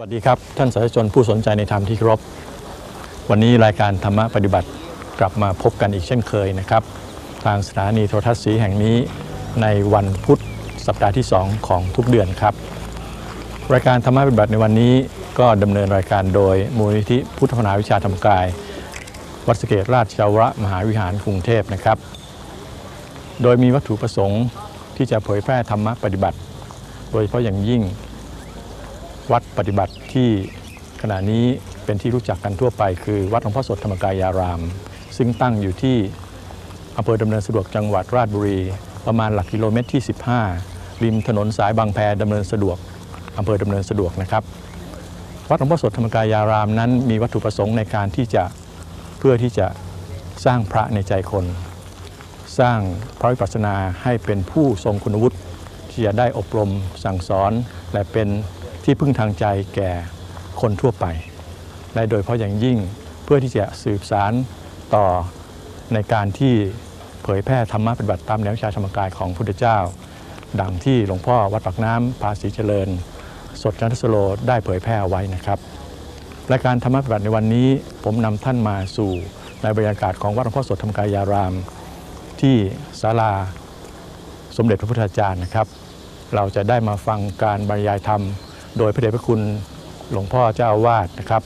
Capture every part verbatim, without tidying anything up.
วัสดีครับท่านสาธุชนผู้สนใจในธรรมที่เคารพวันนี้รายการธรรมะปฏิบัติกลับมาพบกันอีกเช่นเคยนะครับทางสถานีโทรทัศน์สีแห่งนี้ในวันพุธสัปดาห์ที่สองของทุกเดือนครับรายการธรรมะปฏิบัติในวันนี้ก็ดำเนินรายการโดยมูลนิธิพุทธภาวนาวิชาธรรมกายวัดสะเกษราชวรมหาวิหารกรุงเทพนะครับโดยมีวัตถุประสงค์ที่จะเผยแพร่ธรรมะปฏิบัติโดยเฉพาะอย่างยิ่งวัดปฏิบัติที่ขณะนี้เป็นที่รู้จักกันทั่วไปคือวัดหลวงพ่อสดธรรมกายารามซึ่งตั้งอยู่ที่อำเภอดำเนินสะดวกจังหวัดราชบุรีประมาณหลักกิโลเมตรที่สิบห้าริมถนนสายบางแพดำเนินสะดวกอำเภอดำเนินสะดวกนะครับวัดหลวงพ่อสดธรรมกายารามนั้นมีวัตถุประสงค์ในการที่จะเพื่อที่จะสร้างพระในใจคนสร้างพระวิปัสสนาให้เป็นผู้ทรงคุณวุฒิที่จะได้อบรมสั่งสอนและเป็นที่พึ่งทางใจแก่คนทั่วไปและโดยเฉพาะอย่างยิ่งเพื่อที่จะสืบสารต่อในการที่เผยแพร่ธรรมะปฏิบัติตามแนววิชาธรรมกายของพุทธเจ้าดังที่หลวงพ่อวัดปากน้ำภาษีเจริญสดจันทสโลได้เผยแพร่ไว้นะครับรายการธรรมะปฏิบัติในวันนี้ผมนำท่านมาสู่ในบรรยากาศของวัดหลวงพ่อสดธรรมกายารามที่ศาลาสมเด็จพระพุทธาจารย์นะครับเราจะได้มาฟังการบรรยายธรรมโดยพระเดชพระคุณหลวงพ่อเจ้าอาวาสนะครับ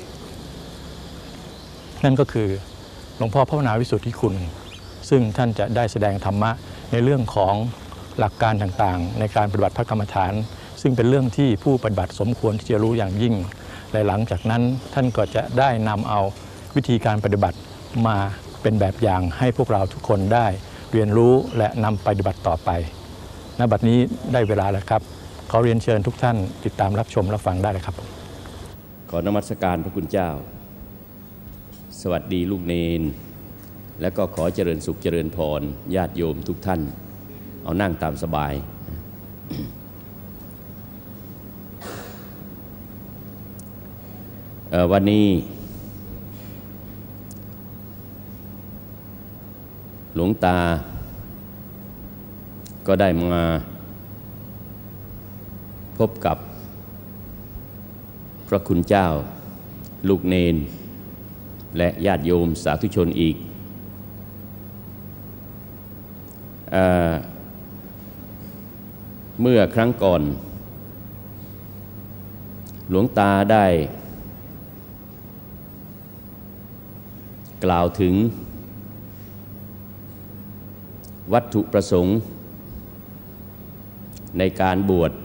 นั่นก็คือหลวงพ่อภาวนาวิสุทธิคุณซึ่งท่านจะได้แสดงธรรมะในเรื่องของหลักการต่างๆในการปฏิบัติพระกรรมฐานซึ่งเป็นเรื่องที่ผู้ปฏิบัติสมควรที่จะรู้อย่างยิ่งและหลังจากนั้นท่านก็จะได้นำเอาวิธีการปฏิบัติมาเป็นแบบอย่างให้พวกเราทุกคนได้เรียนรู้และนำปฏิบัติต่อไปณบัดนี้ได้เวลาแล้วครับขอเรียนเชิญทุกท่านติดตามรับชมรับฟังได้เลยครับขอนมัสการพระคุณเจ้าสวัสดีลูกเนนและก็ขอเจริญสุขเจริญพรญาติโยมทุกท่านเอานั่งตามสบายวันนี้หลวงตาก็ได้มาพบกับพระคุณเจ้าลูกเนนและญาติโยมสาธุชนอีกเอ่อเมื่อครั้งก่อนหลวงตาได้กล่าวถึงวัตถุประสงค์ในการบวช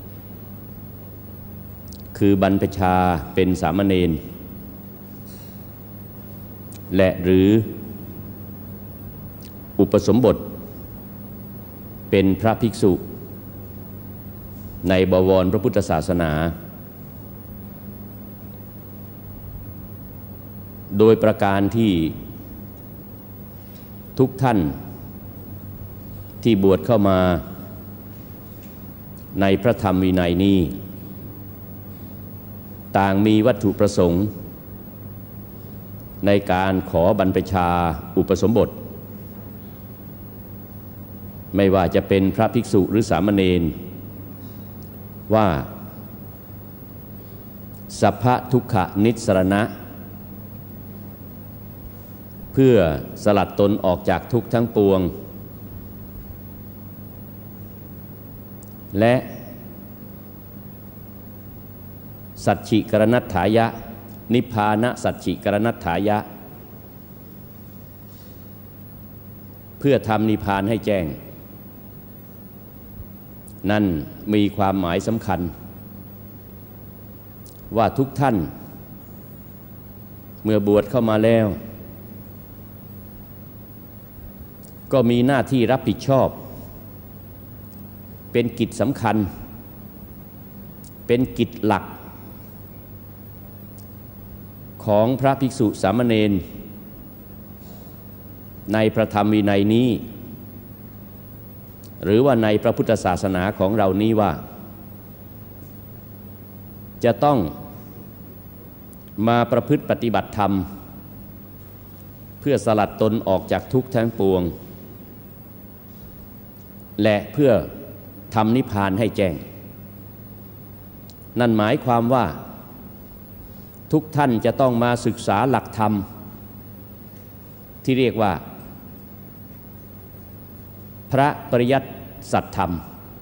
คือบรรพชาเป็นสามเณรและหรืออุปสมบทเป็นพระภิกษุในบวรพระพุทธศาสนาโดยประการที่ทุกท่านที่บวชเข้ามาในพระธรรมวินัยนี้ต่างมีวัตถุประสงค์ในการขอบรรพชาอุปสมบทไม่ว่าจะเป็นพระภิกษุหรือสามเณรว่าสัพพะทุกขนิสรณะเพื่อสลัดตนออกจากทุกข์ทั้งปวงและสัจฉิกรณัฏฐายะนิพพานะสัจฉิกรณัฏฐายะเพื่อทำนิพพานให้แจ้งนั่นมีความหมายสำคัญว่าทุกท่านเมื่อบวชเข้ามาแล้วก็มีหน้าที่รับผิดชอบเป็นกิจสำคัญเป็นกิจหลักของพระภิกษุสามเณรในพระธรรมวินัยนี้หรือว่าในพระพุทธศาสนาของเรานี้ว่าจะต้องมาประพฤติปฏิบัติธรรมเพื่อสลัดตนออกจากทุกข์ทั้งปวงและเพื่อทำนิพพานให้แจ้งนั่นหมายความว่าทุกท่านจะต้องมาศึกษาหลักธรรมที่เรียกว่าพระปริยัติสัจธรรม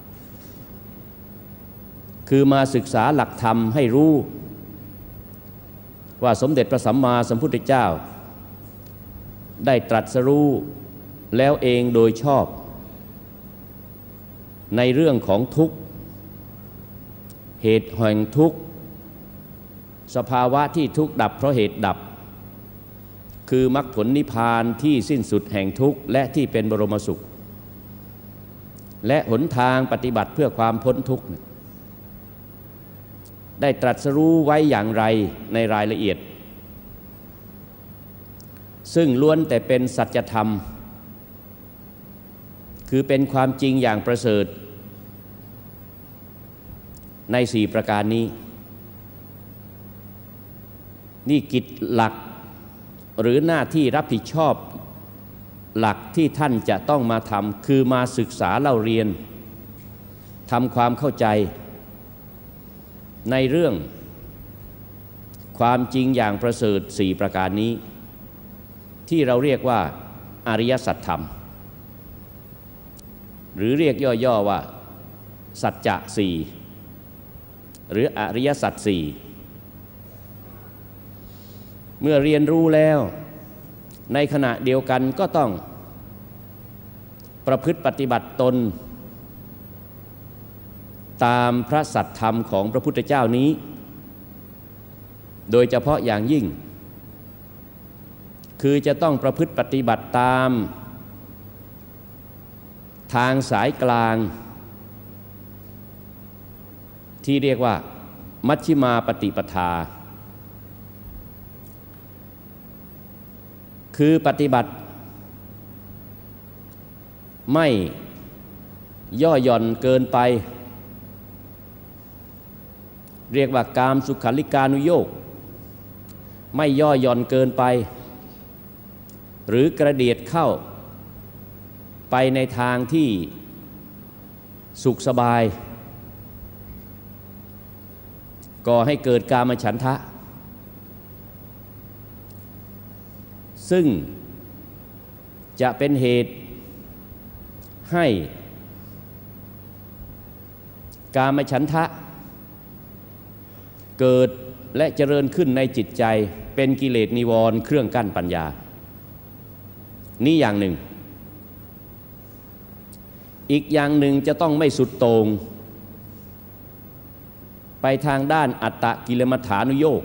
คือมาศึกษาหลักธรรมให้รู้ว่าสมเด็จพระสัมมาสัมพุทธเจ้าได้ตรัสรู้แล้วเองโดยชอบในเรื่องของทุกข์เหตุแห่งทุกข์สภาวะที่ทุกข์ดับเพราะเหตุดับคือมรรคผลนิพพานที่สิ้นสุดแห่งทุกข์และที่เป็นบรมสุขและหนทางปฏิบัติเพื่อความพ้นทุกข์ได้ตรัสรู้ไว้อย่างไรในรายละเอียดซึ่งล้วนแต่เป็นสัจธรรมคือเป็นความจริงอย่างประเสริฐในสี่ประการนี้นี่กิจหลักหรือหน้าที่รับผิดชอบหลักที่ท่านจะต้องมาทำคือมาศึกษาเล่าเรียนทำความเข้าใจในเรื่องความจริงอย่างประเสริฐสี่ประการนี้ที่เราเรียกว่าอริยสัจธรรมหรือเรียกย่อๆว่าสัจจะสี่หรืออริยสัจสี่เมื่อเรียนรู้แล้วในขณะเดียวกันก็ต้องประพฤติปฏิบัติตนตามพระสัจธรรมของพระพุทธเจ้านี้โดยเฉพาะอย่างยิ่งคือจะต้องประพฤติปฏิบัติตามทางสายกลางที่เรียกว่ามัชฌิมาปฏิปทาคือปฏิบัติไม่ย่อหย่อนเกินไปเรียกว่ากามสุขัลลิกานุโยคไม่ย่อหย่อนเกินไปหรือกระเดียดเข้าไปในทางที่สุขสบายก่อให้เกิดกามฉันทะซึ่งจะเป็นเหตุให้กามฉันทะเกิดและเจริญขึ้นในจิตใจเป็นกิเลสนิวรณ์เครื่องกั้นปัญญานี่อย่างหนึ่งอีกอย่างหนึ่งจะต้องไม่สุดโต่งไปทางด้านอัตตกิลมัฏฐานุโยค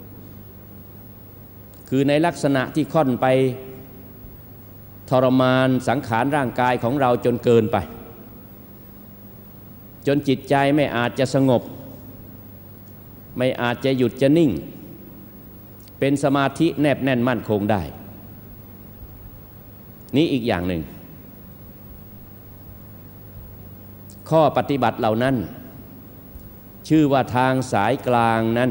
คือในลักษณะที่ค่อนไปทรมานสังขารร่างกายของเราจนเกินไปจนจิตใจไม่อาจจะสงบไม่อาจจะหยุดจะนิ่งเป็นสมาธิแนบแน่นมั่นคงได้นี่อีกอย่างหนึ่งข้อปฏิบัติเหล่านั้นชื่อว่าทางสายกลางนั้น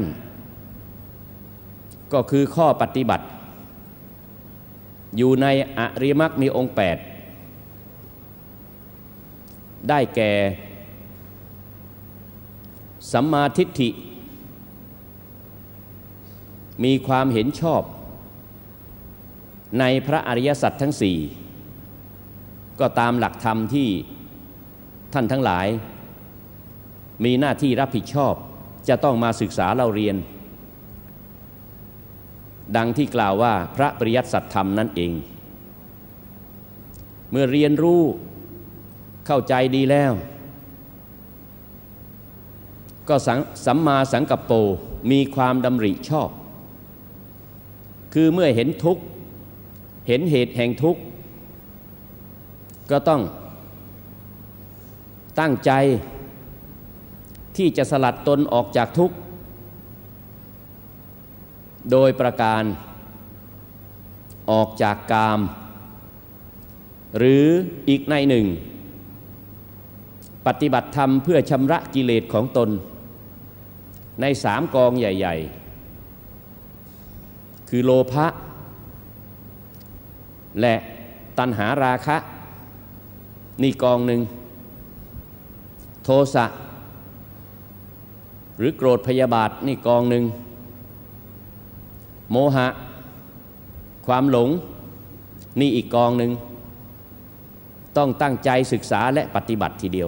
ก็คือข้อปฏิบัติอยู่ในอริยมรรคมีองค์แปดได้แก่สัมมาทิฏฐิมีความเห็นชอบในพระอริยสัจทั้งสี่ก็ตามหลักธรรมที่ท่านทั้งหลายมีหน้าที่รับผิดชอบจะต้องมาศึกษาเล่าเรียนดังที่กล่าวว่าพระปริยัติสัจธรรมนั่นเองเมื่อเรียนรู้เข้าใจดีแล้วก็สัมมาสังกัปโปมีความดำริชอบคือเมื่อเห็นทุกข์เห็นเหตุแห่งทุกข์ก็ต้องตั้งใจที่จะสลัดตนออกจากทุกข์โดยประการออกจากกามหรืออีกในหนึ่งปฏิบัติธรรมเพื่อชำระกิเลสของตนในสามกองใหญ่ๆคือโลภะและตัณหาราคะนี่กองหนึ่งโทสะหรือโกรธพยาบาทนี่กองหนึ่งโมหะความหลงนี่อีกกองหนึ่งต้องตั้งใจศึกษาและปฏิบัติทีเดียว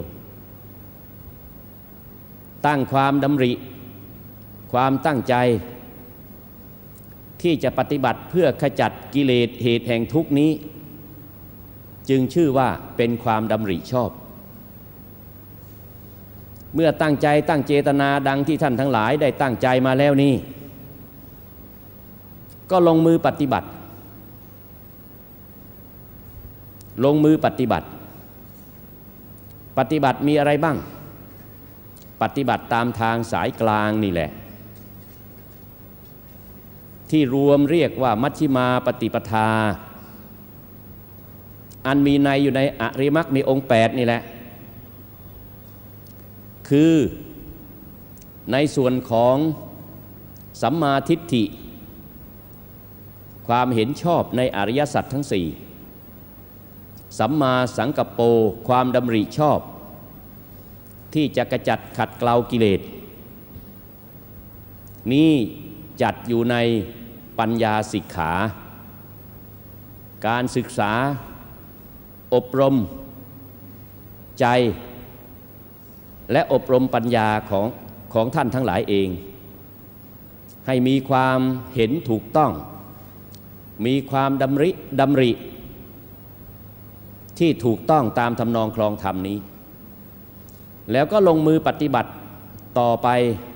ตั้งความดำริความตั้งใจที่จะปฏิบัติเพื่อขจัดกิเลสเหตุแห่งทุกข์นี้จึงชื่อว่าเป็นความดำริชอบเมื่อตั้งใจตั้งเจตนาดังที่ท่านทั้งหลายได้ตั้งใจมาแล้วนี่ก็ลงมือปฏิบัติลงมือปฏิบัติปฏิบัติมีอะไรบ้างปฏิบัติตามทางสายกลางนี่แหละที่รวมเรียกว่ามัชฌิมาปฏิปทาอันมีในอยู่ในอริยมรรคมีองค์แปดนี่แหละคือในส่วนของสัมมาทิฏฐิความเห็นชอบในอริยสัจทั้งสี่สัมมาสังกัปโปความดำริชอบที่จะกระจัดขัดเกลากิเลสนี้จัดอยู่ในปัญญาสิกขาการศึกษาอบรมใจและอบรมปัญญาของของท่านทั้งหลายเองให้มีความเห็นถูกต้องมีความดำริดำริที่ถูกต้องตามทำนองคลองธรรมนี้แล้วก็ลงมือปฏิบัติต่อไป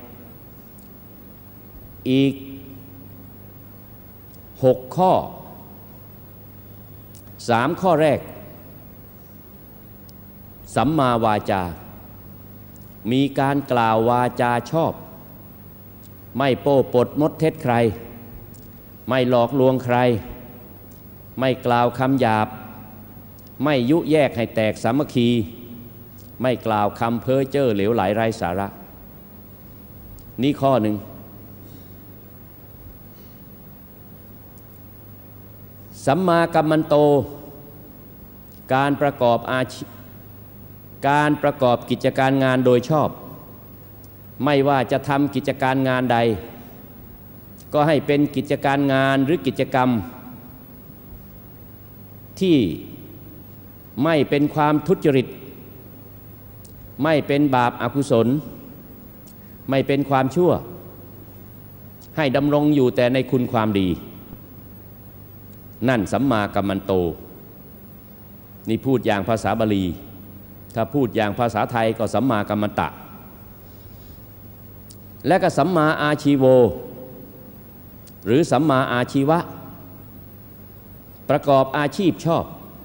อีกหกข้อสามข้อแรกสัมมาวาจามีการกล่าววาจาชอบไม่โป้ปดมดเท็จใครไม่หลอกลวงใครไม่กล่าวคำหยาบไม่ยุแยกให้แตกสามัคคีไม่กล่าวคำเพ้อเจ้อเหลวไหลไร้สาระนี่ข้อหนึ่งสัมมากัมมันโตการประกอบอาชีพการประกอบกิจการงานโดยชอบไม่ว่าจะทำกิจการงานใดก็ให้เป็นกิจการงานหรือกิจกรรมที่ไม่เป็นความทุจริตไม่เป็นบาปอกุศลไม่เป็นความชั่วให้ดำรงอยู่แต่ในคุณความดีนั่นสัมมากัมมันโตนี่พูดอย่างภาษาบาลีถ้าพูดอย่างภาษาไทยก็สัมมากัมมันตะและก็สัมมาอาชีโวหรือสัมมาอาชีวะประกอบอาชีพชอบ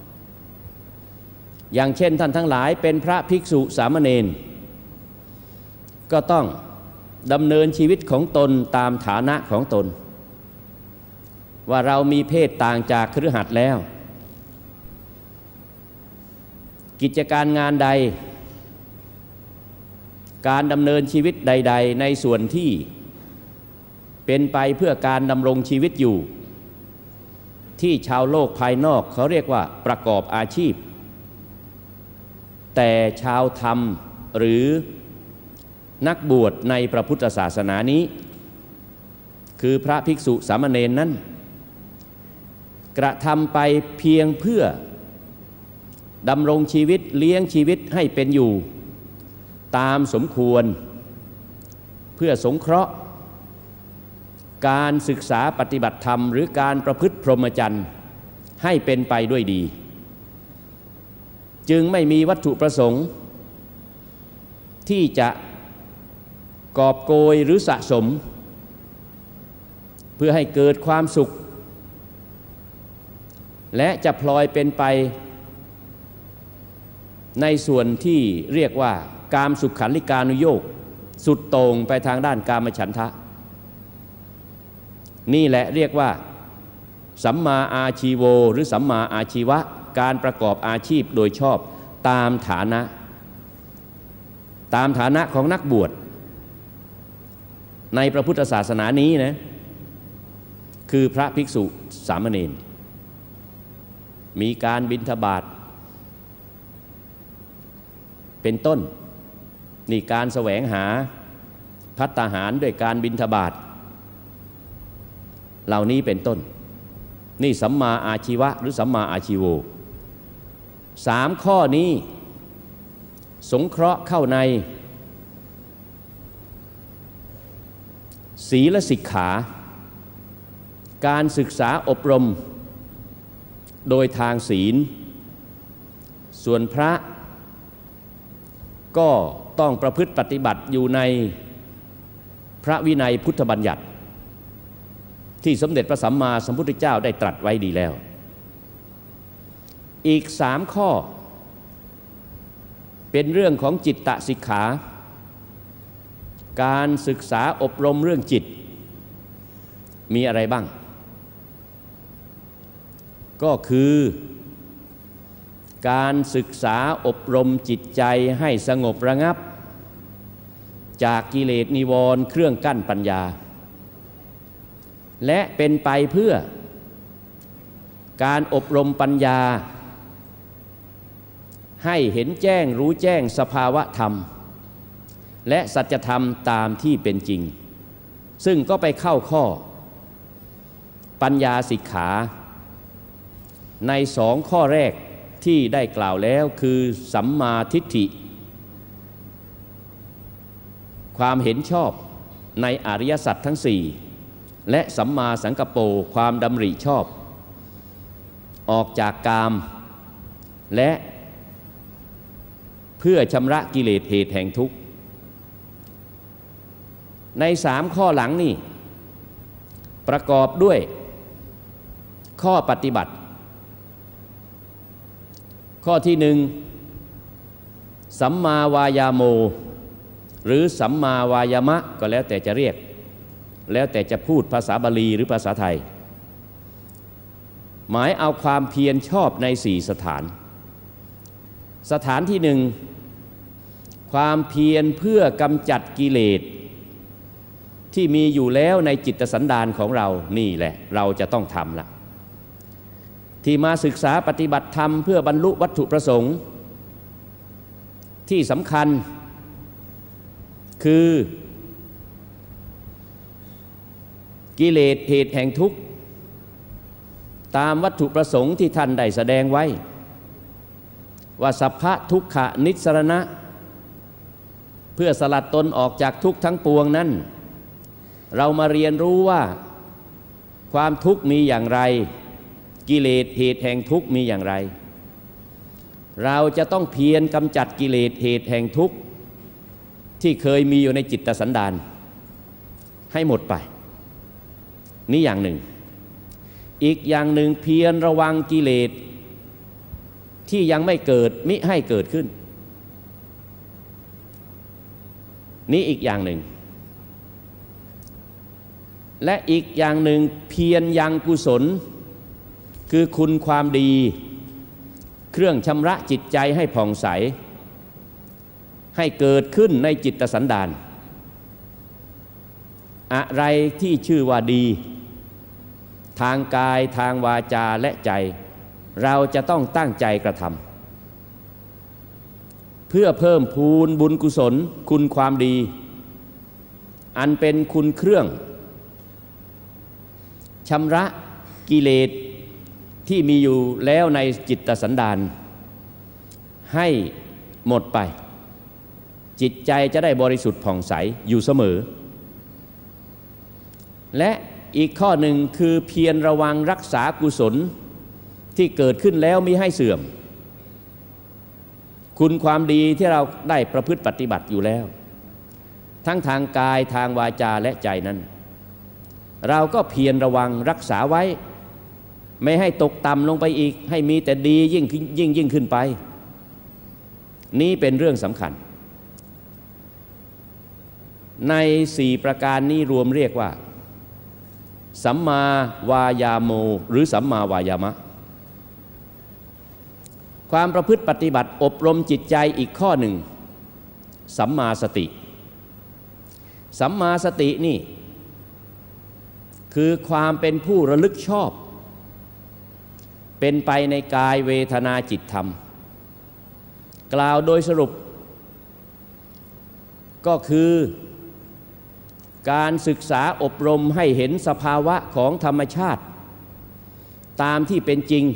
อย่างเช่นท่านทั้งหลายเป็นพระภิกษุสามเณรก็ต้องดำเนินชีวิตของตนตามฐานะของตนว่าเรามีเพศต่างจากคฤหัสถ์แล้วกิจการงานใดการดำเนินชีวิตใดๆในส่วนที่เป็นไปเพื่อการดำรงชีวิตอยู่ที่ชาวโลกภายนอกเขาเรียกว่าประกอบอาชีพแต่ชาวธรรมหรือนักบวชในพระพุทธศาสนานี้คือพระภิกษุสามเณรนั้นกระทำไปเพียงเพื่อดำรงชีวิตเลี้ยงชีวิตให้เป็นอยู่ตามสมควรเพื่อสงเคราะห์การศึกษาปฏิบัติธรรมหรือการประพฤติพรหมจรรย์ให้เป็นไปด้วยดีจึงไม่มีวัตถุประสงค์ที่จะกอบโกยหรือสะสมเพื่อให้เกิดความสุขและจะพลอยเป็นไปในส่วนที่เรียกว่ากามสุขขันลิกานุโยคสุดโต่งไปทางด้านกามฉันทะนี่แหละเรียกว่าสัมมาอาชีโวหรือสัมมาอาชีวะการประกอบอาชีพโดยชอบตามฐานะตามฐานะของนักบวชในพระพุทธศาสนานี้นะคือพระภิกษุสามเณรมีการบิณฑบาตเป็นต้นนี่การแสวงหาภัตตาหารด้วยการบิณฑบาตเหล่านี้เป็นต้นนี่สัมมาอาชีวะหรือสัมมาอาชีโวสามข้อนี้สงเคราะห์เข้าในศีลสิกขาการศึกษาอบรมโดยทางศีลส่วนพระก็ต้องประพฤติปฏิบัติอยู่ในพระวินัยพุทธบัญญัติที่สมเด็จพระสัมมาสัมพุทธเจ้าได้ตรัสไว้ดีแล้วอีกสามข้อเป็นเรื่องของจิตตสิกขาการศึกษาอบรมเรื่องจิตมีอะไรบ้างก็คือการศึกษาอบรมจิตใจให้สงบระงับจากกิเลสนิวรณ์เครื่องกั้นปัญญาและเป็นไปเพื่อการอบรมปัญญาให้เห็นแจ้งรู้แจ้งสภาวะธรรมและสัจธรรมตามที่เป็นจริงซึ่งก็ไปเข้าข้อปัญญาสิกขาในสองข้อแรกที่ได้กล่าวแล้วคือสัมมาทิฏฐิความเห็นชอบในอริยสัจทั้งสี่และสัมมาสังกัปโปความดำริชอบออกจากกามและเพื่อชำระกิเลสเหตุแห่งทุกข์ในสามข้อหลังนี่ประกอบด้วยข้อปฏิบัติข้อที่หนึ่งสัมมาวายาโมหรือสัมมาวายามะก็แล้วแต่จะเรียกแล้วแต่จะพูดภาษาบาลีหรือภาษาไทยหมายเอาความเพียรชอบในสี่สถานสถานที่หนึ่งความเพียรเพื่อกำจัดกิเลสที่มีอยู่แล้วในจิตสันดานของเรานี่แหละเราจะต้องทำละที่มาศึกษาปฏิบัติธรรมเพื่อบรรลุวัตถุประสงค์ที่สำคัญคือกิเลสเหตุแห่งทุกข์ตามวัตถุประสงค์ที่ท่านได้แสดงไว้ว่าสัพพะทุกขะนิสสรณะเพื่อสลัดตนออกจากทุกข์ทั้งปวงนั้นเรามาเรียนรู้ว่าความทุกข์มีอย่างไรกิเลสเหตุแห่งทุกข์มีอย่างไรเราจะต้องเพียรกำจัดกิเลสเหตุแห่งทุกข์ที่เคยมีอยู่ในจิตสันดานให้หมดไปนี่อย่างหนึ่งอีกอย่างหนึ่งเพียรระวังกิเลสที่ยังไม่เกิดมิให้เกิดขึ้นนี่อีกอย่างหนึ่งและอีกอย่างหนึ่งเพียรยังกุศลคือคุณความดีเครื่องชำระจิตใจให้ผ่องใสให้เกิดขึ้นในจิตสันดานอะไรที่ชื่อว่าดีทางกายทางวาจาและใจเราจะต้องตั้งใจกระทำเพื่อเพิ่มพูนบุญกุศลคุณความดีอันเป็นคุณเครื่องชำระกิเลสที่มีอยู่แล้วในจิตสันดานให้หมดไปจิตใจจะได้บริสุทธิ์ผ่องใสอยู่เสมอและอีกข้อหนึ่งคือเพียรระวังรักษากุศลที่เกิดขึ้นแล้วมิให้เสื่อมคุณความดีที่เราได้ประพฤติปฏิบัติอยู่แล้วทั้งทางกายทางวาจาและใจนั้นเราก็เพียรระวังรักษาไว้ไม่ให้ตกต่ำลงไปอีกให้มีแต่ดียิ่งยิ่งยิ่งขึ้นไปนี่เป็นเรื่องสำคัญในสี่ประการนี้รวมเรียกว่าสัมมาวายาโมหรือสัมมาวายามะความประพฤติปฏิบัติอบรมจิตใจอีกข้อหนึ่งสัมมาสติสัมมาสตินี่คือความเป็นผู้ระลึกชอบเป็นไปในกายเวทนาจิตธรรมกล่าวโดยสรุปก็คือการศึกษาอบรมให้เห็นสภาวะของธรรมชาติตามที่เป็นจริง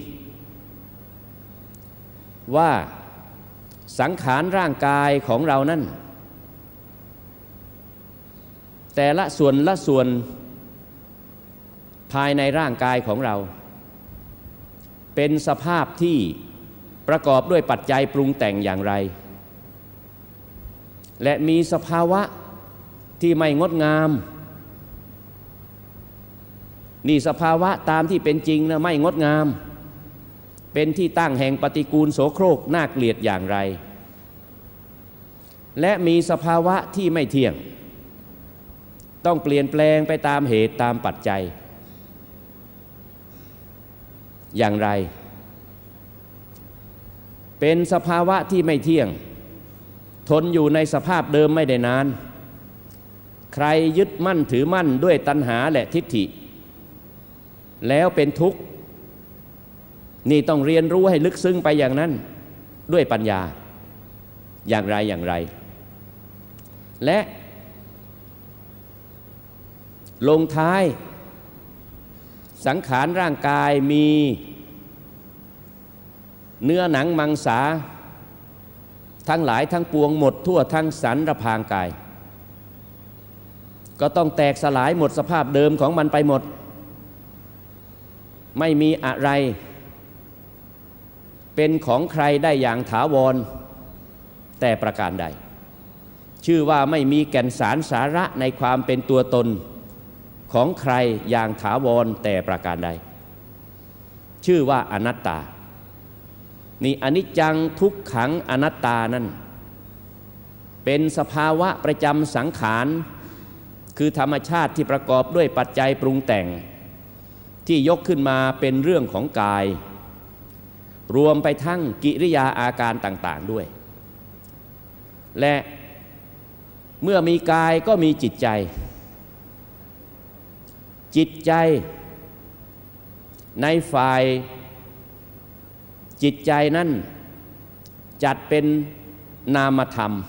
ว่าสังขารร่างกายของเรานั้นแต่ละส่วนละส่วนภายในร่างกายของเราเป็นสภาพที่ประกอบด้วยปัจจัยปรุงแต่งอย่างไรและมีสภาวะที่ไม่งดงามนี่สภาวะตามที่เป็นจริงนะไม่งดงามเป็นที่ตั้งแห่งปฏิกูลโสโครกน่าเกลียดอย่างไรและมีสภาวะที่ไม่เที่ยงต้องเปลี่ยนแปลงไปตามเหตุตามปัจจัยอย่างไรเป็นสภาวะที่ไม่เที่ยงทนอยู่ในสภาพเดิมไม่ได้นานใครยึดมั่นถือมั่นด้วยตัณหาและทิฏฐิแล้วเป็นทุกข์นี่ต้องเรียนรู้ให้ลึกซึ้งไปอย่างนั้นด้วยปัญญาอย่างไรอย่างไรและลงท้ายสังขารร่างกายมีเนื้อหนังมังสาทั้งหลายทั้งปวงหมดทั่วทั้งสันระพางกายก็ต้องแตกสลายหมดสภาพเดิมของมันไปหมดไม่มีอะไรเป็นของใครได้อย่างถาวรแต่ประการใดชื่อว่าไม่มีแก่นสารสาระในความเป็นตัวตนของใครอย่างถาวรแต่ประการใดชื่อว่าอนัตตานี่อนิจจังทุกขังอนัตตานั่นเป็นสภาวะประจำสังขารคือธรรมชาติที่ประกอบด้วยปัจจัยปรุงแต่งที่ยกขึ้นมาเป็นเรื่องของกายรวมไปทั้งกิริยาอาการต่างๆด้วยและเมื่อมีกายก็มีจิตใจจิตใจในฝ่ายจิตใจนั้นจัดเป็นนามธรรม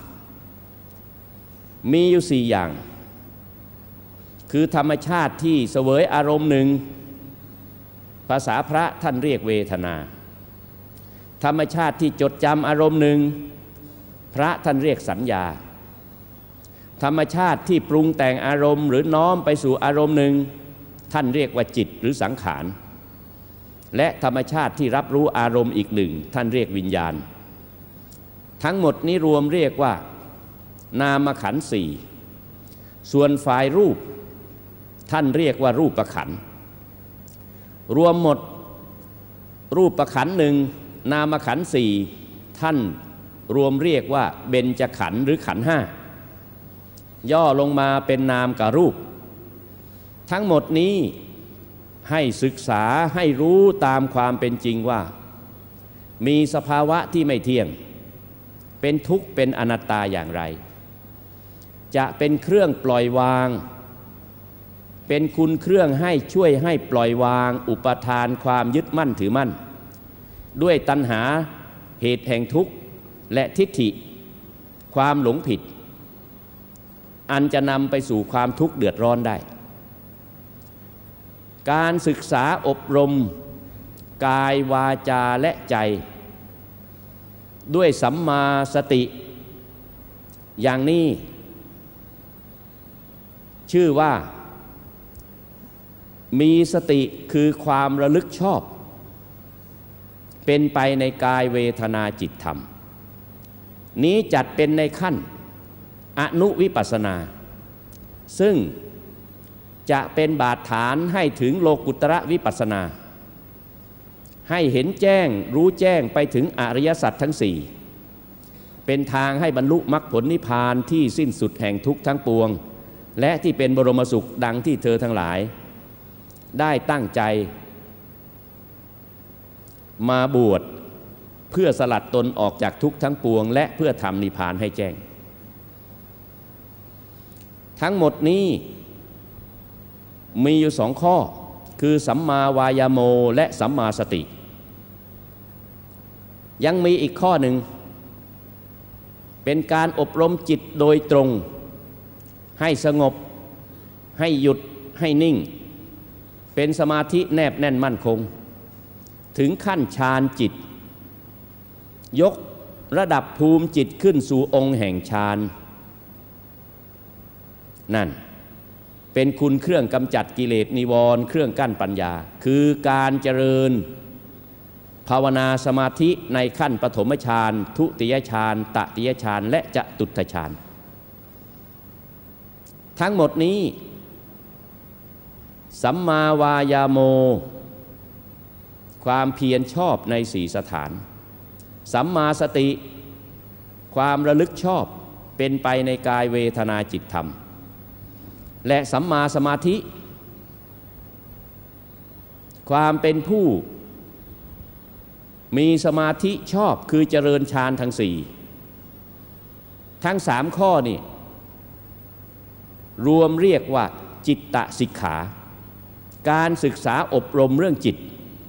มีอยู่สี่อย่างคือธรรมชาติที่เสวยอารมณ์หนึ่งภาษาพระท่านเรียกเวทนาธรรมชาติที่จดจำอารมณ์หนึ่งพระท่านเรียกสัญญาธรรมชาติที่ปรุงแต่งอารมณ์หรือน้อมไปสู่อารมณ์หนึ่งท่านเรียกว่าจิตหรือสังขารและธรรมชาติที่รับรู้อารมณ์อีกหนึ่งท่านเรียกวิญญาณทั้งหมดนี้รวมเรียกว่านามขันธ์สี่ส่วนฝ่ายรูปท่านเรียกว่ารูปขันธ์รวมหมดรูปขันธ์หนึ่งนามขันธ์สี่ท่านรวมเรียกว่าเบญจขันธ์หรือขันธ์ห้าย่อลงมาเป็นนามกับรูปทั้งหมดนี้ให้ศึกษาให้รู้ตามความเป็นจริงว่ามีสภาวะที่ไม่เที่ยงเป็นทุกข์เป็นอนัตตาอย่างไรจะเป็นเครื่องปล่อยวางเป็นคุณเครื่องให้ช่วยให้ปล่อยวางอุปทานความยึดมั่นถือมั่นด้วยตัณหาเหตุแห่งทุกข์และทิฏฐิความหลงผิดอันจะนำไปสู่ความทุกข์เดือดร้อนได้การศึกษาอบรมกายวาจาและใจด้วยสัมมาสติอย่างนี้ชื่อว่ามีสติคือความระลึกชอบเป็นไปในกายเวทนาจิตธรรมนี้จัดเป็นในขั้นอนุวิปัสสนาซึ่งจะเป็นบาดฐานให้ถึงโลกุตระวิปัสสนาให้เห็นแจ้งรู้แจ้งไปถึงอริยสัจทั้งสี่เป็นทางให้บรรลุมรรคผลนิพพานที่สิ้นสุดแห่งทุกข์ทั้งปวงและที่เป็นบรมสุขดังที่เธอทั้งหลายได้ตั้งใจมาบวชเพื่อสลัดตนออกจากทุกข์ทั้งปวงและเพื่อทำนิพพานให้แจ้งทั้งหมดนี้มีอยู่สองข้อคือสัมมาวายโมและสัมมาสติยังมีอีกข้อหนึ่งเป็นการอบรมจิตโดยตรงให้สงบให้หยุดให้นิ่งเป็นสมาธิแนบแน่นมั่นคงถึงขั้นฌานจิตยกระดับภูมิจิตขึ้นสู่องค์แห่งฌานนั่นเป็นคุณเครื่องกำจัดกิเลสนิวรณ์เครื่องกั้นปัญญาคือการเจริญภาวนาสมาธิในขั้นปฐมฌานทุติยฌานตติยฌานและจตุตถฌานทั้งหมดนี้สัมมาวายาโมความเพียรชอบในสี่สถานสัมมาสติความระลึกชอบเป็นไปในกายเวทนาจิตธรรมและสัมมาสมาธิความเป็นผู้มีสมาธิชอบคือเจริญฌานทั้งสี่ทั้งสามข้อนี่รวมเรียกว่าจิตตสิกขาการศึกษาอบรมเรื่องจิต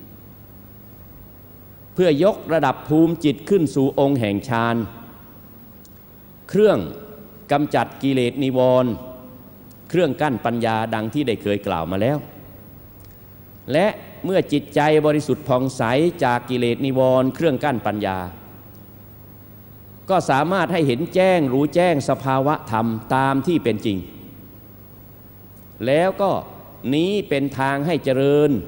เพื่อยกระดับภูมิจิตขึ้นสู่องค์แห่งฌานเครื่องกำจัดกิเลสนิวรณ์เครื่องกั้นปัญญาดังที่ได้เคยกล่าวมาแล้วและเมื่อจิตใจบริสุทธิ์ผ่องใสจากกิเลสนิวรณ์เครื่องกั้นปัญญาก็สามารถให้เห็นแจ้งรู้แจ้งสภาวะธรรมตามที่เป็นจริงแล้วก็นี้เป็นทางให้เจริญ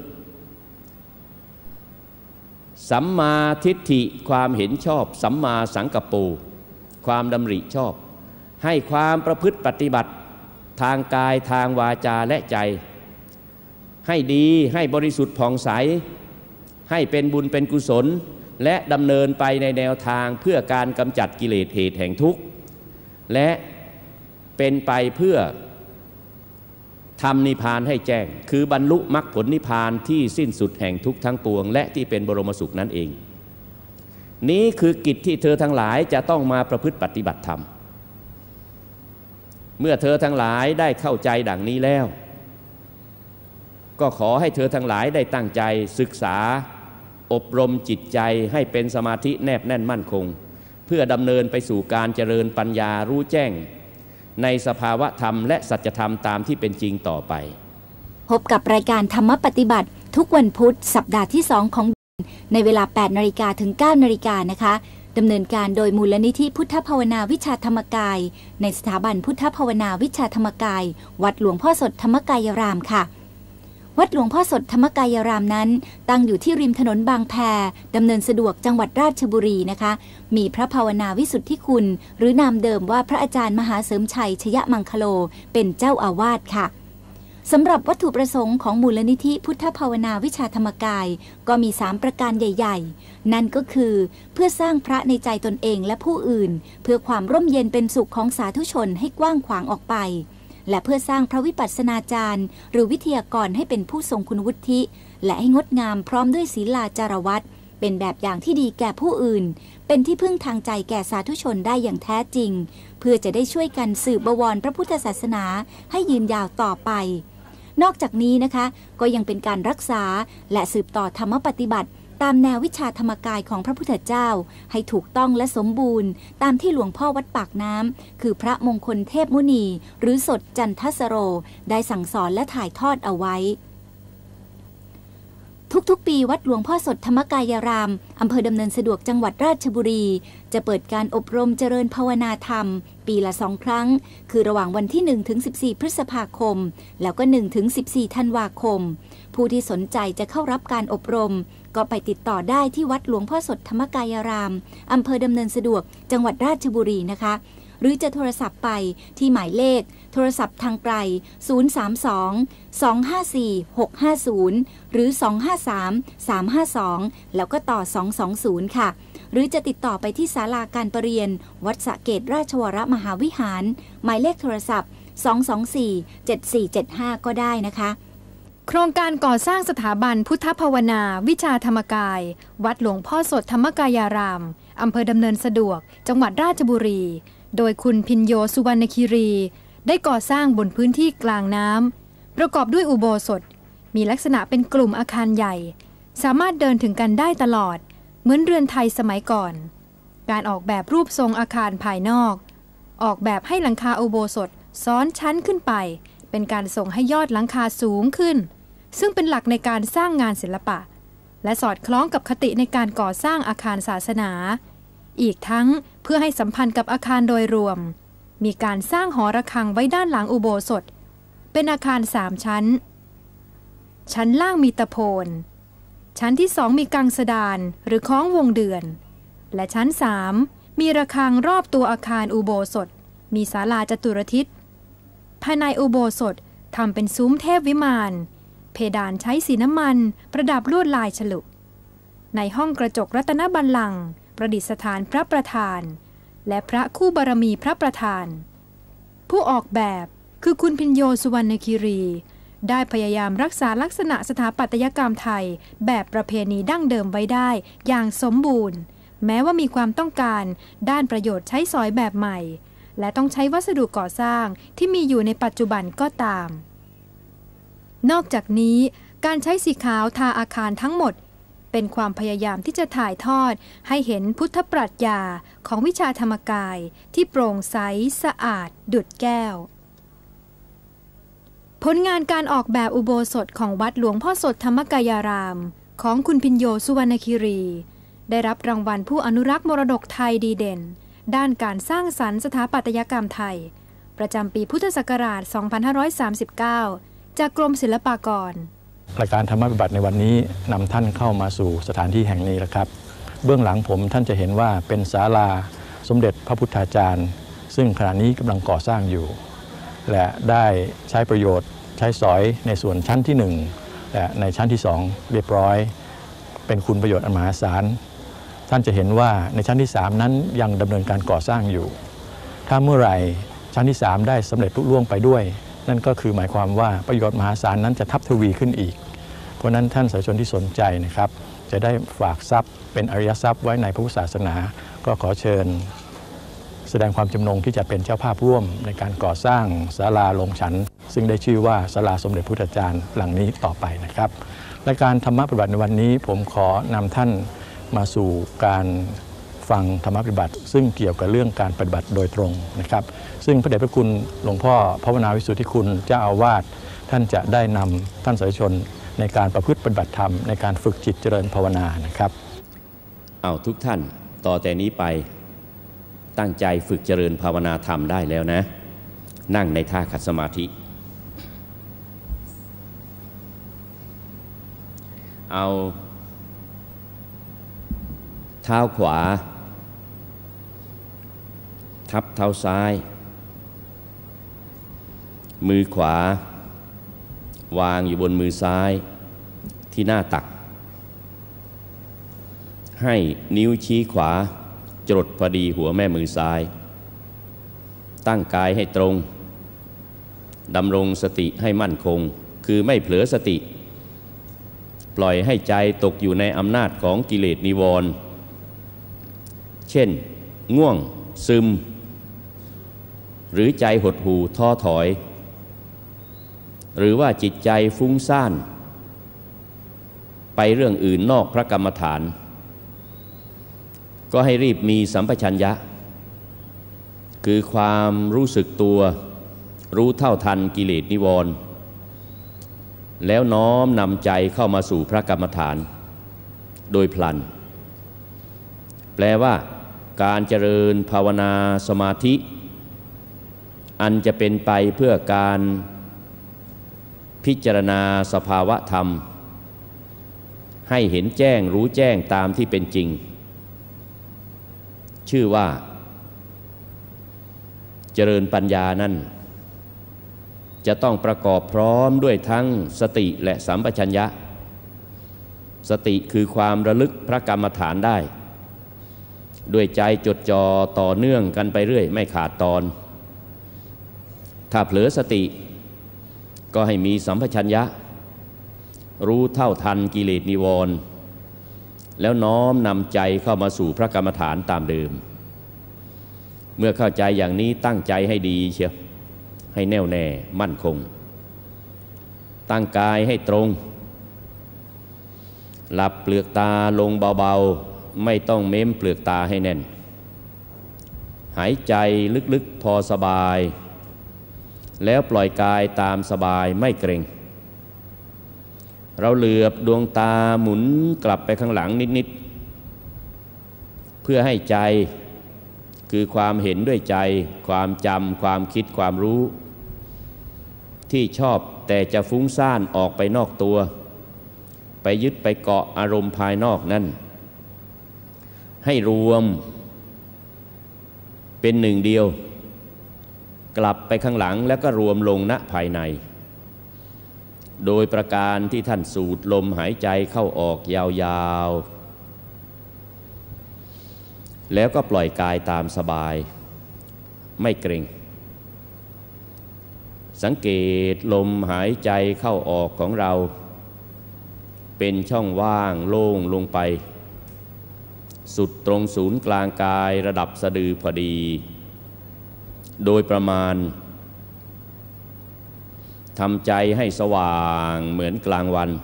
สัมมาทิฏฐิความเห็นชอบสัมมาสังกัปโปความดำริชอบให้ความประพฤติปฏิบัติทางกายทางวาจาและใจให้ดีให้บริสุทธิ์ผ่องใสให้เป็นบุญเป็นกุศลและดำเนินไปในแนวทางเพื่อการกำจัดกิเลสเหตุแห่งทุกข์และเป็นไปเพื่อทำนิพพานให้แจ้งคือบรรลุมรรคผลนิพพานที่สิ้นสุดแห่งทุกข์ทั้งปวงและที่เป็นบรมสุขนั่นเองนี้คือกิจที่เธอทั้งหลายจะต้องมาประพฤติปฏิบัติธรรมเมื่อเธอทั้งหลายได้เข้าใจดังนี้แล้วก็ขอให้เธอทั้งหลายได้ตั้งใจศึกษาอบรมจิตใจให้เป็นสมาธิแนบแน่นมั่นคงเพื่อดำเนินไปสู่การเจริญปัญญารู้แจ้งในสภาวะธรรมและสัจธรรมตามที่เป็นจริงต่อไปพบกับรายการธรรมปฏิบัติทุกวันพุธสัปดาห์ที่สองของในเวลา แปดนาฬิกา ถึง เก้านาฬิกานะคะดำเนินการโดยมูลนิธิพุทธภาวนาวิชาธรรมกายในสถาบันพุทธภาวนาวิชาธรรมกายวัดหลวงพ่อสดธรรมกายรามค่ะวัดหลวงพ่อสดธรรมกายรามนั้นตั้งอยู่ที่ริมถนนบางแพดำเนินสะดวกจังหวัดราชบุรีนะคะมีพระภาวนาวิสุทธิคุณหรือนามเดิมว่าพระอาจารย์มหาเสริมชัยชยมังคโลเป็นเจ้าอาวาสค่ะสำหรับวัตถุประสงค์ของมูลนิธิพุทธภาวนาวิชาธรรมกายก็มีสามประการใหญ่ๆนั่นก็คือเพื่อสร้างพระในใจตนเองและผู้อื่นเพื่อความร่มเย็นเป็นสุขของสาธุชนให้กว้างขวางออกไปและเพื่อสร้างพระวิปัสสนาจารย์หรือวิทยากรให้เป็นผู้ทรงคุณวุฒิและให้งดงามพร้อมด้วยศีลาจารวัตรเป็นแบบอย่างที่ดีแก่ผู้อื่นเป็นที่พึ่งทางใจแก่สาธุชนได้อย่างแท้จริงเพื่อจะได้ช่วยกันสืบบวรพระพุทธศาสนาให้ยืนยาวต่อไปนอกจากนี้นะคะก็ยังเป็นการรักษาและสืบต่อธรรมปฏิบัติตามแนววิชาธรรมกายของพระพุทธเจ้าให้ถูกต้องและสมบูรณ์ตามที่หลวงพ่อวัดปากน้ำคือพระมงคลเทพมุนีหรือสดจันทสโรได้สั่งสอนและถ่ายทอดเอาไว้ทุกๆปีวัดหลวงพ่อสดธรรมกายรามอำเภอดำเนินสะดวกจังหวัดราชบุรีจะเปิดการอบรมเจริญภาวนาธรรมปีละสองครั้งคือระหว่างวันที่หนึ่งถึงสิบสี่พฤษภาคมแล้วก็หนึ่งถึงสิบสี่ธันวาคมผู้ที่สนใจจะเข้ารับการอบรมก็ไปติดต่อได้ที่วัดหลวงพ่อสดธรรมกายรามอำเภอดำเนินสะดวกจังหวัดราชบุรีนะคะหรือจะโทรศัพท์ไปที่หมายเลขโทรศัพท์ทางไกลศูนย์ สาม สอง สอง ห้า สี่ หก ห้า ศูนย์หรือสอง ห้า สาม สาม ห้า สองแล้วก็ต่อสอง สอง ศูนย์ค่ะหรือจะติดต่อไปที่ศาลาการประเรียนวัดสระเกษราชวรมหาวิหารหมายเลขโทรศัพท์สอง สอง สี่ เจ็ด สี่ เจ็ด ห้าก็ได้นะคะโครงการก่อสร้างสถาบันพุทธภาวนาวิชาธรรมกายวัดหลวงพ่อสดธรรมกายารามอำเภอดำเนินสะดวกจังหวัดราชบุรีโดยคุณพิญโยสุวรรณคีรีได้ก่อสร้างบนพื้นที่กลางน้ำประกอบด้วยอุโบสถมีลักษณะเป็นกลุ่มอาคารใหญ่สามารถเดินถึงกันได้ตลอดเหมือนเรือนไทยสมัยก่อนการออกแบบรูปทรงอาคารภายนอกออกแบบให้หลังคาอุโบสถซ้อนชั้นขึ้นไปเป็นการส่งให้ยอดหลังคาสูงขึ้นซึ่งเป็นหลักในการสร้างงานศิลปะและสอดคล้องกับคติในการก่อสร้างอาคารศาสนาอีกทั้งเพื่อให้สัมพันธ์กับอาคารโดยรวมมีการสร้างหอระฆังไว้ด้านหลังอุโบสถเป็นอาคารสามชั้นชั้นล่างมีตะโพนชั้นที่สองมีกังสดานหรือคล้องวงเดือนและชั้นสามมีระฆังรอบตัวอาคารอุโบสถมีศาลาจตุรทิศภายในอุโบสถทำเป็นซุ้มเทพวิมานเพดานใช้สีน้ำมันประดับลวดลายฉลุในห้องกระจกรัตนบัลลังก์ประดิษฐานพระประธานและพระคู่บารมีพระประธานผู้ออกแบบคือคุณพิญโยสุวรรณคีรีได้พยายามรักษาลักษณะสถาปัตยกรรมไทยแบบประเพณีดั้งเดิมไว้ได้อย่างสมบูรณ์แม้ว่ามีความต้องการด้านประโยชน์ใช้สอยแบบใหม่และต้องใช้วัสดุก่อสร้างที่มีอยู่ในปัจจุบันก็ตามนอกจากนี้การใช้สีขาวทาอาคารทั้งหมดเป็นความพยายามที่จะถ่ายทอดให้เห็นพุทธปรัชญาของวิชาธรรมกายที่โปร่งใสสะอาดดุจแก้วผลงานการออกแบบอุโบสถของวัดหลวงพ่อสดธรรมกายารามของคุณพิญโยสุวรรณคีรีได้รับรางวัลผู้อนุรักษ์มรดกไทยดีเด่นด้านการสร้างสรรค์สถาปัตยกรรมไทยประจำปีพุทธศักราช สองพันห้าร้อยสามสิบเก้า จากกรมศิลปากรรายการธรรมปฏิบัติในวันนี้นำท่านเข้ามาสู่สถานที่แห่งนี้แล้วครับเบื้องหลังผมท่านจะเห็นว่าเป็นศาลาสมเด็จพระพุทธาจารย์ซึ่งขณะนี้กำลังก่อสร้างอยู่และได้ใช้ประโยชน์ใช้สอยในส่วนชั้นที่หนึ่งและในชั้นที่สองเรียบร้อยเป็นคุณประโยชน์อันมหาศาลท่านจะเห็นว่าในชั้นที่สามนั้นยังดำเนินการก่อสร้างอยู่ถ้าเมื่อไหร่ชั้นที่สามได้สำเร็จลุล่วงไปด้วยนั่นก็คือหมายความว่าประโยชน์มหาศาลนั้นจะทับทวีขึ้นอีกเพราะนั้นท่านสาธุชนที่สนใจนะครับจะได้ฝากทรัพย์เป็นอริยทรัพย์ไว้ในพระพุทธศาสนาก็ขอเชิญแสดงความจำนงที่จะเป็นเจ้าภาพร่วมในการก่อสร้างศาลาลงฉันซึ่งได้ชื่อว่าศาลาสมเด็จพุทธาจารย์หลังนี้ต่อไปนะครับรายการธรรมปฏิบัติในวันนี้ผมขอนำท่านมาสู่การฟังธรรมปฏิบัติซึ่งเกี่ยวกับเรื่องการปฏิบัติโดยตรงนะครับซึ่งพระเดชพระคุณหลวงพ่อภาวนาวิสุทธิคุณเจ้าอาวาสท่านจะได้นำท่านสาธุชนในการประพฤติปฏิบัติธรรมในการฝึกจิตเจริญภาวนานะครับเอาทุกท่านต่อแต่นี้ไปตั้งใจฝึกเจริญภาวนาธรรมได้แล้วนะนั่งในท่าขัดสมาธิเอาเท้าขวาทับเท้าซ้ายมือขวาวางอยู่บนมือซ้ายที่หน้าตักให้นิ้วชี้ขวาจรดพอดีหัวแม่มือซ้ายตั้งกายให้ตรงดำรงสติให้มั่นคงคือไม่เผลอสติปล่อยให้ใจตกอยู่ในอำนาจของกิเลสนิวรณ์เช่นง่วงซึมหรือใจหดหู่ท้อถอยหรือว่าจิตใจฟุ้งซ่านไปเรื่องอื่นนอกพระกรรมฐานก็ให้รีบมีสัมปชัญญะคือความรู้สึกตัวรู้เท่าทันกิเลสนิวรณ์แล้วน้อมนำใจเข้ามาสู่พระกรรมฐานโดยพลันแปลว่าการเจริญภาวนาสมาธิอันจะเป็นไปเพื่อการพิจารณาสภาวะธรรมให้เห็นแจ้งรู้แจ้งตามที่เป็นจริงชื่อว่าเจริญปัญญานั้นจะต้องประกอบพร้อมด้วยทั้งสติและสัมปชัญญะสติคือความระลึกพระกรรมฐานได้ด้วยใจจดจ่อต่อเนื่องกันไปเรื่อยไม่ขาดตอนถ้าเผลอสติก็ให้มีสัมปชัญญะรู้เท่าทันกิเลสนิวรณ์แล้วน้อมนำใจเข้ามาสู่พระกรรมฐานตามเดิมเมื่อเข้าใจอย่างนี้ตั้งใจให้ดีเชียวให้แน่วแน่มั่นคงตั้งกายให้ตรงหลับเปลือกตาลงเบาๆไม่ต้องเม้มเปลือกตาให้แน่นหายใจลึกๆพอสบายแล้วปล่อยกายตามสบายไม่เกร็งเราเหลือบดวงตาหมุนกลับไปข้างหลังนิดๆเพื่อให้ใจคือความเห็นด้วยใจความจำความคิดความรู้ที่ชอบแต่จะฟุ้งซ่านออกไปนอกตัวไปยึดไปเกาะอารมณ์ภายนอกนั้นให้รวมเป็นหนึ่งเดียวกลับไปข้างหลังแล้วก็รวมลงณภายในโดยประการที่ท่านสูดลมหายใจเข้าออกยาวๆแล้วก็ปล่อยกายตามสบายไม่เกร็งสังเกตลมหายใจเข้าออกของเราเป็นช่องว่างโล่งลงไปสุดตรงศูนย์กลางกายระดับสะดือพอดีโดยประมาณทำใจให้สว่างเหมือนกลางวัน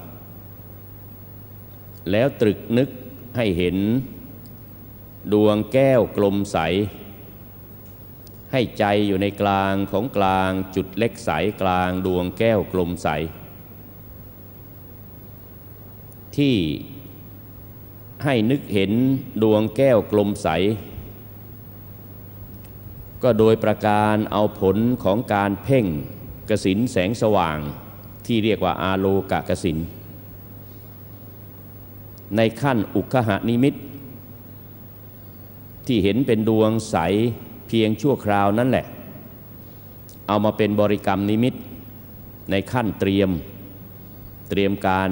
แล้วตรึกนึกให้เห็นดวงแก้วกลมใสให้ใจอยู่ในกลางของกลางจุดเล็กใสกลางดวงแก้วกลมใสที่ให้นึกเห็นดวงแก้วกลมใสก็โดยประการเอาผลของการเพ่งกสิณแสงสว่างที่เรียกว่าอาโลกกสิณในขั้นอุคหนิมิตที่เห็นเป็นดวงใสเพียงชั่วคราวนั่นแหละเอามาเป็นบริกรรมนิมิตในขั้นเตรียมเตรียมการ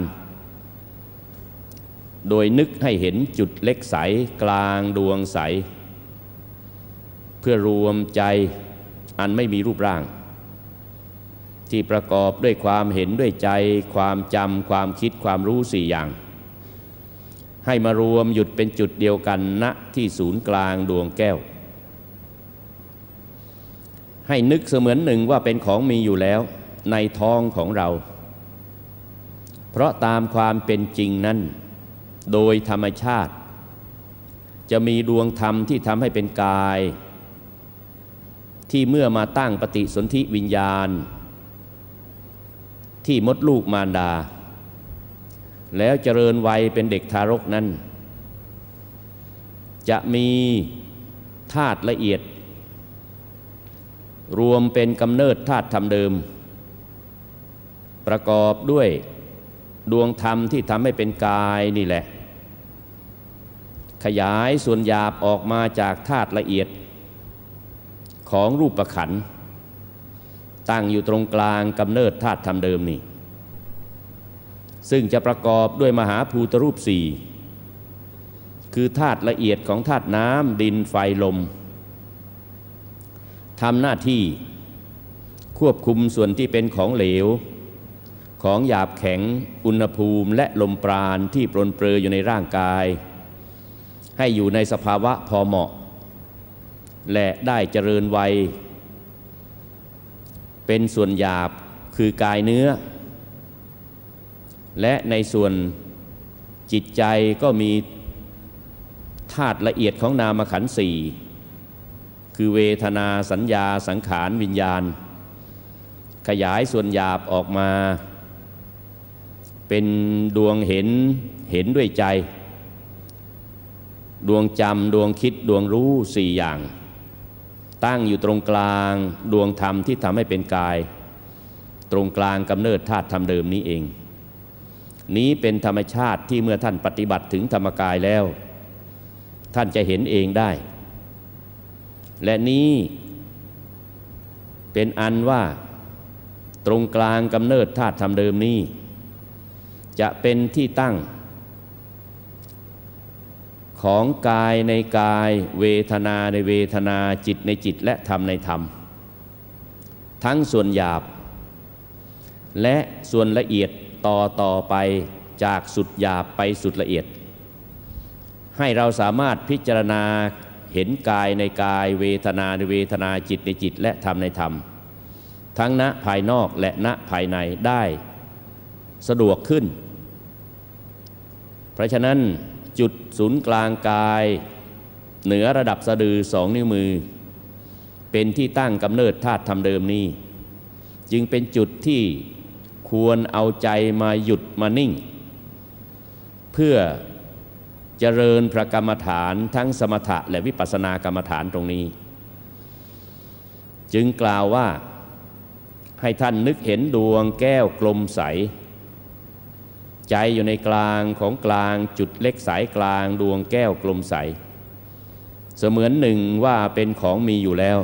โดยนึกให้เห็นจุดเล็กใสกลางดวงใสเพื่อรวมใจอันไม่มีรูปร่างที่ประกอบด้วยความเห็นด้วยใจความจำความคิดความรู้สี่อย่างให้มารวมหยุดเป็นจุดเดียวกันณที่ศูนย์กลางดวงแก้วให้นึกเสมือนหนึ่งว่าเป็นของมีอยู่แล้วในท้องของเราเพราะตามความเป็นจริงนั้นโดยธรรมชาติจะมีดวงธรรมที่ทำให้เป็นกายที่เมื่อมาตั้งปฏิสนธิวิญญาณที่มดลูกมารดาแล้วเจริญวัยเป็นเด็กทารกนั้นจะมีธาตุละเอียดรวมเป็นกำเนิดธาตุธรรมเดิมประกอบด้วยดวงธรรมที่ทำให้เป็นกายนี่แหละขยายส่วนหยาบออกมาจากธาตุละเอียดของรูปขันธ์ตั้งอยู่ตรงกลางกำเนิดธาตุธรรมเดิมนี่ซึ่งจะประกอบด้วยมหาภูตรูปสี่คือธาตุละเอียดของธาตุน้ำดินไฟลมทำหน้าที่ควบคุมส่วนที่เป็นของเหลวของหยาบแข็งอุณหภูมิและลมปราณที่ปรนเปรออยู่ในร่างกายให้อยู่ในสภาวะพอเหมาะและได้เจริญวัยเป็นส่วนหยาบคือกายเนื้อและในส่วนจิตใจก็มีธาตุละเอียดของนามขันธ์สี่คือเวทนาสัญญาสังขารวิญญาณขยายส่วนหยาบออกมาเป็นดวงเห็นเห็นด้วยใจดวงจำดวงคิดดวงรู้สี่อย่างตั้งอยู่ตรงกลางดวงธรรมที่ทำให้เป็นกายตรงกลางกำเนิดธาตุธรรมเดิมนี้เองนี้เป็นธรรมชาติที่เมื่อท่านปฏิบัติถึงธรรมกายแล้วท่านจะเห็นเองได้และนี้เป็นอันว่าตรงกลางกำเนิดธาตุธรรมเดิมนี้จะเป็นที่ตั้งของกายในกายเวทนาในเวทนาจิตในจิตและธรรมในธรรมทั้งส่วนหยาบและส่วนละเอียดต่อต่อไปจากสุดหยาบไปสุดละเอียดให้เราสามารถพิจารณาเห็นกายในกายเวทนาในเวทนาจิตในจิตและธรรมในธรรมทั้งณภายนอกและณภายในได้สะดวกขึ้นเพราะฉะนั้นจุดศูนย์กลางกายเหนือระดับสะดือสองนิ้วมือเป็นที่ตั้งกำเนิดธาตุธรรมเดิมนี้จึงเป็นจุดที่ควรเอาใจมาหยุดมานิ่งเพื่อเจริญพระกรรมฐานทั้งสมถะและวิปัสสนากรรมฐานตรงนี้จึงกล่าวว่าให้ท่านนึกเห็นดวงแก้วกลมใสใจอยู่ในกลางของกลางจุดเล็กใสกลางดวงแก้วกลมใสเสมือนหนึ่งว่าเป็นของมีอยู่แล้ว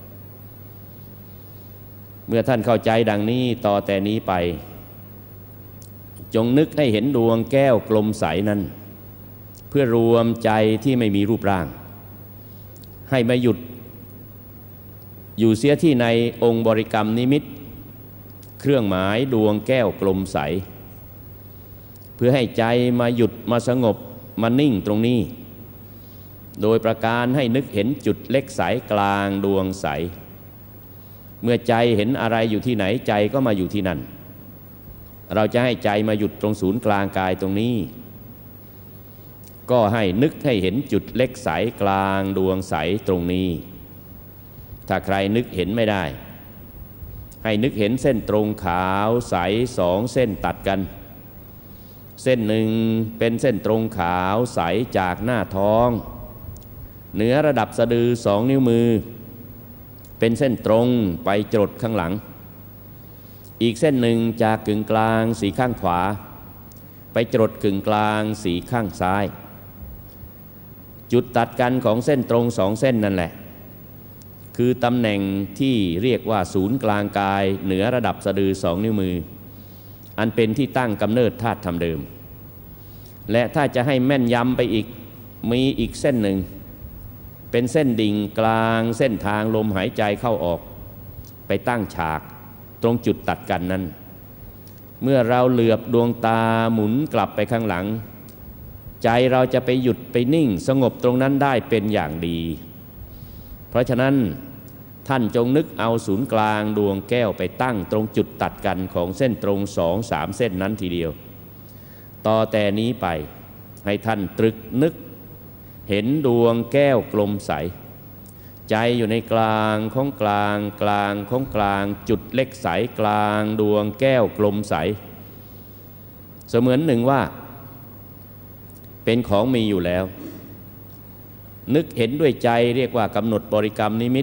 เมื่อท่านเข้าใจดังนี้ต่อแต่นี้ไปจงนึกให้เห็นดวงแก้วกลมใสนั้นเพื่อรวมใจที่ไม่มีรูปร่างให้มาหยุดอยู่เสียที่ในองค์บริกรรมนิมิตเครื่องหมายดวงแก้วกลมใสเพื่อให้ใจมาหยุดมาสงบมานิ่งตรงนี้โดยประการให้นึกเห็นจุดเล็กใสกลางดวงใสเมื่อใจเห็นอะไรอยู่ที่ไหนใจก็มาอยู่ที่นั่นเราจะให้ใจมาหยุดตรงศูนย์กลางกายตรงนี้ก็ให้นึกให้เห็นจุดเล็กใสกลางดวงใสตรงนี้ถ้าใครนึกเห็นไม่ได้ให้นึกเห็นเส้นตรงขาวใสสองเส้นตัดกันเส้นหนึ่งเป็นเส้นตรงขาวใสจากหน้าท้องเหนือระดับสะดือสองนิ้วมือเป็นเส้นตรงไปจรดข้างหลังอีกเส้นหนึ่งจากกึ่งกลางสีข้างขวาไปจรดกึ่งกลางสีข้างซ้ายจุดตัดกันของเส้นตรงสองเส้นนั่นแหละคือตำแหน่งที่เรียกว่าศูนย์กลางกายเหนือระดับสะดือสองนิ้วมืออันเป็นที่ตั้งกำเนิดธาตุธรรมเดิมและถ้าจะให้แม่นยำไปอีกมีอีกเส้นหนึ่งเป็นเส้นดิ่งกลางเส้นทางลมหายใจเข้าออกไปตั้งฉากตรงจุดตัดกันนั้นเมื่อเราเหลือบดวงตาหมุนกลับไปข้างหลังใจเราจะไปหยุดไปนิ่งสงบตรงนั้นได้เป็นอย่างดีเพราะฉะนั้นท่านจงนึกเอาศูนย์กลางดวงแก้วไปตั้งตรงจุดตัดกันของเส้นตรงสองสามเส้นนั้นทีเดียวต่อแต่นี้ไปให้ท่านตรึกนึกเห็นดวงแก้วกลมใสใจอยู่ในกลางของกลางกลางของกลางจุดเล็กใสกลางดวงแก้วกลมใสเสมือนหนึ่งว่าเป็นของมีอยู่แล้วนึกเห็นด้วยใจเรียกว่ากำหนดบริกรรมนิมิต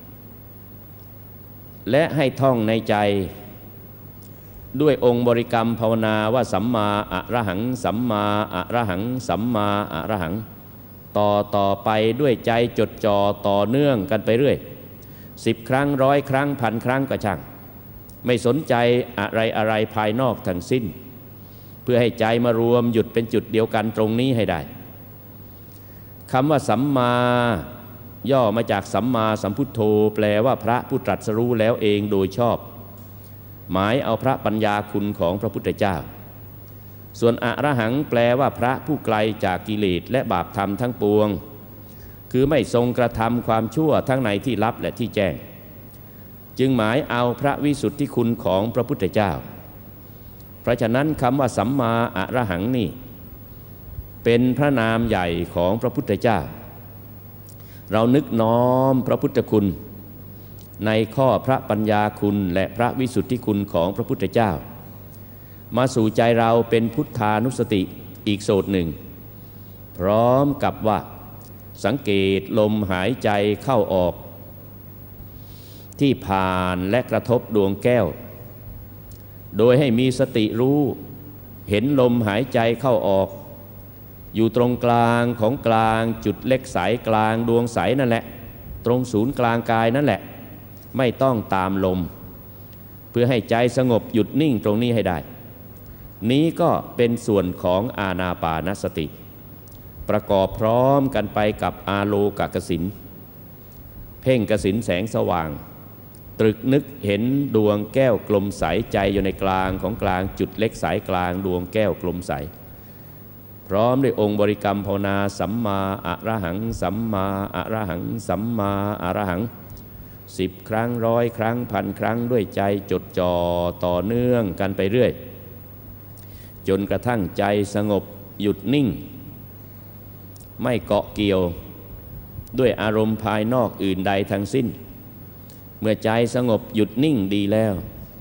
และให้ท่องในใจด้วยองค์บริกรรมภาวนาว่าสัมมาอะระหังสัมมาอะระหังสัมมาอะระหังต่อต่อไปด้วยใจจดจ่อต่อเนื่องกันไปเรื่อยสิบครั้งร้อยครั้งพันครั้งก็ช่างไม่สนใจอะไรอะไรภายนอกทั้งสิ้นเพื่อให้ใจมารวมหยุดเป็นจุดเดียวกันตรงนี้ให้ได้คำว่าสัมมาย่อมาจากสัมมาสัมพุทโธแปลว่าพระผู้ตรัสรู้แล้วเองโดยชอบหมายเอาพระปัญญาคุณของพระพุทธเจ้าส่วนอะระหังแปลว่าพระผู้ไกลจากกิเลสและบาปธรรมทั้งปวงคือไม่ทรงกระทำความชั่วทั้งในที่ลับและที่แจ้งจึงหมายเอาพระวิสุทธิคุณของพระพุทธเจ้าเพราะฉะนั้นคำว่าสัมมาอะระหังนี่เป็นพระนามใหญ่ของพระพุทธเจ้าเรานึกน้อมพระพุทธคุณในข้อพระปัญญาคุณและพระวิสุทธิคุณของพระพุทธเจ้ามาสู่ใจเราเป็นพุทธานุสติอีกโสตหนึ่งพร้อมกับว่าสังเกตลมหายใจเข้าออกที่ผ่านและกระทบดวงแก้วโดยให้มีสติรู้เห็นลมหายใจเข้าออกอยู่ตรงกลางของกลางจุดเล็กใสกลางดวงใสนั่นแหละตรงศูนย์กลางกายนั่นแหละไม่ต้องตามลมเพื่อให้ใจสงบหยุดนิ่งตรงนี้ให้ได้นี้ก็เป็นส่วนของอานาปานสติประกอบพร้อมกันไปกับอาโลกกสิณเพ่งกสิณแสงสว่างตรึกนึกเห็นดวงแก้วกลมใสใจอยู่ในกลางของกลางจุดเล็กใสกลางดวงแก้วกลมใสพร้อมด้วยองค์บริกรรมภาวนาสัมมาอะระหังสัมมาอะระหังสัมมาอะระหังสิบครั้งร้อยครั้งพันครั้งด้วยใจจดจ่อต่อเนื่องกันไปเรื่อยจนกระทั่งใจสงบหยุดนิ่งไม่เกาะเกี่ยวด้วยอารมณ์ภายนอกอื่นใดทั้งสิ้นเมื่อใจสงบหยุดนิ่งดีแล้ว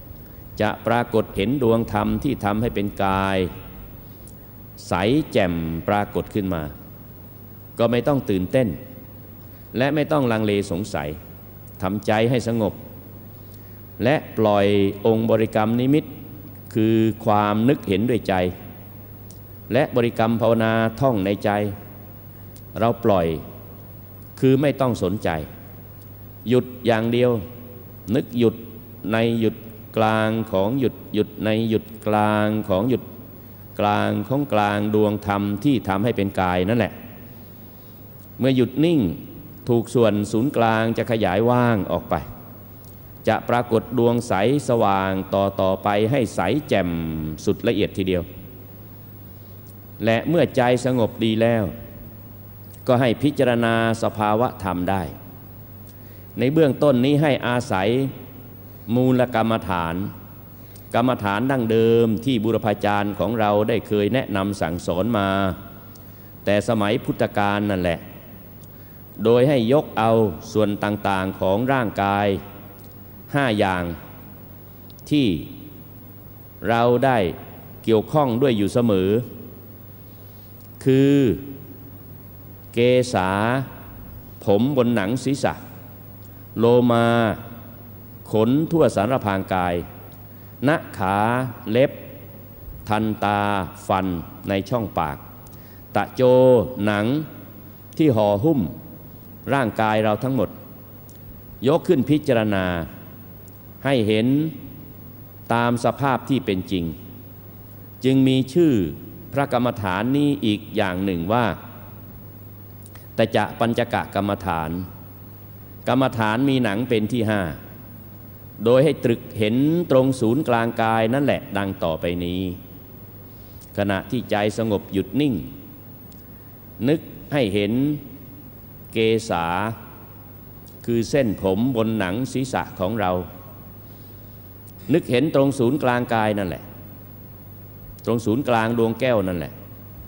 จะปรากฏเห็นดวงธรรมที่ทำให้เป็นกายใสแจ่มปรากฏขึ้นมาก็ไม่ต้องตื่นเต้นและไม่ต้องลังเลสงสัยทำใจให้สงบและปล่อยองค์บริกรรมนิมิตคือความนึกเห็นด้วยใจและบริกรรมภาวนาท่องในใจเราปล่อยคือไม่ต้องสนใจหยุดอย่างเดียวนึกหยุดในหยุดกลางของหยุดหยุดในหยุดกลางของหยุดกลางของกลางดวงธรรมที่ทำให้เป็นกายนั่นแหละเมื่อหยุดนิ่งถูกส่วนศูนย์กลางจะขยายว่างออกไปจะปรากฏดวงใสสว่างต่อต่อไปให้ใสแจ่มสุดละเอียดทีเดียวและเมื่อใจสงบดีแล้วก็ให้พิจารณาสภาวะธรรมได้ในเบื้องต้นนี้ให้อาศัยมูลกรรมฐานกรรมฐานดั้งเดิมที่บุรพาจารย์ของเราได้เคยแนะนำสั่งสอนมาแต่สมัยพุทธกาลนั่นแหละโดยให้ยกเอาส่วนต่างๆของร่างกายห้าอย่างที่เราได้เกี่ยวข้องด้วยอยู่เสมอคือเกศาผมบนหนังศีรษะโลมาขนทั่วสารพางกายหน้าขาเล็บทันตาฟันในช่องปากตะโจหนังที่ห่อหุ้มร่างกายเราทั้งหมดยกขึ้นพิจารณาให้เห็นตามสภาพที่เป็นจริงจึงมีชื่อพระกรรมฐานนี้อีกอย่างหนึ่งว่าแต่จะปัญจกะกรรมฐานกรรมฐานมีหนังเป็นที่ห้าโดยให้ตรึกเห็นตรงศูนย์กลางกายนั่นแหละดังต่อไปนี้ขณะที่ใจสงบหยุดนิ่งนึกให้เห็นเกศาคือเส้นผมบนหนังศีรษะของเรานึกเห็นตรงศูนย์กลางกายนั่นแหละตรงศูนย์กลางดวงแก้วนั่นแหละ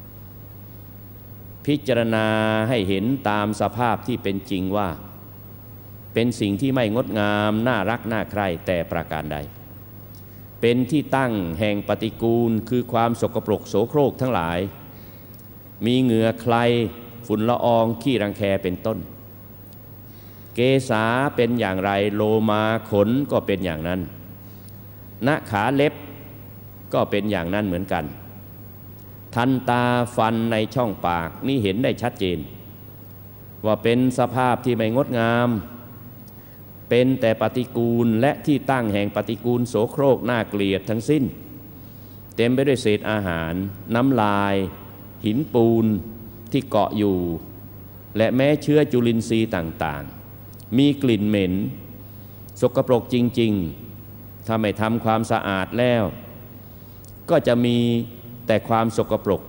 พิจารณาให้เห็นตามสภาพที่เป็นจริงว่าเป็นสิ่งที่ไม่งดงามน่ารักน่าใคร่แต่ประการใดเป็นที่ตั้งแห่งปฏิกูลคือความสกปรกโสโครกทั้งหลายมีเหงื่อใครฝุ่นละอองขี้รังแคเป็นต้นเกศาเป็นอย่างไรโลมาขนก็เป็นอย่างนั้นหน้าขาเล็บก็เป็นอย่างนั้นเหมือนกันทันตาฟันในช่องปากนี่เห็นได้ชัดเจนว่าเป็นสภาพที่ไม่งดงามเป็นแต่ปฏิกูลและที่ตั้งแห่งปฏิกูลโสโครกน่าเกลียดทั้งสิ้นเต็มไปด้วยเศษอาหารน้ำลายหินปูนที่เกาะอยู่และแม้เชื้อจุลินทรีย์ต่างๆมีกลิ่นเหม็นสกปรกจริงๆถ้าไม่ทำความสะอาดแล้วก็จะมีแต่ความสกปรก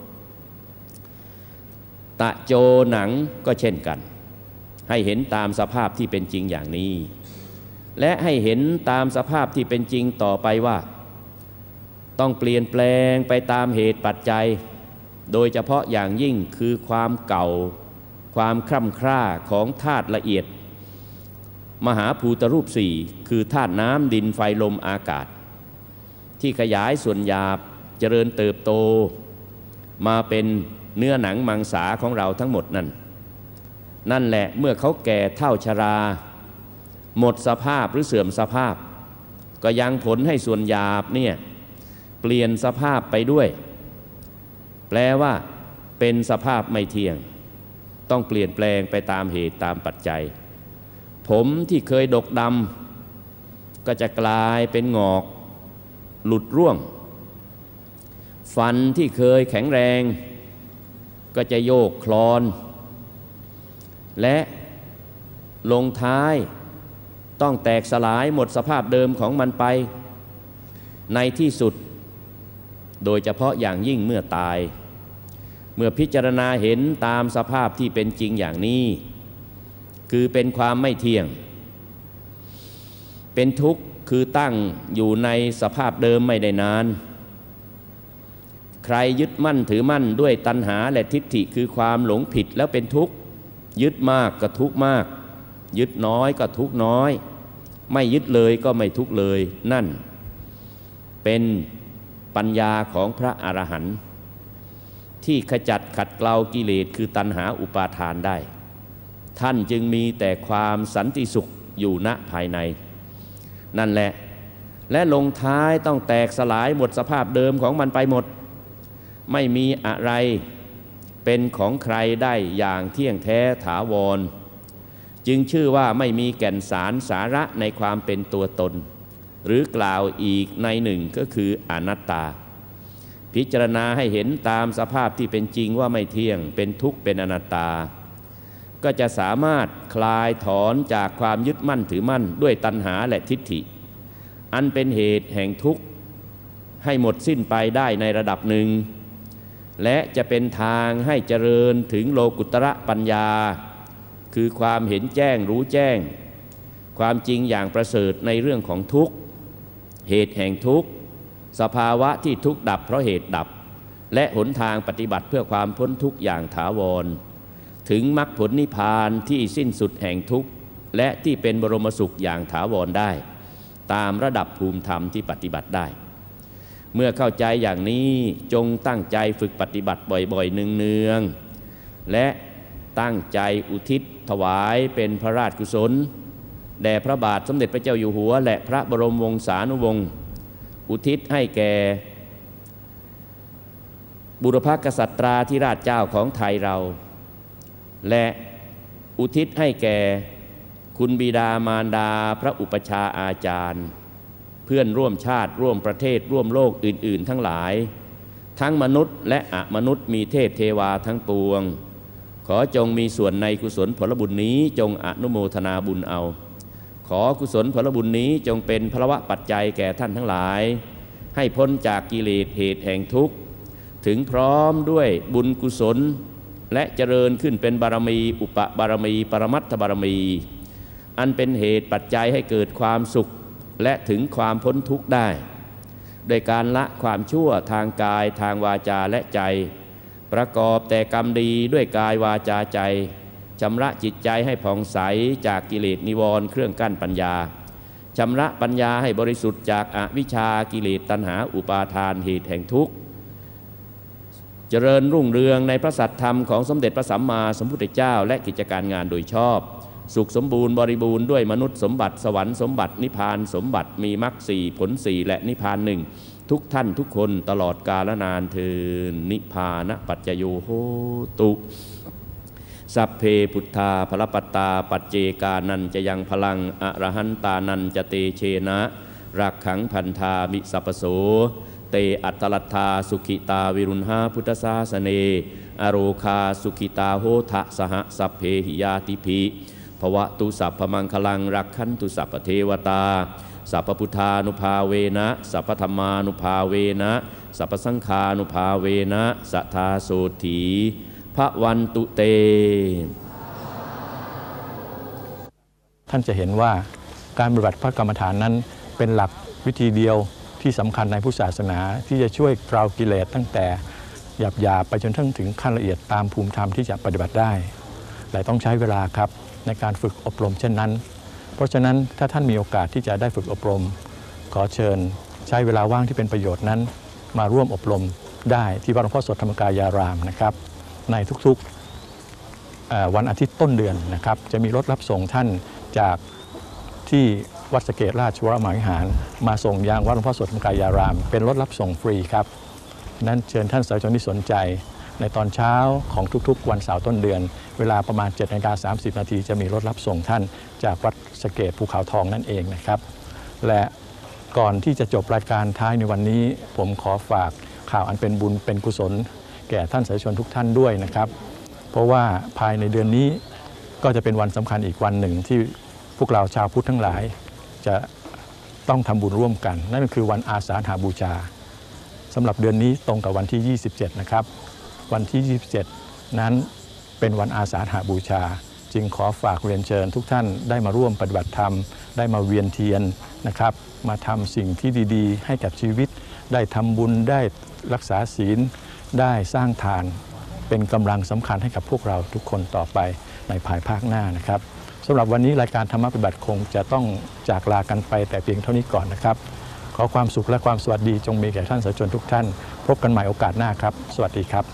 ตะโจหนังก็เช่นกันให้เห็นตามสภาพที่เป็นจริงอย่างนี้และให้เห็นตามสภาพที่เป็นจริงต่อไปว่าต้องเปลี่ยนแปลงไปตามเหตุปัจจัยโดยเฉพาะอย่างยิ่งคือความเก่าความคร่ำคร่าของธาตุละเอียดมหาภูตรูปสี่คือธาตุน้ำดินไฟลมอากาศที่ขยายส่วนหยาบเจริญเติบโตมาเป็นเนื้อหนังมังสาของเราทั้งหมดนั่นนั่นแหละเมื่อเขาแก่เฒ่าชราหมดสภาพหรือเสื่อมสภาพก็ยังผลให้ส่วนหยาบเนี่ยเปลี่ยนสภาพไปด้วยแปลว่าเป็นสภาพไม่เที่ยงต้องเปลี่ยนแปลงไปตามเหตุตามปัจจัยผมที่เคยดกดำก็จะกลายเป็นงอกหลุดร่วงฟันที่เคยแข็งแรงก็จะโยกคลอนและลงท้ายต้องแตกสลายหมดสภาพเดิมของมันไปในที่สุดโดยเฉพาะอย่างยิ่งเมื่อตายเมื่อพิจารณาเห็นตามสภาพที่เป็นจริงอย่างนี้คือเป็นความไม่เที่ยงเป็นทุกข์คือตั้งอยู่ในสภาพเดิมไม่ได้นานใครยึดมั่นถือมั่นด้วยตัณหาและทิฏฐิคือความหลงผิดแล้วเป็นทุกข์ยึดมากก็ทุกข์มากยึดน้อยก็ทุกข์น้อยไม่ยึดเลยก็ไม่ทุกข์เลยนั่นเป็นปัญญาของพระอรหันต์ที่ขจัดขัดเกลากิเลสคือตัณหาอุปาทานได้ท่านจึงมีแต่ความสันติสุขอยู่ณภายในนั่นแหละและลงท้ายต้องแตกสลายหมดสภาพเดิมของมันไปหมดไม่มีอะไรเป็นของใครได้อย่างเที่ยงแท้ถาวรจึงชื่อว่าไม่มีแก่นสารสาระในความเป็นตัวตนหรือกล่าวอีกในหนึ่งก็คืออนัตตาพิจารณาให้เห็นตามสภาพที่เป็นจริงว่าไม่เที่ยงเป็นทุกข์เป็นอนัตตาก็จะสามารถคลายถอนจากความยึดมั่นถือมั่นด้วยตัณหาและทิฏฐิอันเป็นเหตุแห่งทุกข์ให้หมดสิ้นไปได้ในระดับหนึ่งและจะเป็นทางให้เจริญถึงโลกุตระปัญญาคือความเห็นแจ้งรู้แจ้งความจริงอย่างประเสริฐในเรื่องของทุกข์เหตุแห่งทุกข์สภาวะที่ทุกข์ดับเพราะเหตุดับและหนทางปฏิบัติเพื่อความพ้นทุกข์อย่างถาวรถึงมรรคผลนิพพานที่สิ้นสุดแห่งทุกข์และที่เป็นบรมสุขอย่างถาวรได้ตามระดับภูมิธรรมที่ปฏิบัติได้เมื่อเข้าใจอย่างนี้จงตั้งใจฝึกปฏิบัติบ่อยๆเนืองๆและตั้งใจอุทิศถวายเป็นพระราชกุศลแด่พระบาทสมเด็จพระเจ้าอยู่หัวและพระบรมวงศานุวงศ์อุทิศให้แก่บุรพกษัตราธิราชเจ้าของไทยเราและอุทิศให้แก่คุณบิดามารดาพระอุปชาอาจารย์เพื่อนร่วมชาติร่วมประเทศร่วมโลกอื่นๆทั้งหลายทั้งมนุษย์และอมนุษย์มีเทพเทวาทั้งปวงขอจงมีส่วนในกุศลผลบุญนี้จงอนุโมทนาบุญเอาขอกุศลผลบุญนี้จงเป็นพลวะปัจจัยแก่ท่านทั้งหลายให้พ้นจากกิเลสเหตุแห่งทุกข์ถึงพร้อมด้วยบุญกุศลและเจริญขึ้นเป็นบารมีอุปบารมีปรมัตถบารมีอันเป็นเหตุปัจจัยให้เกิดความสุขและถึงความพ้นทุกข์ได้โดยการละความชั่วทางกายทางวาจาและใจประกอบแต่กรรมดีด้วยกายวาจาใจชำระจิตใจให้ผ่องใสจากกิเลสนิวรณ์เครื่องกั้นปัญญาชำระปัญญาให้บริสุทธิ์จากอวิชชากิเลสตัณหาอุปาทานเหตุแห่งทุกข์เจริญรุ่งเรืองในพระสัทธรรมของสมเด็จพระสัมมาสัมพุทธเจ้าและกิจการงานโดยชอบสุขสมบูรณ์บริบูรณ์ด้วยมนุษย์สมบัติสวรรค์สมบัตินิพพานสมบัติมีมรรคสี่ผลสี่และนิพพานหนึ่งทุกท่านทุกคนตลอดกาลนานเทินนิพพานปัจจโยโหตุสัพเพพุทธาภลปัตตาปัจเจกานันจะยังพลังอรหันตานันจะเตเชนะรักขังพันธามิสัพโสเตอัตตลัทธาสุขิตาวิรุณหาพุทธศาสเนอโรคาสุขิตาโหทะสหสัพเพหิยาติภิภวตุสัพพมังคลังรักขันตุสัพพเทวตาสัพพพุทธานุภาเวนะสัพพธรรมานุภาเวนะสัพพสังฆานุภาเวนะสัทธาโสถีพระวันตุเตท่านจะเห็นว่าการปฏิบัติพระกรรมฐานนั้นเป็นหลักวิธีเดียวที่สำคัญในพุทธศาสนาที่จะช่วยกลาวกิเลสตั้งแต่หยาบๆไปจนถึงขั้นละเอียดตามภูมิธรรมที่จะปฏิบัติได้แต่ต้องใช้เวลาครับในการฝึกอบรมเช่นนั้นเพราะฉะนั้นถ้าท่านมีโอกาสที่จะได้ฝึกอบรมขอเชิญใช้เวลาว่างที่เป็นประโยชน์นั้นมาร่วมอบรมได้ที่วัดหลวงพ่อสดธรรมกายารามนะครับในทุกๆวันอาทิตย์ต้นเดือนนะครับจะมีรถรับส่งท่านจากที่วัดสะเกษราชวรมหาวิหารมาส่งยังวัดหลวงพ่อสดธรรมกายารามเป็นรถรับส่งฟรีครับนั้นเชิญท่านสาธุชนที่สนใจในตอนเช้าของทุกๆวันเสาร์ต้นเดือนเวลาประมาณ เจ็ดนาฬิกาสามสิบนาทีจะมีรถรับส่งท่านจากวัดสะเกษภูเขาทองนั่นเองนะครับและก่อนที่จะจบรายการท้ายในวันนี้ผมขอฝากข่าวอันเป็นบุญเป็นกุศลแก่ท่านสาธุชนทุกท่านด้วยนะครับเพราะว่าภายในเดือนนี้ก็จะเป็นวันสำคัญอีกวันหนึ่งที่พวกเราชาวพุทธทั้งหลายจะต้องทำบุญร่วมกันนั่นก็คือวันอาสาฬหบูชาสำหรับเดือนนี้ตรงกับวันที่ยี่สิบเจ็ดนะครับวันที่ยี่สิบเจ็ดนั้นเป็นวันอาสาฬหบูชาจึงขอฝากเรียนเชิญทุกท่านได้มาร่วมปฏิบัติธรรมได้มาเวียนเทียนนะครับมาทำสิ่งที่ดีๆให้กับชีวิตได้ทำบุญได้รักษาศีลได้สร้างทานเป็นกำลังสำคัญให้กับพวกเราทุกคนต่อไปในภายภาคหน้านะครับสำหรับวันนี้รายการธรรมะปฏิบัติคงจะต้องจากลากันไปแต่เพียงเท่านี้ก่อนนะครับขอความสุขและความสวัสดีจงมีแก่ท่านสาธุชนทุกท่านพบกันใหม่โอกาสหน้าครับสวัสดีครับ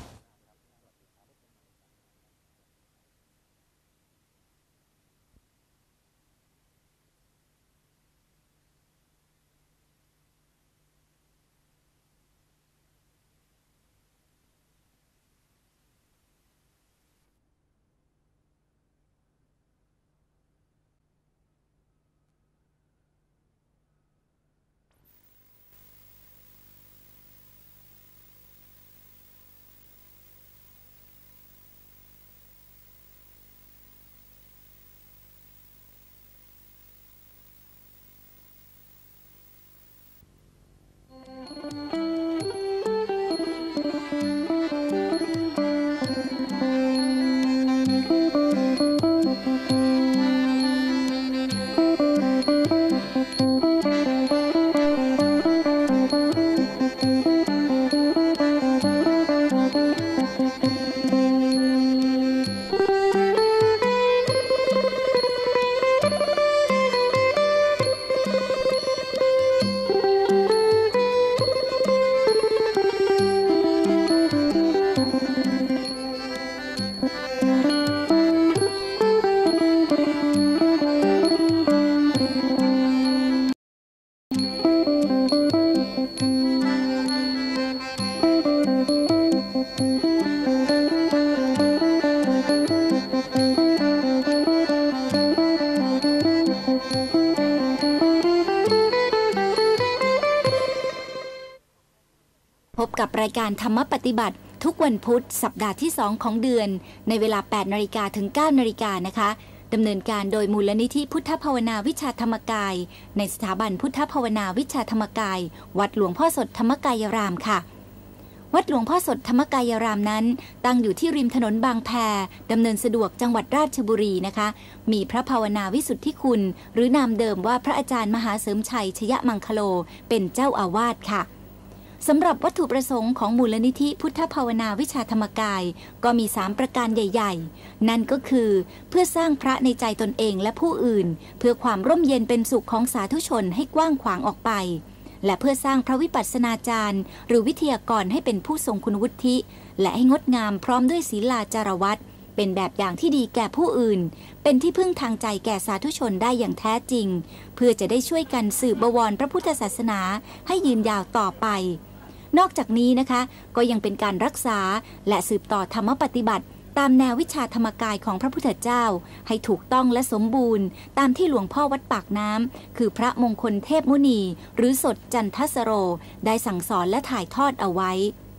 พบกับรายการธรรมปฏิบัติทุกวันพุธสัปดาห์ที่สองของเดือนในเวลาแปดนาฬิกาถึงเก้านาฬิกานะคะดำเนินการโดยมูลนิธิพุทธภาวนาวิชาธรรมกายในสถาบันพุทธภาวนาวิชาธรรมกายวัดหลวงพ่อสดธรรมกายรามค่ะวัดหลวงพ่อสดธรรมกายรามนั้นตั้งอยู่ที่ริมถนนบางแพดำเนินสะดวกจังหวัดราชบุรีนะคะมีพระภาวนาวิสุทธิคุณหรือนามเดิมว่าพระอาจารย์มหาเสริมชัยชยมังคโลเป็นเจ้าอาวาสค่ะสำหรับวัตถุประสงค์ของมูลนิธิพุทธภาวนาวิชาธรรมกายก็มีสามประการใหญ่ๆนั่นก็คือเพื่อสร้างพระในใจตนเองและผู้อื่นเพื่อความร่มเย็นเป็นสุขของสาธุชนให้กว้างขวางออกไปและเพื่อสร้างพระวิปัสสนาจารย์หรือวิทยากรให้เป็นผู้ทรงคุณวุฒิและให้งดงามพร้อมด้วยศีลาจารวัตรเป็นแบบอย่างที่ดีแก่ผู้อื่นเป็นที่พึ่งทางใจแก่สาธุชนได้อย่างแท้จริงเพื่อจะได้ช่วยกันสืบบวรพระพุทธศาสนาให้ยืนยาวต่อไปนอกจากนี้นะคะก็ยังเป็นการรักษาและสืบต่อธรรมปฏิบัติตามแนววิชาธรรมกายของพระพุทธเจ้าให้ถูกต้องและสมบูรณ์ตามที่หลวงพ่อวัดปากน้ำคือพระมงคลเทพมุนีหรือสดจันทสโรได้สั่งสอนและถ่ายทอดเอาไว้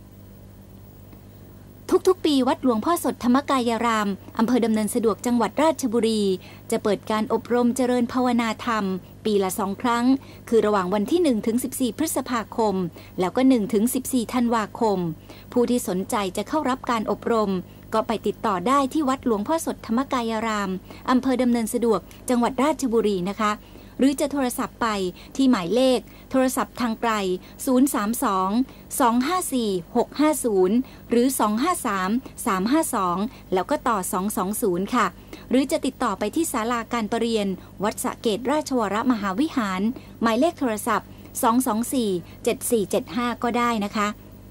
ทุกๆปีวัดหลวงพ่อสดธรรมกายรามอำเภอดำเนินสะดวกจังหวัดราชบุรีจะเปิดการอบรมเจริญภาวนาธรรมปีละสองครั้งคือระหว่างวันที่หนึ่งถึงสิบสี่พฤษภาคมแล้วก็หนึ่งถึงสิบสี่ธันวาคมผู้ที่สนใจจะเข้ารับการอบรมก็ไปติดต่อได้ที่วัดหลวงพ่อสดธรรมกายรามอำเภอดำเนินสะดวกจังหวัดราชบุรีนะคะหรือจะโทรศัพท์ไปที่หมายเลขโทรศัพท์ทางไกลศูนย์ สาม สอง สอง ห้า สี่ หก ห้า ศูนย์หรือสอง ห้า สาม สาม ห้า สองแล้วก็ต่อสอง สอง ศูนย์ค่ะหรือจะติดต่อไปที่ศาลาการประเรียนวัดสะเกษราชวรมหาวิหารหมายเลขโทรศัพท์สอง สอง สี่ เจ็ด สี่ เจ็ด ห้าก็ได้นะคะ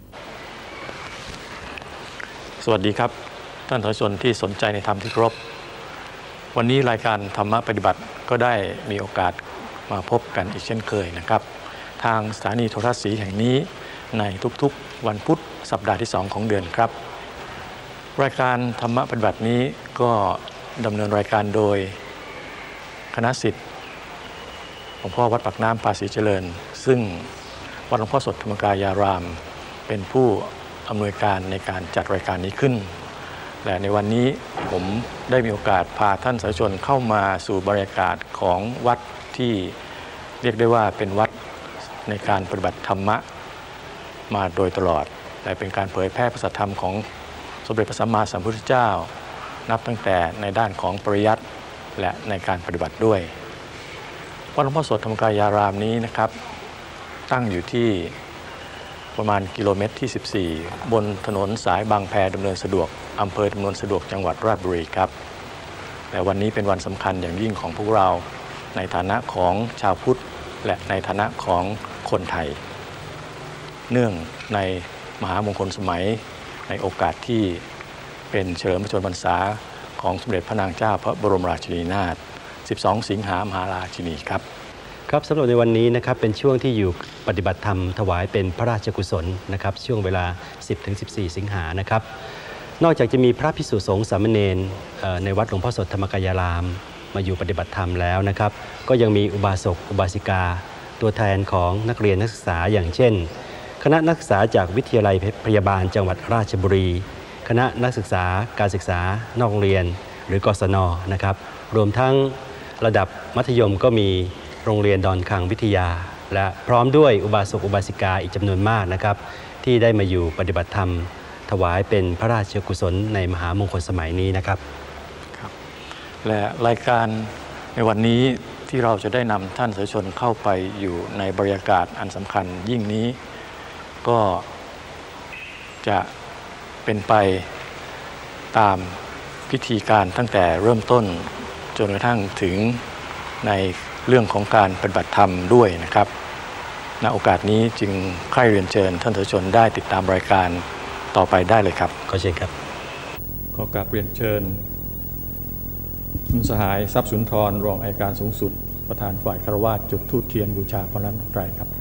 สวัสดีครับท่านสาธุชนที่สนใจในธรรมที่เคารพวันนี้รายการธรรมะปฏิบัติก็ได้มีโอกาสมาพบกันอีกเช่นเคยนะครับทางสถานีโทรทัศน์สีแห่งนี้ในทุกๆวันพุธสัปดาห์ที่สองของเดือนครับรายการธรรมะปฏิบัตินี้ก็ดำเนินรายการโดยคณะศิษย์หลวงพ่อวัดปากน้ำภาษีเจริญซึ่งวัดหลวงพ่อสดธรรมกายารามเป็นผู้อำนวยการในการจัดรายการนี้ขึ้นและในวันนี้ผมได้มีโอกาสพาท่านสาธุชนเข้ามาสู่บรรยากาศของวัดที่เรียกได้ว่าเป็นวัดในการปฏิบัติธรรมะมาโดยตลอดและเป็นการเผยแพร่พระสัทธรรมของสมเด็จพระสัมมาสัมพุทธเจ้านับตั้งแต่ในด้านของปริยัติและในการปฏิบัติด้วยวัดหลวงพ่อสดธรรมกายารามนี้นะครับตั้งอยู่ที่ประมาณกิโลเมตรที่สิบสี่บนถนนสายบางแพดำเนินสะดวกอำเภอดำเนินสะดวกจังหวัดราชบุรีครับแต่วันนี้เป็นวันสำคัญอย่างยิ่งของพวกเราในฐานะของชาวพุทธและในฐานะของคนไทยเนื่องในมหามงคลสมัยในโอกาสที่เป็นเฉลิมพระชนมพรรษาของสมเด็จพระนางเจ้าพระบรมราชินีนาถสิบสองสิงหามหาราชินีครับครับสำหรับในวันนี้นะครับเป็นช่วงที่อยู่ปฏิบัติธรรมถวายเป็นพระราชกุศลนะครับช่วงเวลา สิบถึงสิบสี่ สิงหานะครับนอกจากจะมีพระภิกษุสงฆ์สามเณรในวัดหลวงพ่อสดธรรมกายารามมาอยู่ปฏิบัติธรรมแล้วนะครับก็ยังมีอุบาสกอุบาสิกาตัวแทนของนักเรียนนักศึกษาอย่างเช่นคณะนักศึกษาจากวิทยาลัยพยาบาลจังหวัดราชบุรีคณะนักศึกษาการศึกษานอกโรงเรียนหรือกศน.นะครับรวมทั้งระดับมัธยมก็มีโรงเรียนดอนคังวิทยาและพร้อมด้วยอุบาสกอุบาสิกาอีกจำนวนมากนะครับที่ได้มาอยู่ปฏิบัติธรรมถวายเป็นพระราชกุศลในมหามงคลสมัยนี้นะครับครับและรายการในวันนี้ที่เราจะได้นำท่านสาธุชนเข้าไปอยู่ในบรรยากาศอันสำคัญยิ่งนี้ก็จะเป็นไปตามพิธีการตั้งแต่เริ่มต้นจนกระทั่งถึงในเรื่องของการปฏิบัติธรรมด้วยนะครับณโอกาสนี้จึงใคร่เรียนเชิญท่านสาธุชนได้ติดตามรายการต่อไปได้เลยครับขอเชิญครับขอกราบเรียนเชิญคุณสหายทรัพย์สุนทรรองอัยการสูงสุดประธานฝ่ายคฤหัสถ์จุดธูปเทียนบูชาพระรัตนตรัยครับ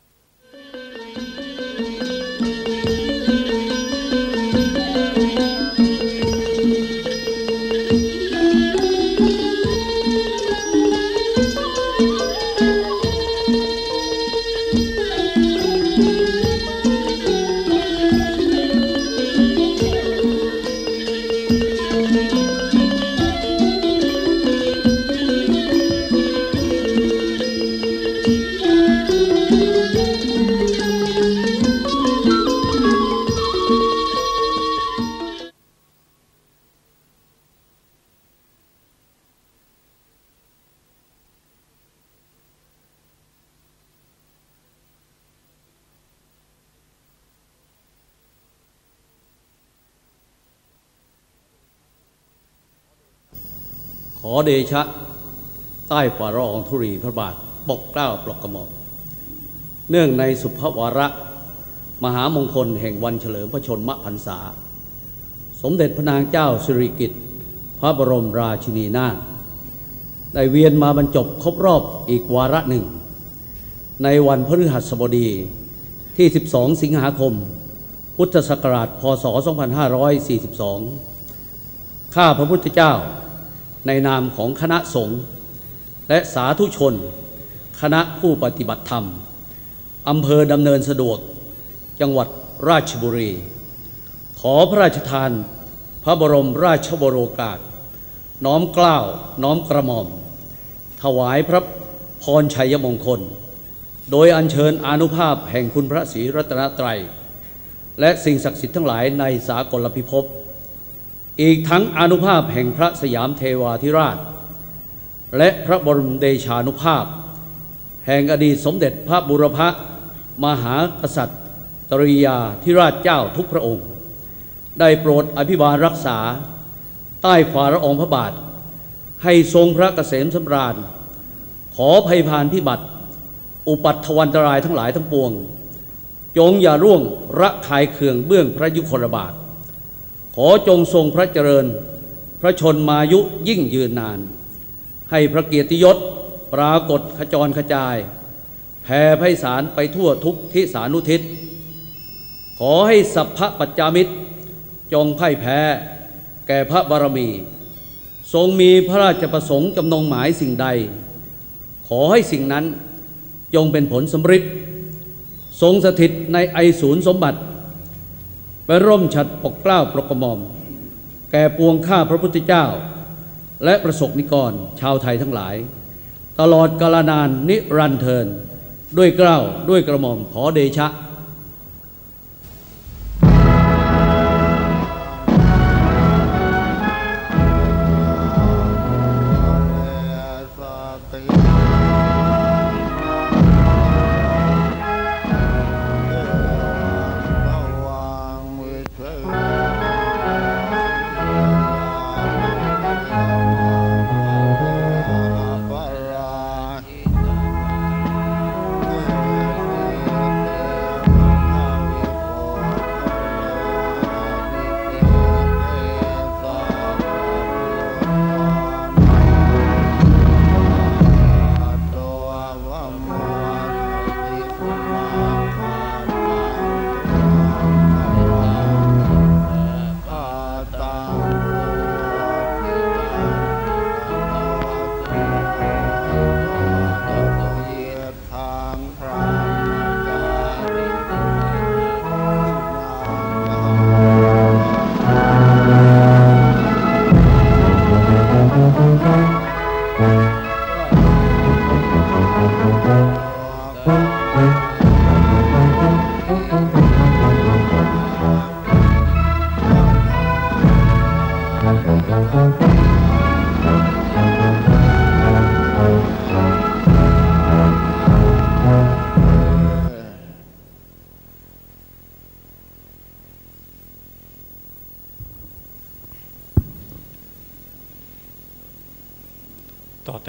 ขอเดชะใต้ฝ่าละอองธุลีพระบาทปกเกล้าปลกกระหม่อมเนื่องในสุภวาระมหามงคลแห่งวันเฉลิมพระชนมพรรษาสมเด็จพระนางเจ้าสิริกิติ์พระบรมราชินีนาถได้เวียนมาบรรจบครบรอบอีกวาระหนึ่งในวันพฤหัสบดีที่สิบสองสิงหาคมพุทธศักราชพ.ศ. สองพันห้าร้อยสี่สิบสองข้าพระพุทธเจ้าในนามของคณะสงฆ์และสาธุชนคณะผู้ปฏิบัติธรรมอำเภอดำเนินสะดวกจังหวัดราชบุรีขอพระราชทานพระบรมราชโองการ น้อมเกล้าน้อมกระหม่อมถวายพระพรชัยมงคลโดยอัญเชิญอานุภาพแห่งคุณพระศรีรัตนตรัยและสิ่งศักดิ์สิทธิ์ทั้งหลายในสากลพิภพอีกทั้งอานุภาพแห่งพระสยามเทวาธิราชและพระบรมเดชานุภาพแห่งอดีตสมเด็จพระบูรพมหากษัตริยาธิราชเจ้าทุกพระองค์ได้โปรดอภิบาลรักษาใต้ฝ่าละอองพระบาทให้ทรงพระเกษมสำราญขอภัยพานพิบัติอุปัตถวันตรายทั้งหลายทั้งปวงจงอย่าร่วงระคายเคืองเบื้องพระยุคลบาทขอจงทรงพระเจริญพระชนมายุยิ่งยืนนานให้พระเกียรติยศปรากฏขจรขจายแผ่ไพศาลไปทั่วทุกทิศานุทิศขอให้สัพพะปัจจามิตรจงพ่ายแพ้แก่พระบารมีทรงมีพระราชประสงค์จำนงหมายสิ่งใดขอให้สิ่งนั้นจงเป็นผลสำเร็จทรงสถิตในไอศูนย์สมบัติไปร่มฉัตรปกเกล้าปลกกระหม่อมแก่ปวงข้าพระพุทธเจ้าและประสบนิกรชาวไทยทั้งหลายตลอดกาลนานนิรันดร์เทินด้วยเกล้าด้วยกระหม่อมขอเดชะ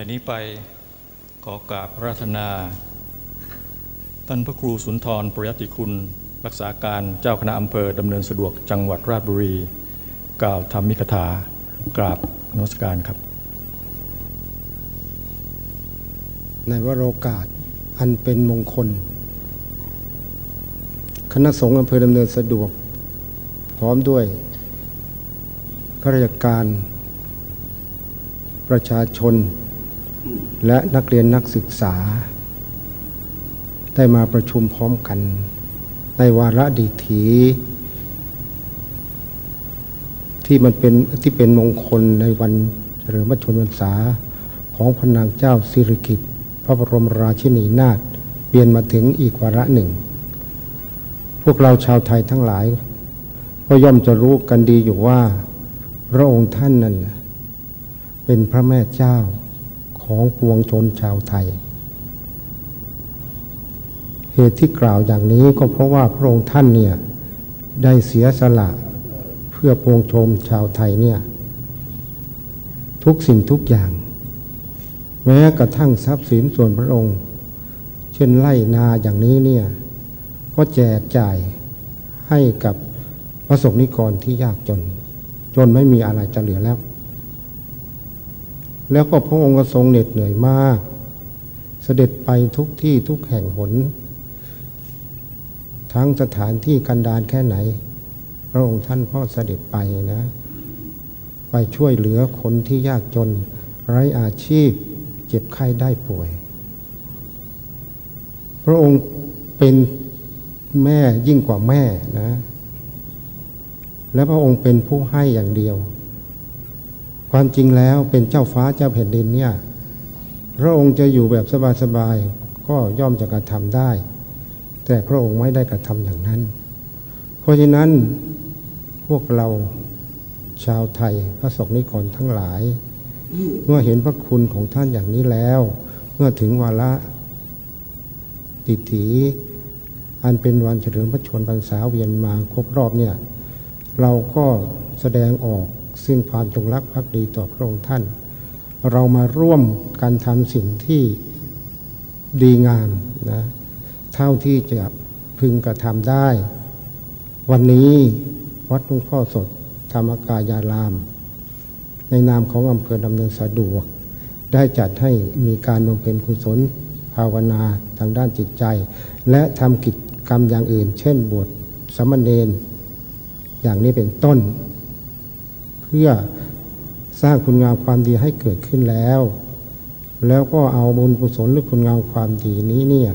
นี้ไปขอกราบอาราธนาท่านพระครูสุนทรปริยติคุณรักษาการเจ้าคณะอำเภอดำเนินสะดวกจังหวัดราชบุรีกล่าวธรรมิกถากราบนมัสการครับในวโรกาสอันเป็นมงคลคณะสงฆ์อำเภอดำเนินสะดวกพร้อมด้วยข้าราชการประชาชนและนักเรียนนักศึกษาได้มาประชุมพร้อมกันในวาระดีถีที่มันเป็นที่เป็นมงคลในวันเฉลิมพระชนมพรรษาของพระนางเจ้าสิริกิติ์พระบรมราชินีนาถเปลี่ยนมาถึงอีกวาระหนึ่งพวกเราชาวไทยทั้งหลายก็ย่อมจะรู้กันดีอยู่ว่าพระองค์ท่านนั้นเป็นพระแม่เจ้าของปวงชนชาวไทยเหตุที่กล่าวอย่างนี้ก็เพราะว่าพระองค์ท่านเนี่ยได้เสียสละเพื่อปวงชนชาวไทยเนี่ยทุกสิ่งทุกอย่างแม้กระทั่งทรัพย์สินส่วนพระองค์เช่นไร่นาอย่างนี้เนี่ยก็แจกจ่ายให้กับพระสงฆ์นิกรที่ยากจนจนไม่มีอะไรจะเหลือแล้วแล้วก็พระองค์ก็ทรงเหน็ดเหนื่อยมากเสด็จไปทุกที่ทุกแห่งหนทั้งสถานที่กันดารแค่ไหนพระองค์ท่านก็เสด็จไปนะไปช่วยเหลือคนที่ยากจนไร้อาชีพเจ็บไข้ได้ป่วยพระองค์เป็นแม่ยิ่งกว่าแม่นะและพระองค์เป็นผู้ให้อย่างเดียวความจริงแล้วเป็นเจ้าฟ้าเจ้าแผ่นดินเนี่ยพระองค์จะอยู่แบบสบายๆก็ย่อมจะกระทำได้แต่พระองค์ไม่ได้กระทำอย่างนั้นเพราะฉะนั้นพวกเราชาวไทยพระสงฆ์นิกรทั้งหลายเมื่อเห็นพระคุณของท่านอย่างนี้แล้วเมื่อถึงวาระดิถีอันเป็นวันเฉลิมพระชนมพรรษาเวียนมาครบรอบเนี่ยเราก็แสดงออกซึ่งความจงรักภักดีต่อพระองค์ท่านเรามาร่วมกันทำสิ่งที่ดีงามนะเท่าที่จะพึงกระทำได้วันนี้วัดหลวงพ่อสดธรรมกายารามในนามของอำเภอดำเนินสะดวกได้จัดให้มีการบำเพ็ญกุศลภาวนาทางด้านจิตใจและทำกิจกรรมอย่างอื่นเช่นบวชสามเณรอย่างนี้เป็นต้นเพื่อสร้างคุณงามความดีให้เกิดขึ้นแล้วแล้วก็เอาบุญกุศลหรือคุณงามความดีนี้เนี่ย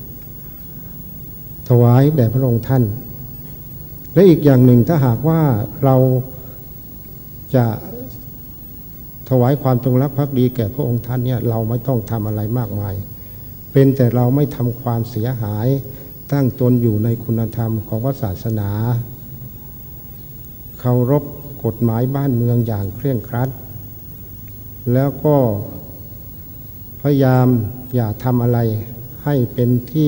ถวายแด่พระองค์ท่านและอีกอย่างหนึ่งถ้าหากว่าเราจะถวายความจงรักภักดีแก่พระองค์ท่านเนี่ยเราไม่ต้องทำอะไรมากมายเป็นแต่เราไม่ทำความเสียหายตั้งตนอยู่ในคุณธรรมของพระศาสนาเคารพกฎหมายบ้านเมืองอย่างเคร่งครัดแล้วก็พยายามอย่าทำอะไรให้เป็นที่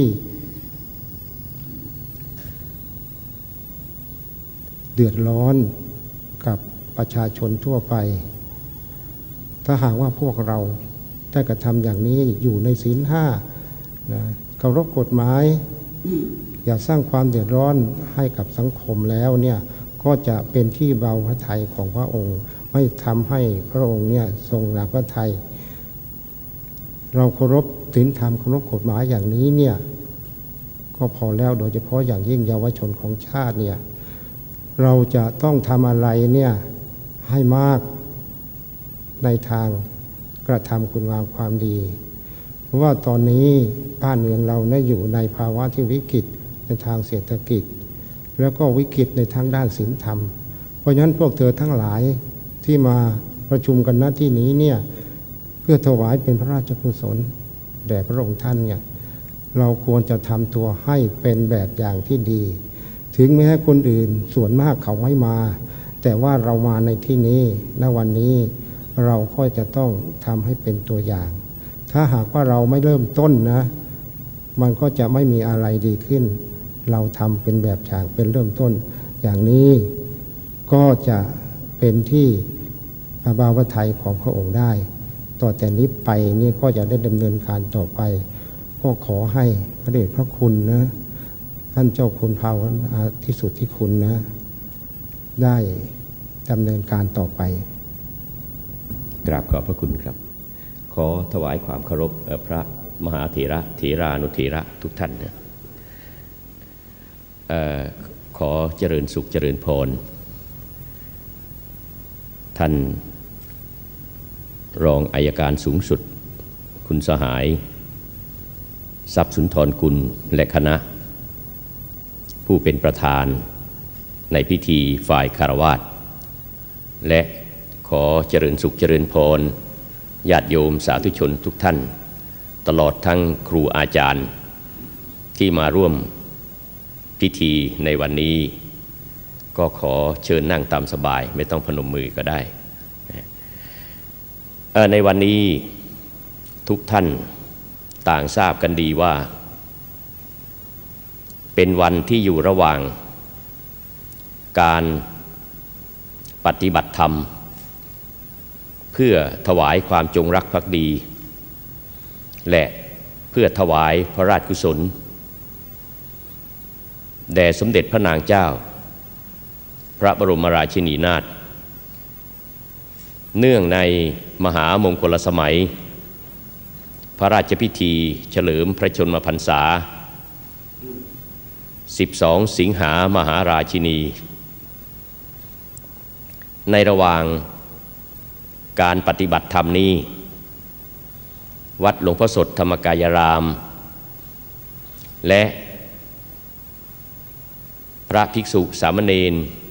เดือดร้อนกับประชาชนทั่วไปถ้าหากว่าพวกเราได้กระทำอย่างนี้อยู่ในศีลห้านะเคารพกฎหมายอย่าสร้างความเดือดร้อนให้กับสังคมแล้วเนี่ยก็จะเป็นที่เบาพระทัยของพระองค์ไม่ทำให้พระองค์เนี่ยทรงหนักพระทัยเราเคารพศีลธรรมเคารพกฎหมายอย่างนี้เนี่ยก็พอแล้วโดยเฉพาะอย่างยิ่งเยาวชนของชาติเนี่ยเราจะต้องทำอะไรเนี่ยให้มากในทางกระทำคุณงามความดีเพราะว่าตอนนี้บ้านเมืองเราเนี่ยอยู่ในภาวะที่วิกฤตในทางเศรษฐกิจแล้วก็วิกฤตในทางด้านศีลธรรมเพราะฉะนั้นพวกเธอทั้งหลายที่มาประชุมกันณที่นี้เนี่ยเพื่อถวายเป็นพระราชกุศลแด่พระองค์ท่านเนี่ยเราควรจะทำตัวให้เป็นแบบอย่างที่ดีถึงแม้คนอื่นส่วนมากเขาไม่มาแต่ว่าเรามาในที่นี้ณวันนี้เราก็จะต้องทำให้เป็นตัวอย่างถ้าหากว่าเราไม่เริ่มต้นนะมันก็จะไม่มีอะไรดีขึ้นเราทำเป็นแบบอย่างเป็นเริ่มต้นอย่างนี้ก็จะเป็นที่อาบาวทัยของพระองค์ได้ต่อแต่นี้ไปนี่ก็จะได้ดำเนินการต่อไปก็ขอให้พระเดชพระคุณนะท่านเจ้าคุณภาวนาที่สุดที่คุณนะได้ดำเนินการต่อไปกราบขอบพระคุณครับขอถวายความเคารพพระมหาเถระเถรานุเถระทุกท่านนะขอเจริญสุขเจริญพรท่านรองอัยการสูงสุดคุณสหายทรัพย์สุนทรกุลและคณะผู้เป็นประธานในพิธีฝ่ายคารวาสและขอเจริญสุขเจริญพรญาติโยมสาธุชนทุกท่านตลอดทั้งครูอาจารย์ที่มาร่วมพิธีในวันนี้ก็ขอเชิญนั่งตามสบายไม่ต้องพนมมือก็ได้ในวันนี้ทุกท่านต่างทราบกันดีว่าเป็นวันที่อยู่ระหว่างการปฏิบัติธรรมเพื่อถวายความจงรักภักดีและเพื่อถวายพระราชกุศลแด่สมเด็จพระนางเจ้าพระบรมราชินีนาถเนื่องในมหามงคลสมัยพระราชพิธีเฉลิมพระชนมพรรษาสิบสองสิงหามหาราชินีในระหว่างการปฏิบัติธรรมนี้วัดหลวงพ่อสดธรรมกายรามและพระภิกษุสามเณร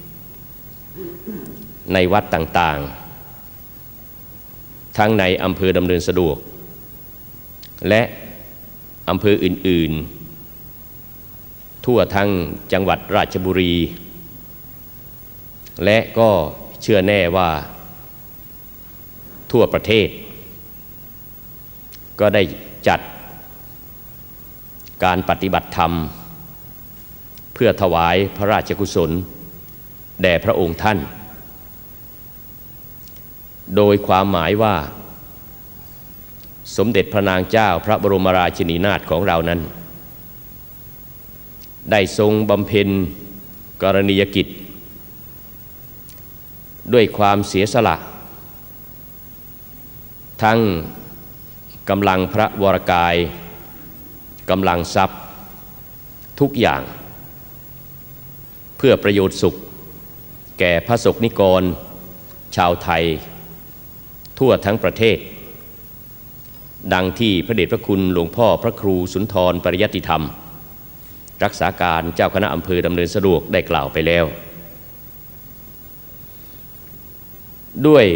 ในวัดต่างๆทั้งในอำเภอดำเนินสะดวกและอำเภออื่นๆทั่วทั้งจังหวัดราชบุรีและก็เชื่อแน่ว่าทั่วประเทศก็ได้จัดการปฏิบัติธรรมเพื่อถวายพระราชกุศลแด่พระองค์ท่านโดยความหมายว่าสมเด็จพระนางเจ้าพระบรมราชินีนาถของเรานั้นได้ทรงบำเพ็ญกรณียกิจด้วยความเสียสละทั้งกำลังพระวรกายกำลังทรัพย์ทุกอย่างเพื่อประโยชน์สุขแก่พระสงฆ์นิกรชาวไทยทั่วทั้งประเทศดังที่พระเดชพระคุณหลวงพ่อพระครูสุนทรปริยัติธรรมรักษาการเจ้าคณะอำเภอดำเนินสะดวกได้กล่าวไปแล้วด้วย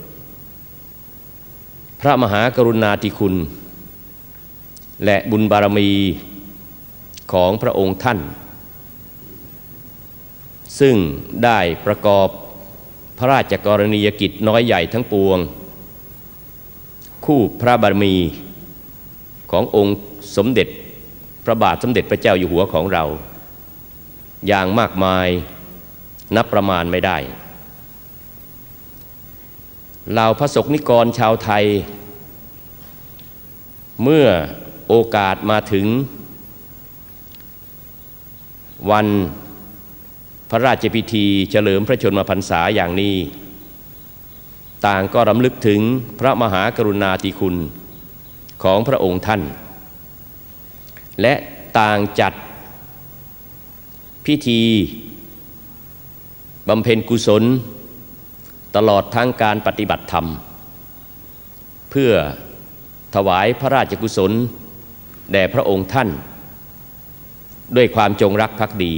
พระมหากรุณาธิคุณและบุญบารมีของพระองค์ท่านซึ่งได้ประกอบพระราชกรณียกิจน้อยใหญ่ทั้งปวงคู่พระบารมีขององค์สมเด็จพระบาทสมเด็จพระเจ้าอยู่หัวของเราอย่างมากมายนับประมาณไม่ได้เหล่าพระสงฆ์นิกรชาวไทยเมื่อโอกาสมาถึงวันพระราชพิธีเฉลิมพระชนมพรรษาอย่างนี้ต่างก็รำลึกถึงพระมหากรุณาธิคุณของพระองค์ท่านและต่างจัดพิธีบำเพ็ญกุศลตลอดทั้งการปฏิบัติธรรมเพื่อถวายพระราชกุศลแด่พระองค์ท่านด้วยความจงรักภักดี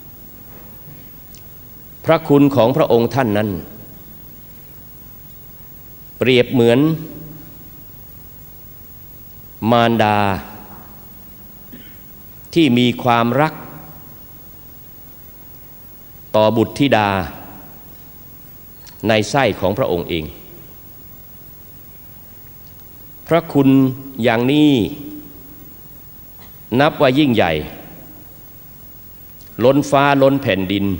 พระคุณของพระองค์ท่านนั้นเปรียบเหมือนมารดาที่มีความรักต่อบุตรธิดาในไส้ของพระองค์เองพระคุณอย่างนี้นับว่ายิ่งใหญ่ล้นฟ้าล้นแผ่นดิน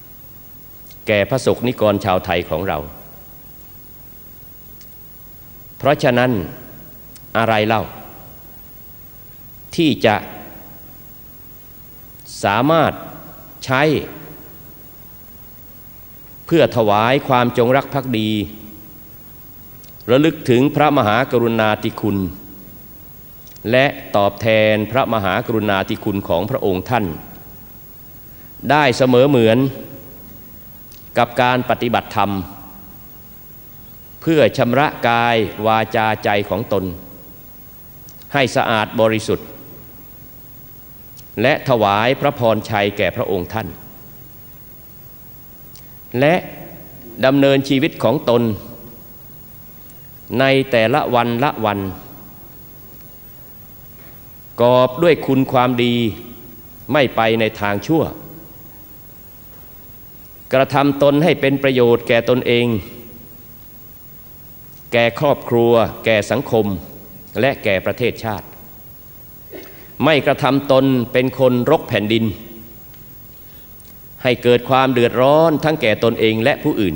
แก่พระสงฆ์นิกรชาวไทยของเราเพราะฉะนั้นอะไรเล่าที่จะสามารถใช้เพื่อถวายความจงรักภักดีระลึกถึงพระมหากรุณาธิคุณและตอบแทนพระมหากรุณาธิคุณของพระองค์ท่านได้เสมอเหมือนกับการปฏิบัติธรรมเพื่อชำระกายวาจาใจของตนให้สะอาดบริสุทธิ์และถวายพระพรชัยแก่พระองค์ท่านและดำเนินชีวิตของตนในแต่ละวันละวันกอบด้วยคุณความดีไม่ไปในทางชั่วกระทำตนให้เป็นประโยชน์แก่ตนเองแก่ครอบครัวแก่สังคมและแก่ประเทศชาติไม่กระทำตนเป็นคนรกแผ่นดินให้เกิดความเดือดร้อนทั้งแก่ตนเองและผู้อื่น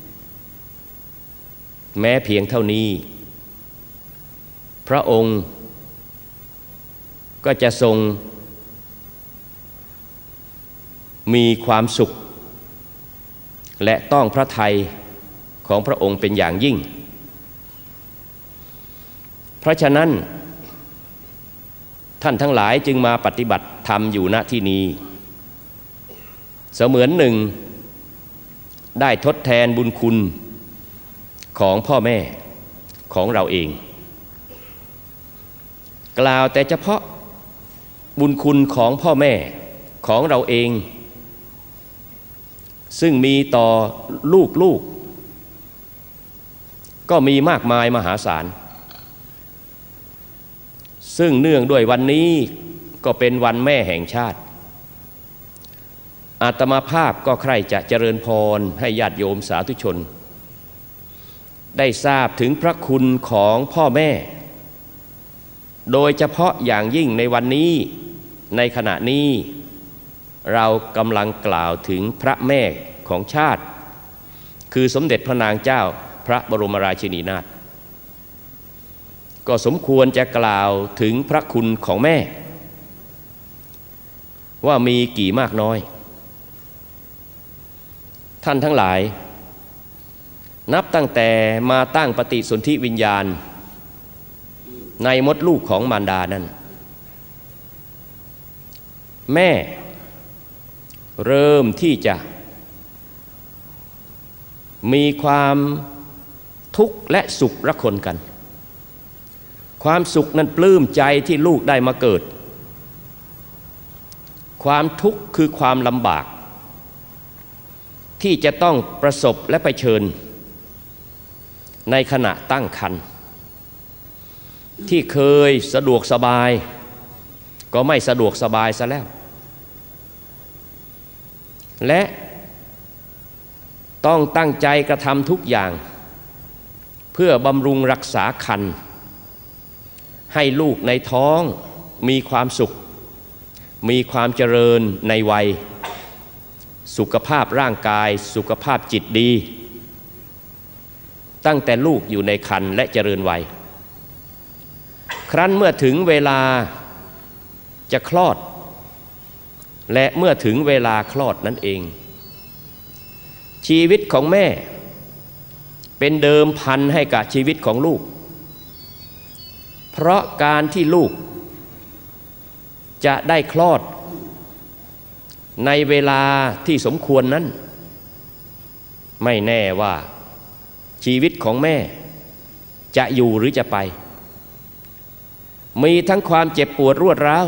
แม้เพียงเท่านี้พระองค์ก็จะทรงมีความสุขและต้องพระทัยของพระองค์เป็นอย่างยิ่งเพราะฉะนั้นท่านทั้งหลายจึงมาปฏิบัติธรรมอยู่ณที่นี้เสมือนหนึ่งได้ทดแทนบุญคุณของพ่อแม่ของเราเองกล่าวแต่เฉพาะบุญคุณของพ่อแม่ของเราเองซึ่งมีต่อลูกๆก็มีมากมายมหาศาลซึ่งเนื่องด้วยวันนี้ก็เป็นวันแม่แห่งชาติอาตมาภาพก็ใคร่จะเจริญพรให้ญาติโยมสาธุชนได้ทราบถึงพระคุณของพ่อแม่โดยเฉพาะอย่างยิ่งในวันนี้ในขณะนี้เรากำลังกล่าวถึงพระแม่ของชาติคือสมเด็จพระนางเจ้าพระบรมราชินีนาถก็สมควรจะกล่าวถึงพระคุณของแม่ว่ามีกี่มากน้อยท่านทั้งหลายนับตั้งแต่มาตั้งปฏิสนธิวิญญาณในมดลูกของมารดานั้นแม่เริ่มที่จะมีความทุกข์และสุขระคนกันความสุขนั้นปลื้มใจที่ลูกได้มาเกิดความทุกข์คือความลำบากที่จะต้องประสบและเผชิญในขณะตั้งครรภ์ที่เคยสะดวกสบายก็ไม่สะดวกสบายซะแล้วและต้องตั้งใจกระทำทุกอย่างเพื่อบำรุงรักษาครรภ์ให้ลูกในท้องมีความสุขมีความเจริญในวัยสุขภาพร่างกายสุขภาพจิตดีตั้งแต่ลูกอยู่ในครรภ์และเจริญวัยครั้นเมื่อถึงเวลาจะคลอดและเมื่อถึงเวลาคลอดนั่นเองชีวิตของแม่เป็นเดิมพันให้กับชีวิตของลูกเพราะการที่ลูกจะได้คลอดในเวลาที่สมควรนั้นไม่แน่ว่าชีวิตของแม่จะอยู่หรือจะไปมีทั้งความเจ็บปวดรวดร้าว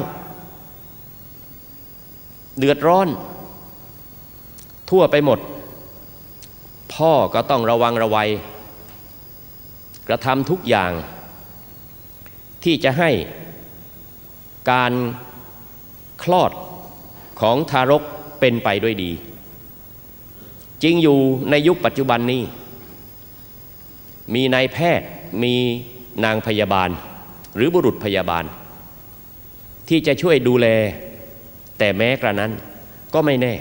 เดือดร้อนทั่วไปหมดพ่อก็ต้องระวังระวัยกระทำทุกอย่างที่จะให้การคลอดของทารกเป็นไปด้วยดีจริงอยู่ในยุคปัจจุบันนี้มีนายแพทย์มีนางพยาบาลหรือบุรุษพยาบาลที่จะช่วยดูแลแต่แม้กระนั้นก็ไม่แน่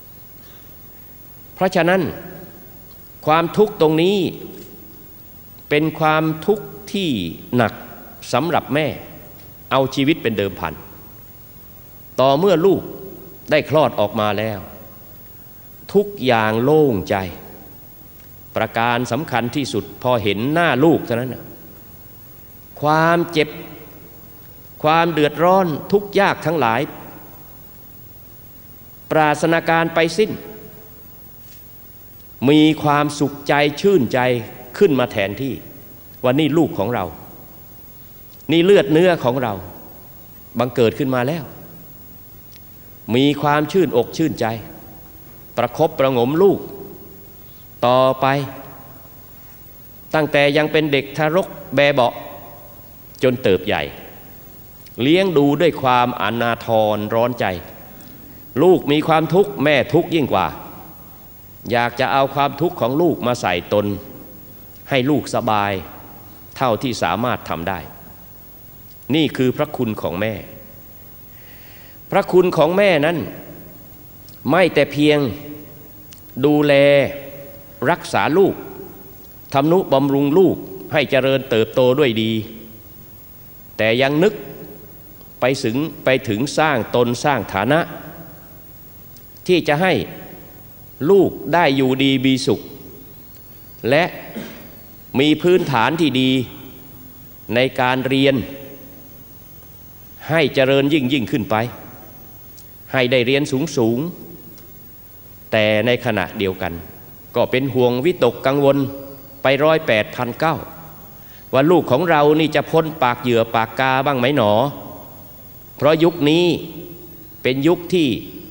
เพราะฉะนั้นความทุกข์ตรงนี้ เป็นเป็นความทุกข์ที่หนักสำหรับแม่เอาชีวิตเป็นเดิมพันต่อเมื่อลูกได้คลอดออกมาแล้วทุกอย่างโล่งใจประการสำคัญที่สุดพอเห็นหน้าลูกเท่านั้นนะความเจ็บความเดือดร้อนทุกข์ยากทั้งหลายปราศนาการไปสิ้นมีความสุขใจชื่นใจขึ้นมาแทนที่ว่านี่ลูกของเรานี่เลือดเนื้อของเราบังเกิดขึ้นมาแล้วมีความชื่นอกชื่นใจประคบประหงมลูกต่อไปตั้งแต่ยังเป็นเด็กทารกแบเบาะจนเติบใหญ่เลี้ยงดูด้วยความอนาทรร้อนใจลูกมีความทุกข์แม่ทุกข์ยิ่งกว่าอยากจะเอาความทุกข์ของลูกมาใส่ตนให้ลูกสบายเท่าที่สามารถทำได้นี่คือพระคุณของแม่พระคุณของแม่นั้นไม่แต่เพียงดูแลรักษาลูกทำนุบำรุงลูกให้เจริญเติบโตด้วยดีแต่ยังนึกไปถึงไปถึงสร้างตนสร้างฐานะที่จะให้ลูกได้อยู่ดีมีสุขและมีพื้นฐานที่ดีในการเรียนให้เจริญยิ่งยิ่งขึ้นไปให้ได้เรียนสูงสูงแต่ในขณะเดียวกันก็เป็นห่วงวิตกกังวลไปร้อยแปดพันเก้าว่าลูกของเรานี่จะพ้นปากเหยื่อปากกาบ้างไหมหนอเพราะยุคนี้เป็นยุคที่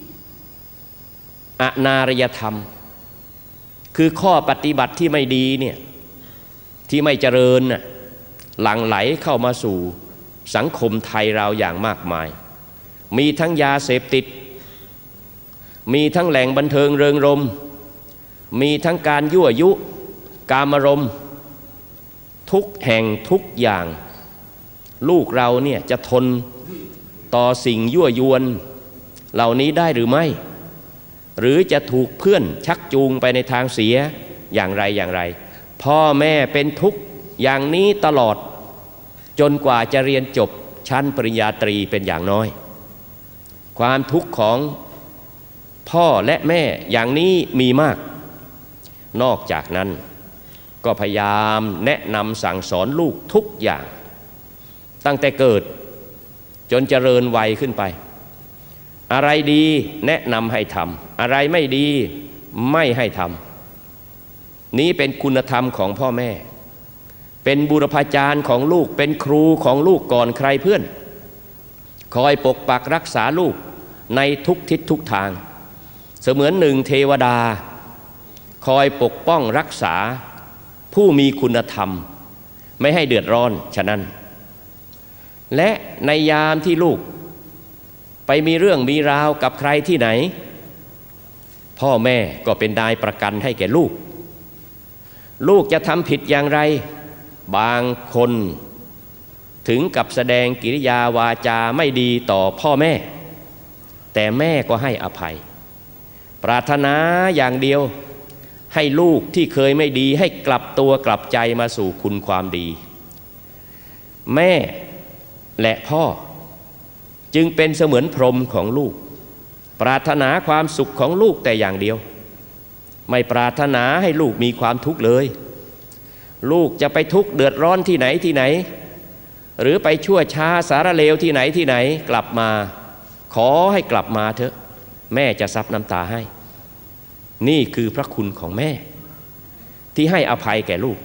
อนารยธรรมคือข้อปฏิบัติที่ไม่ดีเนี่ยที่ไม่เจริญน่ะหลั่งไหลเข้ามาสู่สังคมไทยเราอย่างมากมายมีทั้งยาเสพติดมีทั้งแหล่งบันเทิงเริงรมย์มีทั้งการยั่วยุกามารมณ์ทุกแห่งทุกอย่างลูกเราเนี่ยจะทนต่อสิ่งยั่วยวนเหล่านี้ได้หรือไม่หรือจะถูกเพื่อนชักจูงไปในทางเสียอย่างไรอย่างไรพ่อแม่เป็นทุกข์อย่างนี้ตลอดจนกว่าจะเรียนจบชั้นปริญญาตรีเป็นอย่างน้อยความทุกข์ของพ่อและแม่อย่างนี้มีมากนอกจากนั้นก็พยายามแนะนำสั่งสอนลูกทุกอย่างตั้งแต่เกิดจนเจริญวัยขึ้นไปอะไรดีแนะนำให้ทำอะไรไม่ดีไม่ให้ทำนี้เป็นคุณธรรมของพ่อแม่เป็นบุรพาจารย์ของลูกเป็นครูของลูกก่อนใครเพื่อนคอยปกปักรักษาลูกในทุกทิศทุกทางเสมือนหนึ่งเทวดาคอยปกป้องรักษาผู้มีคุณธรรมไม่ให้เดือดร้อนฉะนั้นและในยามที่ลูกไปมีเรื่องมีราวกับใครที่ไหนพ่อแม่ก็เป็นนายประกันให้แก่ลูกลูกจะทำผิดอย่างไรบางคนถึงกับแสดงกิริยาวาจาไม่ดีต่อพ่อแม่แต่แม่ก็ให้อภัยปรารถนาอย่างเดียวให้ลูกที่เคยไม่ดีให้กลับตัวกลับใจมาสู่คุณความดีแม่และพ่อจึงเป็นเสมือนพรหมของลูกปรารถนาความสุขของลูกแต่อย่างเดียวไม่ปรารถนาให้ลูกมีความทุกข์เลยลูกจะไปทุกข์เดือดร้อนที่ไหนที่ไหนหรือไปชั่วช้าสารเลวที่ไหนที่ไหนกลับมาขอให้กลับมาเถอะแม่จะซับน้ำตาให้นี่คือพระคุณของแม่ที่ให้อภัยแก่ลูก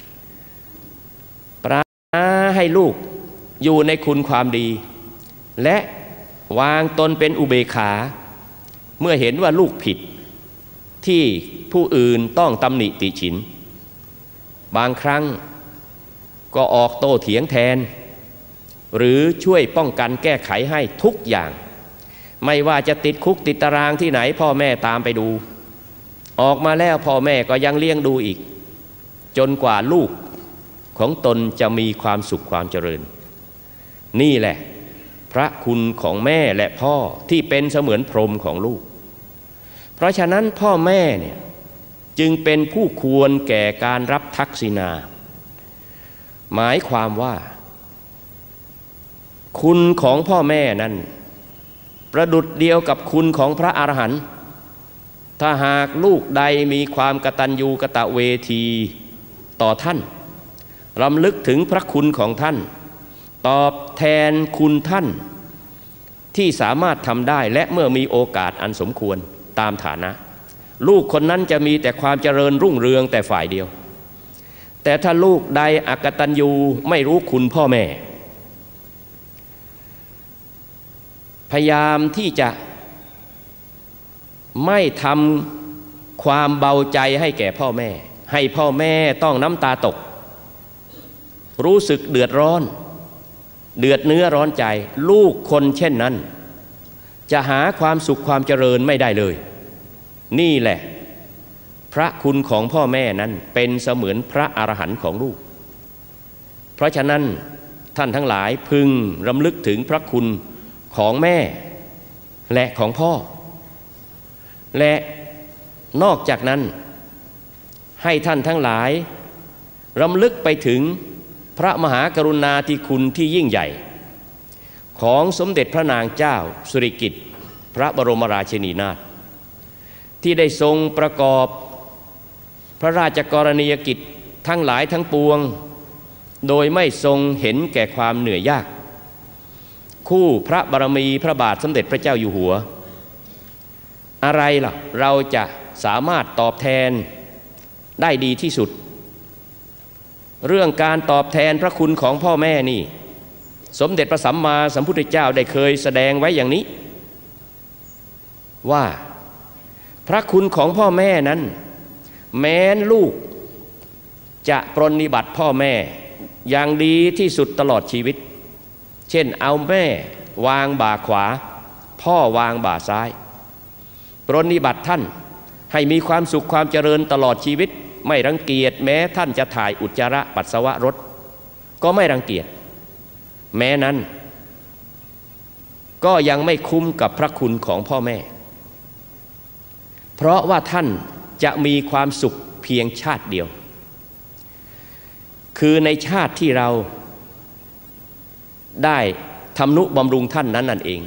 ปรารถนาให้ลูกอยู่ในคุณความดีและวางตนเป็นอุเบกขาเมื่อเห็นว่าลูกผิดที่ผู้อื่นต้องตำหนิติฉินบางครั้งก็ออกโต้เถียงแทนหรือช่วยป้องกันแก้ไขให้ทุกอย่างไม่ว่าจะติดคุกติดตารางที่ไหนพ่อแม่ตามไปดูออกมาแล้วพ่อแม่ก็ยังเลี้ยงดูอีกจนกว่าลูกของตนจะมีความสุขความเจริญนี่แหละพระคุณของแม่และพ่อที่เป็นเสมือนพรหมของลูกเพราะฉะนั้นพ่อแม่เนี่ยจึงเป็นผู้ควรแก่การรับทักษิณาหมายความว่าคุณของพ่อแม่นั้นประดุจเดียวกับคุณของพระอรหันต์ถ้าหากลูกใดมีความกตัญญูกตเวทีต่อท่านรำลึกถึงพระคุณของท่านตอบแทนคุณท่านที่สามารถทำได้และเมื่อมีโอกาสอันสมควรตามฐานะลูกคนนั้นจะมีแต่ความเจริญรุ่งเรืองแต่ฝ่ายเดียวแต่ถ้าลูกใดอกตัญญูไม่รู้คุณพ่อแม่พยายามที่จะไม่ทำความเบาใจให้แก่พ่อแม่ให้พ่อแม่ต้องน้ำตาตกรู้สึกเดือดร้อนเดือดเนื้อร้อนใจลูกคนเช่นนั้นจะหาความสุขความเจริญไม่ได้เลยนี่แหละพระคุณของพ่อแม่นั้นเป็นเสมือนพระอรหันต์ของลูกเพราะฉะนั้นท่านทั้งหลายพึงรำลึกถึงพระคุณของแม่และของพ่อและนอกจากนั้นให้ท่านทั้งหลายรำลึกไปถึงพระมหากรุณาธิคุณที่ยิ่งใหญ่ของสมเด็จพระนางเจ้าสิริกิติ์พระบรมราชินีนาถที่ได้ทรงประกอบพระราชกรณียกิจทั้งหลายทั้งปวงโดยไม่ทรงเห็นแก่ความเหนื่อยยากคู่พระบารมีพระบาทสมเด็จพระเจ้าอยู่หัวอะไรล่ะเราจะสามารถตอบแทนได้ดีที่สุดเรื่องการตอบแทนพระคุณของพ่อแม่นี่สมเด็จพระสัมมาสัมพุทธเจ้าได้เคยแสดงไว้อย่างนี้ว่าพระคุณของพ่อแม่นั้นแม้นลูกจะปรนนิบัติพ่อแม่อย่างดีที่สุดตลอดชีวิตเช่นเอาแม่วางบ่าขวาพ่อวางบ่าซ้ายปรนนิบัติท่านให้มีความสุขความเจริญตลอดชีวิตไม่รังเกียจแม้ท่านจะถ่ายอุจจาระปัสสาวะรถก็ไม่รังเกียจแม้นั้นก็ยังไม่คุ้มกับพระคุณของพ่อแม่เพราะว่าท่านจะมีความสุขเพียงชาติเดียวคือในชาติที่เราได้ทำนุบำรุงท่านนั้นนั่นเอง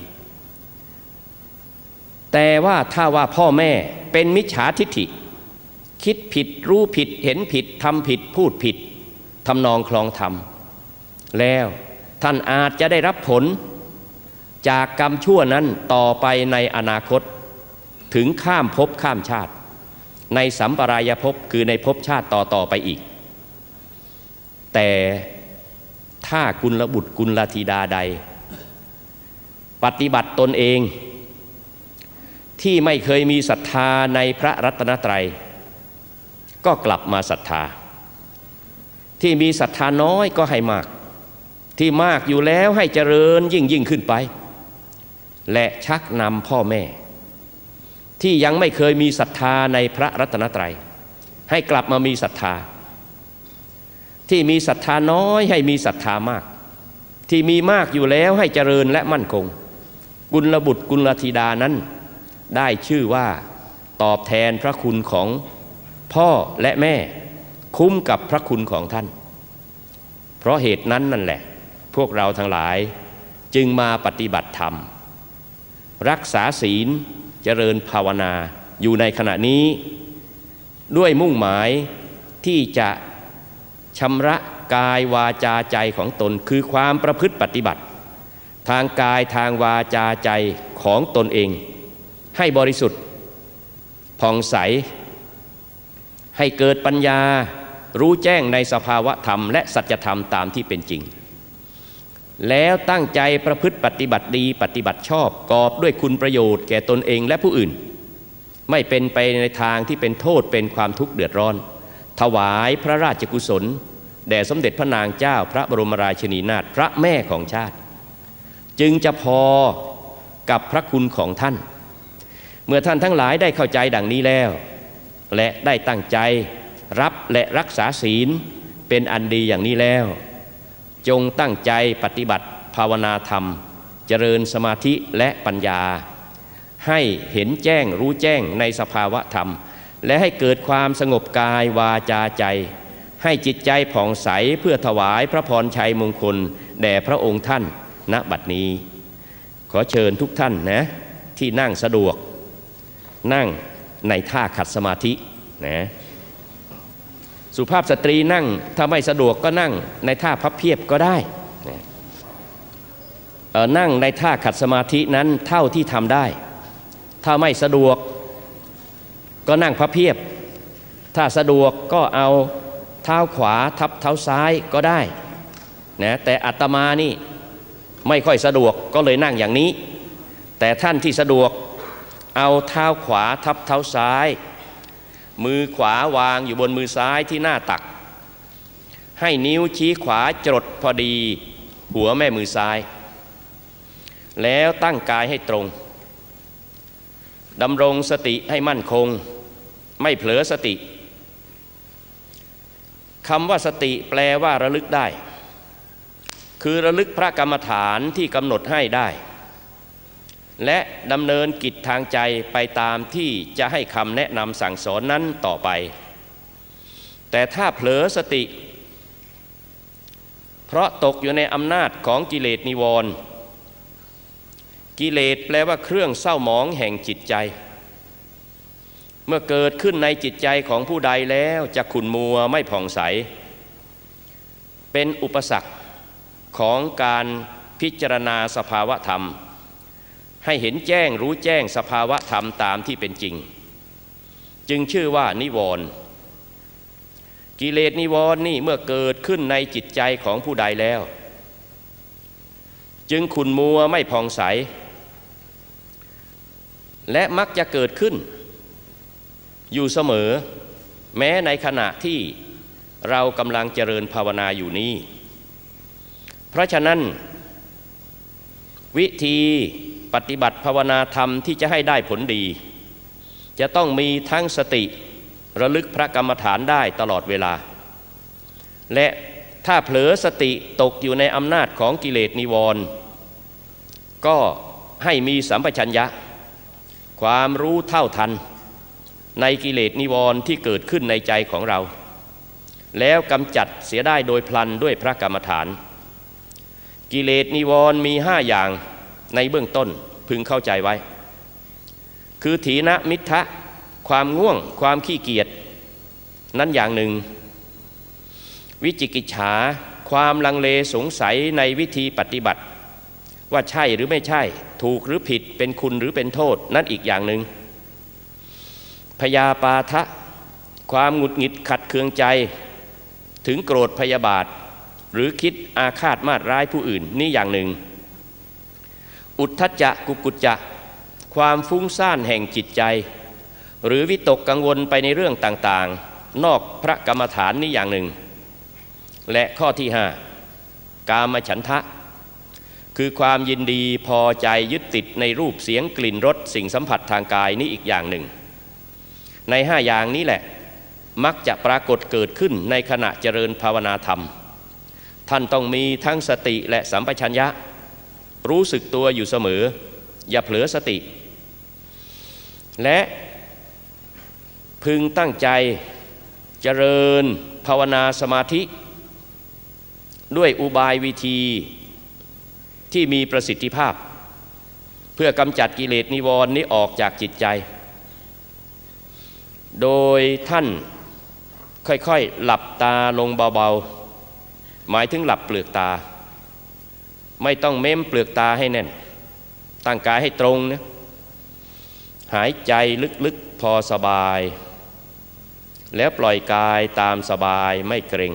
แต่ว่าถ้าว่าพ่อแม่เป็นมิจฉาทิฏฐิคิดผิดรู้ผิดเห็นผิดทำผิดพูดผิดทำนองคลองธรรมแล้วท่านอาจจะได้รับผลจากกรรมชั่วนั้นต่อไปในอนาคตถึงข้ามภพข้ามชาติในสัมปรายภพคือในภพชาติต่อต่อไปอีกแต่ถ้ากุลบุตรกุลธิดาใดปฏิบัติตนเองที่ไม่เคยมีศรัทธาในพระรัตนตรัยก็กลับมาศรัทธาที่มีศรัทธาน้อยก็ให้มากที่มากอยู่แล้วให้เจริญยิ่งยิ่งขึ้นไปและชักนำพ่อแม่ที่ยังไม่เคยมีศรัทธาในพระรัตนตรัยให้กลับมามีศรัทธาที่มีศรัทธาน้อยให้มีศรัทธามากที่มีมากอยู่แล้วให้เจริญและมั่นคงกุลบุตรกุลธิดานั้นได้ชื่อว่าตอบแทนพระคุณของพ่อและแม่คุ้มกับพระคุณของท่านเพราะเหตุนั้นนั่นแหละพวกเราทั้งหลายจึงมาปฏิบัติธรรมรักษาศีลเจริญภาวนาอยู่ในขณะนี้ด้วยมุ่งหมายที่จะชำระกายวาจาใจของตนคือความประพฤติปฏิบัติทางกายทางวาจาใจของตนเองให้บริสุทธิ์ผ่องใสให้เกิดปัญญารู้แจ้งในสภาวะธรรมและสัจธรรมตามที่เป็นจริงแล้วตั้งใจประพฤติปฏิบัติดีปฏิบัติชอบกอบด้วยคุณประโยชน์แก่ตนเองและผู้อื่นไม่เป็นไปในทางที่เป็นโทษเป็นความทุกข์เดือดร้อนถวายพระราชกุศลแด่สมเด็จพระนางเจ้าพระบรมราชินีนาถพระแม่ของชาติจึงจะพอกับพระคุณของท่านเมื่อท่านทั้งหลายได้เข้าใจดังนี้แล้วและได้ตั้งใจรับและรักษาศีลเป็นอันดีอย่างนี้แล้วจงตั้งใจปฏิบัติภาวนาธรรมเจริญสมาธิและปัญญาให้เห็นแจ้งรู้แจ้งในสภาวะธรรมและให้เกิดความสงบกายวาจาใจให้จิตใจผ่องใสเพื่อถวายพระพรชัยมงคลแด่พระองค์ท่านณบัดนี้ขอเชิญทุกท่านนะที่นั่งสะดวกนั่งในท่าขัดสมาธินะสุภาพสตรีนั่งถ้าไม่สะดวกก็นั่งในท่าพับเพียบก็ได้นะเอ่อนั่งในท่าขัดสมาธินั้นเท่าที่ทำได้ถ้าไม่สะดวกก็นั่งพับเพียบถ้าสะดวกก็เอาเท้าขวาทับเท้าซ้ายก็ได้นะแต่อาตมานี่ไม่ค่อยสะดวกก็เลยนั่งอย่างนี้แต่ท่านที่สะดวกเอาเท้าขวาทับเท้าซ้ายมือขวาวางอยู่บนมือซ้ายที่หน้าตักให้นิ้วชี้ขวาจรดพอดีหัวแม่มือซ้ายแล้วตั้งกายให้ตรงดำรงสติให้มั่นคงไม่เผลอสติคำว่าสติแปลว่าระลึกได้คือระลึกพระกรรมฐานที่กำหนดให้ได้และดำเนินกิจทางใจไปตามที่จะให้คำแนะนำสั่งสอนนั้นต่อไปแต่ถ้าเผลอสติเพราะตกอยู่ในอำนาจของกิเลสนิวรณ์กิเลสแปลว่าเครื่องเศร้าหมองแห่งจิตใจเมื่อเกิดขึ้นในจิตใจของผู้ใดแล้วจะขุ่นมัวไม่ผ่องใสเป็นอุปสรรคของการพิจารณาสภาวะธรรมให้เห็นแจ้งรู้แจ้งสภาวะธรรมตามที่เป็นจริงจึงชื่อว่านิวรณ์กิเลสนิวรณ์นี่เมื่อเกิดขึ้นในจิตใจของผู้ใดแล้วจึงขุ่นมัวไม่ผ่องใสและมักจะเกิดขึ้นอยู่เสมอแม้ในขณะที่เรากำลังเจริญภาวนาอยู่นี้เพราะฉะนั้นวิธีปฏิบัติภาวนาธรรมที่จะให้ได้ผลดีจะต้องมีทั้งสติระลึกพระกรรมฐานได้ตลอดเวลาและถ้าเผลอสติตกอยู่ในอำนาจของกิเลสนิวรณ์ก็ให้มีสัมปชัญญะความรู้เท่าทันในกิเลสนิวรณ์ที่เกิดขึ้นในใจของเราแล้วกำจัดเสียได้โดยพลันด้วยพระกรรมฐานกิเลสนิวรณ์มีห้าอย่างในเบื้องต้นพึงเข้าใจไว้คือถีนมิทธะความง่วงความขี้เกียจนั้นอย่างหนึ่งวิจิกิจฉาความลังเลสงสัยในวิธีปฏิบัติว่าใช่หรือไม่ใช่ถูกหรือผิดเป็นคุณหรือเป็นโทษนั่นอีกอย่างหนึ่งพยาปาทะความหงุดหงิดขัดเคืองใจถึงโกรธพยาบาทหรือคิดอาฆาตมาตร้ายผู้อื่นนี่อย่างหนึ่งอุทธัจจะกุกุจจะความฟุ้งซ่านแห่งจิตใจหรือวิตกกังวลไปในเรื่องต่างๆนอกพระกรรมฐานนี่อย่างหนึ่งและข้อที่ห้ากามฉันทะคือความยินดีพอใจยึดติดในรูปเสียงกลิ่นรสสิ่งสัมผัสทางกายนี่อีกอย่างหนึ่งในห้าอย่างนี้แหละมักจะปรากฏเกิดขึ้นในขณะเจริญภาวนาธรรมท่านต้องมีทั้งสติและสัมปชัญญะรู้สึกตัวอยู่เสมออย่าเผลอสติและพึงตั้งใจเจริญภาวนาสมาธิด้วยอุบายวิธีที่มีประสิทธิภาพเพื่อกำจัดกิเลสนิวรณ์นี้ออกจากจิตใจโดยท่านค่อยๆหลับตาลงเบาๆหมายถึงหลับเปลือกตาไม่ต้องเม้มเปลือกตาให้แน่นตั้งกายให้ตรงนะหายใจลึกๆพอสบายแล้วปล่อยกายตามสบายไม่เกร็ง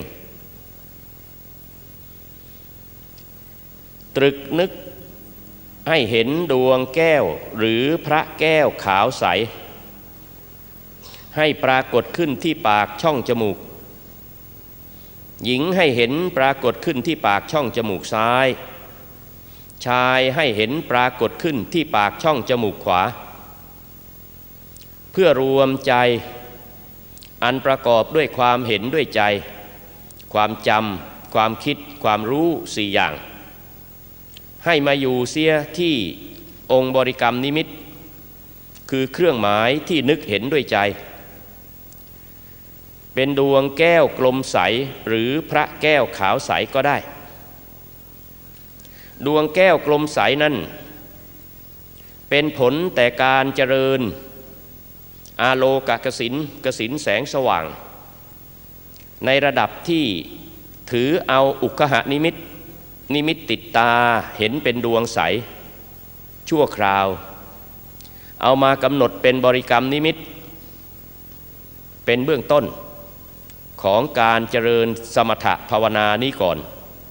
ตรึกนึกให้เห็นดวงแก้วหรือพระแก้วขาวใสให้ปรากฏขึ้นที่ปากช่องจมูกหญิงให้เห็นปรากฏขึ้นที่ปากช่องจมูกซ้ายชายให้เห็นปรากฏขึ้นที่ปากช่องจมูกขวาเพื่อรวมใจอันประกอบด้วยความเห็นด้วยใจความจำความคิดความรู้สี่อย่างให้มาอยู่เสียที่องค์บริกรรมนิมิตคือเครื่องหมายที่นึกเห็นด้วยใจเป็นดวงแก้วกลมใสหรือพระแก้วขาวใสก็ได้ดวงแก้วกลมใสนั้นเป็นผลแต่การเจริญอาโลกกสิณกสิณแสงสว่างในระดับที่ถือเอาอุคหนิมิตนิมิตติดตาเห็นเป็นดวงใสชั่วคราวเอามากำหนดเป็นบริกรรมนิมิตเป็นเบื้องต้นของการเจริญสมถภาวนานี้ก่อน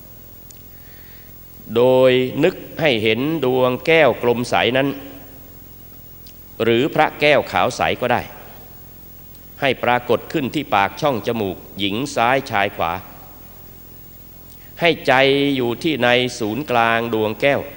โดยนึกให้เห็นดวงแก้วกลมใสนั้นหรือพระแก้วขาวใสก็ได้ให้ปรากฏขึ้นที่ปากช่องจมูกหญิงซ้ายชายขวาให้ใจอยู่ที่ในศูนย์กลางดวงแก้ว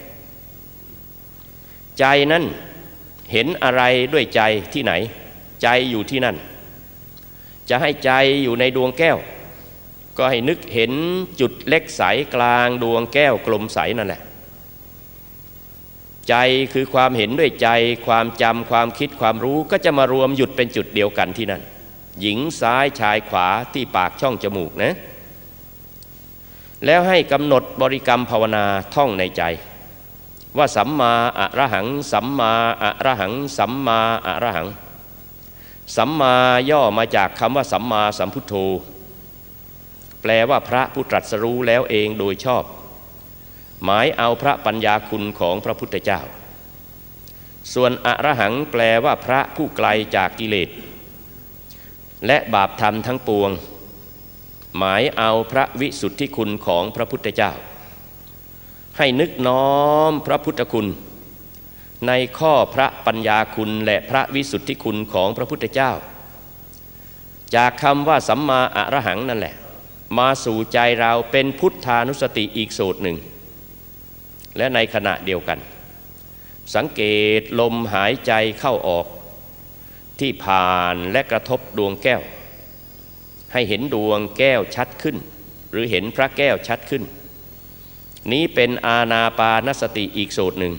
ใจนั้นเห็นอะไรด้วยใจที่ไหนใจอยู่ที่นั่นจะให้ใจอยู่ในดวงแก้วก็ให้นึกเห็นจุดเล็กใสกลางดวงแก้วกลมใสนั่นแหละใจคือความเห็นด้วยใจความจำความคิดความรู้ก็จะมารวมหยุดเป็นจุดเดียวกันที่นั่นหญิงซ้ายชายขวาที่ปากช่องจมูกนะแล้วให้กำหนดบริกรรมภาวนาท่องในใจว่าสัมมาอะระหังสัมมาอะระหังสัมมาอะระหังสัมมาย่อมาจากคำว่าสัมมาสัมพุทโธแปลว่าพระผู้ตรัสรู้แล้วเองโดยชอบหมายเอาพระปัญญาคุณของพระพุทธเจ้าส่วนอะระหังแปลว่าพระผู้ไกลจากกิเลสและบาปธรรมทั้งปวงหมายเอาพระวิสุทธิคุณของพระพุทธเจ้าให้นึกน้อมพระพุทธคุณในข้อพระปัญญาคุณและพระวิสุทธิคุณของพระพุทธเจ้าจากคำว่าสัมมาอะระหังนั่นแหละมาสู่ใจเราเป็นพุทธานุสติอีกสูตรหนึ่งและในขณะเดียวกันสังเกตลมหายใจเข้าออกที่ผ่านและกระทบดวงแก้วให้เห็นดวงแก้วชัดขึ้นหรือเห็นพระแก้วชัดขึ้นนี้เป็นอานาปานสติอีกสูตรหนึ่ง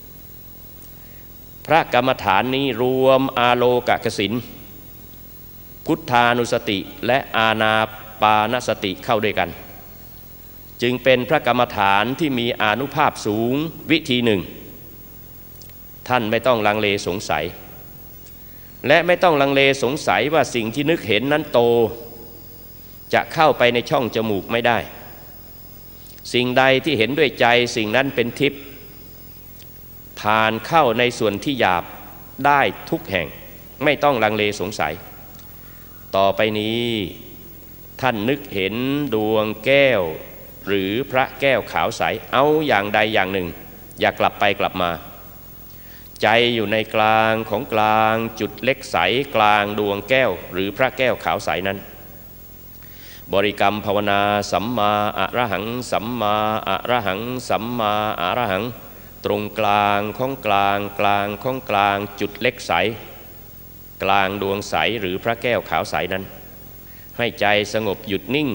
พระกรรมฐานนี้รวมอาโลกกสิณพุทธานุสติและอานาปานสติเข้าด้วยกันจึงเป็นพระกรรมฐานที่มีอานุภาพสูงวิธีหนึ่งท่านไม่ต้องลังเลสงสัยและไม่ต้องลังเลสงสัยว่าสิ่งที่นึกเห็นนั้นโตจะเข้าไปในช่องจมูกไม่ได้สิ่งใดที่เห็นด้วยใจสิ่งนั้นเป็นทิพย์ผ่านเข้าในส่วนที่หยาบได้ทุกแห่งไม่ต้องลังเลสงสัยต่อไปนี้ท่านนึกเห็นดวงแก้วหรือพระแก้วขาวใสเอาอย่างใดอย่างหนึ่งอย่ากลับไปกลับมาใจอยู่ในกลางของกลางจุดเล็กใสกลางดวงแก้วหรือพระแก้วขาวใสนั้นบริกรรมภาวนาสัมมาอะระหังสัมมาอะระหังสัมมาอะระหังตรงกลางของกลางกลางของกลางจุดเล็กใสกลางดวงใสหรือพระแก้วขาวใสนั้นให้ใจสงบหยุดนิ่ง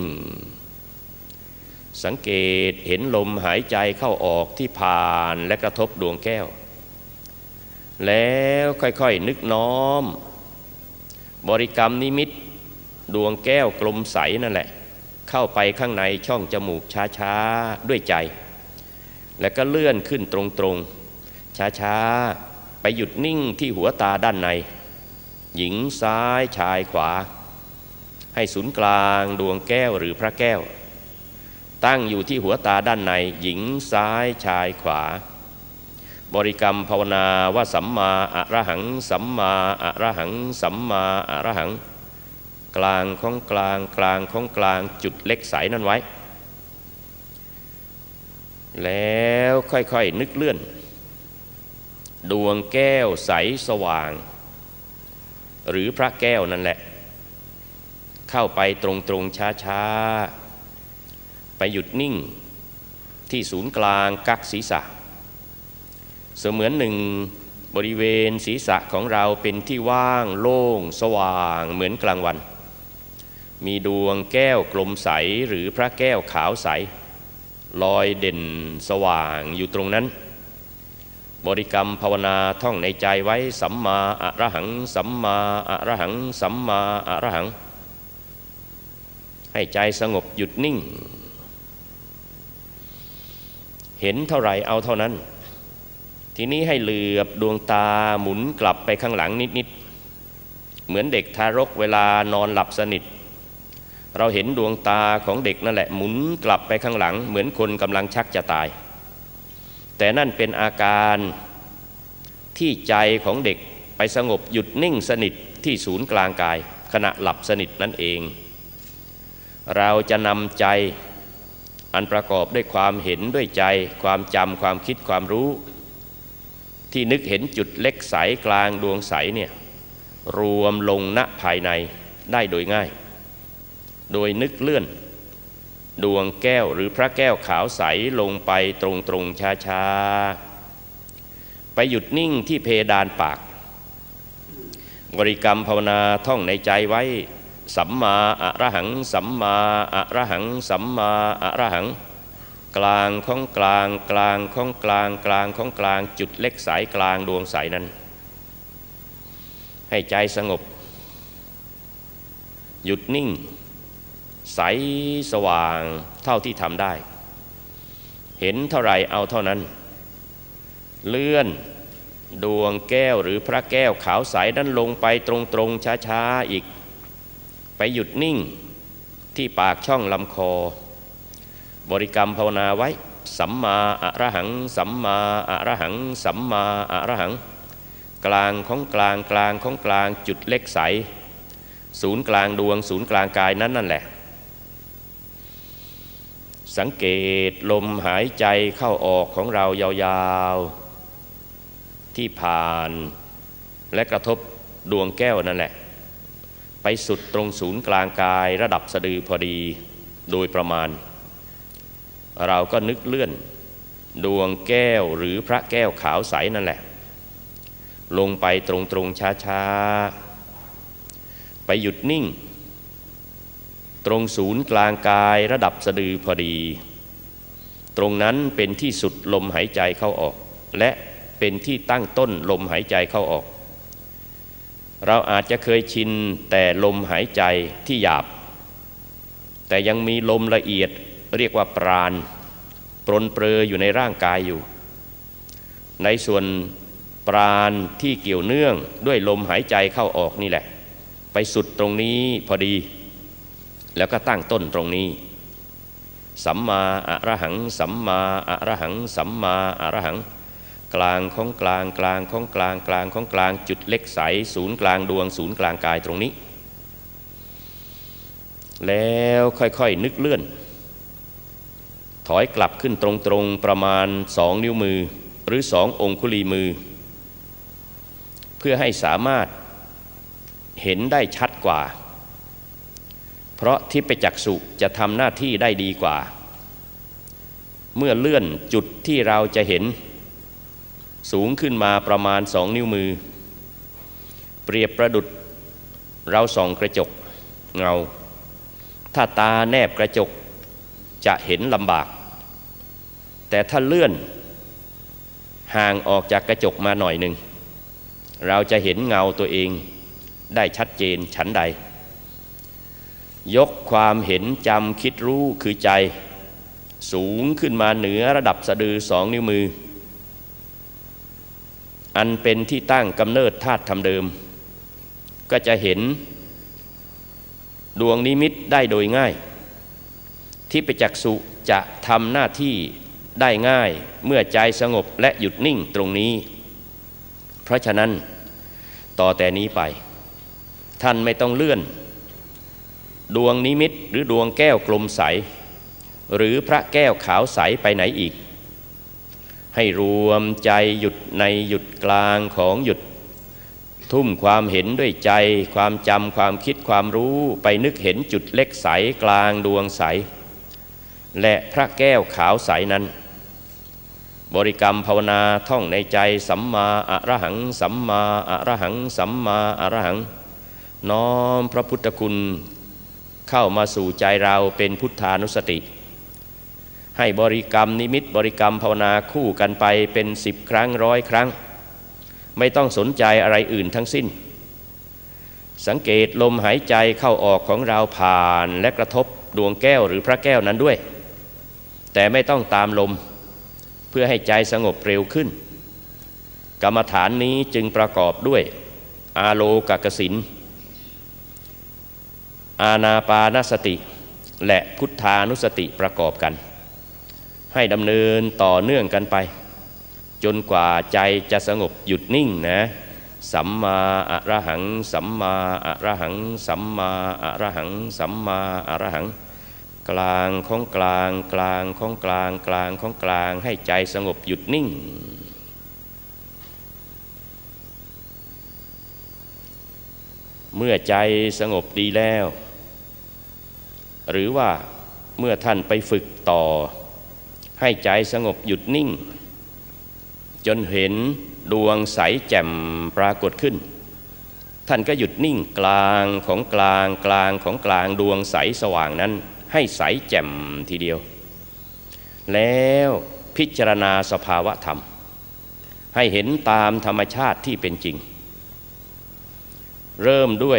สังเกตเห็นลมหายใจเข้าออกที่ผ่านและกระทบดวงแก้วแล้วค่อยๆนึกน้อมบริกรรมนิมิตดวงแก้วกลมใสนั่นแหละเข้าไปข้างในช่องจมูกช้าๆด้วยใจแล้วก็เลื่อนขึ้นตรงๆช้าๆไปหยุดนิ่งที่หัวตาด้านในหญิงซ้ายชายขวาให้ศูนย์กลางดวงแก้วหรือพระแก้วตั้งอยู่ที่หัวตาด้านในหญิงซ้ายชายขวาบริกรรมภาวนาว่าสัมมาอะระหังสัมมาอะระหังสัมมาอะระหังกลางของกลางกลางของกลางจุดเล็กใสนั้นไว้แล้วค่อยๆนึกเลื่อนดวงแก้วใสสว่างหรือพระแก้วนั่นแหละเข้าไปตรงๆช้าๆไปหยุดนิ่งที่ศูนย์กลางกักศีรษะเสมือนหนึ่งบริเวณศีรษะของเราเป็นที่ว่างโล่งสว่างเหมือนกลางวันมีดวงแก้วกลมใสหรือพระแก้วขาวใสลอยเด่นสว่างอยู่ตรงนั้นบริกรรมภาวนาท่องในใจไว้สัมมาอะระหังสัมมาอะระหังสัมมาอะระหังให้ใจสงบหยุดนิ่งเห็นเท่าไหร่เอาเท่านั้นทีนี้ให้เหลือบดวงตาหมุนกลับไปข้างหลังนิดๆเหมือนเด็กทารกเวลานอนหลับสนิทเราเห็นดวงตาของเด็กนั่นแหละหมุนกลับไปข้างหลังเหมือนคนกำลังชักจะตายแต่นั่นเป็นอาการที่ใจของเด็กไปสงบหยุดนิ่งสนิทที่ศูนย์กลางกายขณะหลับสนิทนั่นเองเราจะนำใจอันประกอบด้วยความเห็นด้วยใจความจำความคิดความรู้ที่นึกเห็นจุดเล็กใสกลางดวงใสเนี่ยรวมลงณภายในได้โดยง่ายโดยนึกเลื่อนดวงแก้วหรือพระแก้วขาวใสลงไปตรงๆช้าๆไปหยุดนิ่งที่เพดานปากบริกรรมภาวนาท่องในใจไว้สัมมาอะระหังสัมมาอะระหังสัมมาอะระหังกลางของกลางกลางของกลางกลางของกลางจุดเล็กสายกลางดวงใสนั้นให้ใจสงบหยุดนิ่งใสสว่างเท่าที่ทำได้เห็นเท่าไรเอาเท่านั้นเลื่อนดวงแก้วหรือพระแก้วขาวใสนั้นลงไปตรงๆช้าๆอีกไปหยุดนิ่งที่ปากช่องลำคอบริกรรมภาวนาไว้สัมมาอะระหังสัมมาอะระหังสัมมาอะระหังกลางของกลางกลางของกลางจุดเล็กใสศูนย์กลางดวงศูนย์กลางกายนั้นนั่นแหละสังเกตลมหายใจเข้าออกของเรายาวๆที่ผ่านและกระทบดวงแก้วนั่นแหละไปสุดตรงศูนย์กลางกายระดับสะดือพอดีโดยประมาณเราก็นึกเลื่อนดวงแก้วหรือพระแก้วขาวใสนั่นแหละลงไปตรงๆช้าๆไปหยุดนิ่งตรงศูนย์กลางกายระดับสะดือพอดีตรงนั้นเป็นที่สุดลมหายใจเข้าออกและเป็นที่ตั้งต้นลมหายใจเข้าออกเราอาจจะเคยชินแต่ลมหายใจที่หยาบแต่ยังมีลมละเอียดเรียกว่าปราณปรนเปรออยู่ในร่างกายอยู่ในส่วนปราณที่เกี่ยวเนื่องด้วยลมหายใจเข้าออกนี่แหละไปสุดตรงนี้พอดีแล้วก็ตั้งต้นตรงนี้สัมมาอะระหังสัมมาอะระหังสัมมาอะระหังกลางของกลางกลางของกลางกลางของกลางจุดเล็กใสศูนย์กลางดวงศูนย์กลางกายตรงนี้แล้วค่อยๆนึกเลื่อนถอยกลับขึ้นตรงๆประมาณสองนิ้วมือหรือสององคุลีมือเพื่อให้สามารถเห็นได้ชัดกว่าเพราะทิพจักษุจะทำหน้าที่ได้ดีกว่าเมื่อเลื่อนจุดที่เราจะเห็นสูงขึ้นมาประมาณสองนิ้วมือเปรียบประดุจเราส่องกระจกเงาถ้าตาแนบกระจกจะเห็นลำบากแต่ถ้าเลื่อนห่างออกจากกระจกมาหน่อยหนึ่งเราจะเห็นเงาตัวเองได้ชัดเจนฉันใดยกความเห็นจำคิดรู้คือใจสูงขึ้นมาเหนือระดับสะดือสองนิ้วมืออันเป็นที่ตั้งกำเนิดธาตุธรรมเดิมก็จะเห็นดวงนิมิตได้โดยง่ายทิพจักษุจะทำหน้าที่ได้ง่ายเมื่อใจสงบและหยุดนิ่งตรงนี้เพราะฉะนั้นต่อแต่นี้ไปท่านไม่ต้องเลื่อนดวงนิมิตหรือดวงแก้วกลมใสหรือพระแก้วขาวใสไปไหนอีกให้รวมใจหยุดในหยุดกลางของหยุดทุ่มความเห็นด้วยใจความจำความคิดความรู้ไปนึกเห็นจุดเล็กใสกลางดวงใสและพระแก้วขาวใสนั้นบริกรรมภาวนาท่องในใจสัมมาอะระหังสัมมาอะระหังสัมมาอะระหังน้อมพระพุทธคุณเข้ามาสู่ใจเราเป็นพุทธานุสติให้บริกรรมนิมิตบริกรรมภาวนาคู่กันไปเป็นสิบครั้งร้อยครั้งไม่ต้องสนใจอะไรอื่นทั้งสิ้นสังเกตลมหายใจเข้าออกของเราผ่านและกระทบดวงแก้วหรือพระแก้วนั้นด้วยแต่ไม่ต้องตามลมเพื่อให้ใจสงบเร็วขึ้นกรรมฐานนี้จึงประกอบด้วยอาโลกกสินอานาปานสติและพุทธานุสติประกอบกันให้ดำเนินต่อเนื่องกันไปจนกว่าใจจะสงบหยุดนิ่งนะสัมมาอะระหังสัมมาอะระหังสัมมาอะระหังสัมมาอะระหังกลางของกลางกลางของกลางกลางของกลางให้ใจสงบหยุดนิ่งเมื่อใจสงบดีแล้วหรือว่าเมื่อท่านไปฝึกต่อให้ใจสงบหยุดนิ่งจนเห็นดวงใสแจ่มปรากฏขึ้นท่านก็หยุดนิ่งกลางของกลางกลางของกลางดวงใสสว่างนั้นให้ใสแจ่มทีเดียวแล้วพิจารณาสภาวะธรรมให้เห็นตามธรรมชาติที่เป็นจริงเริ่มด้วย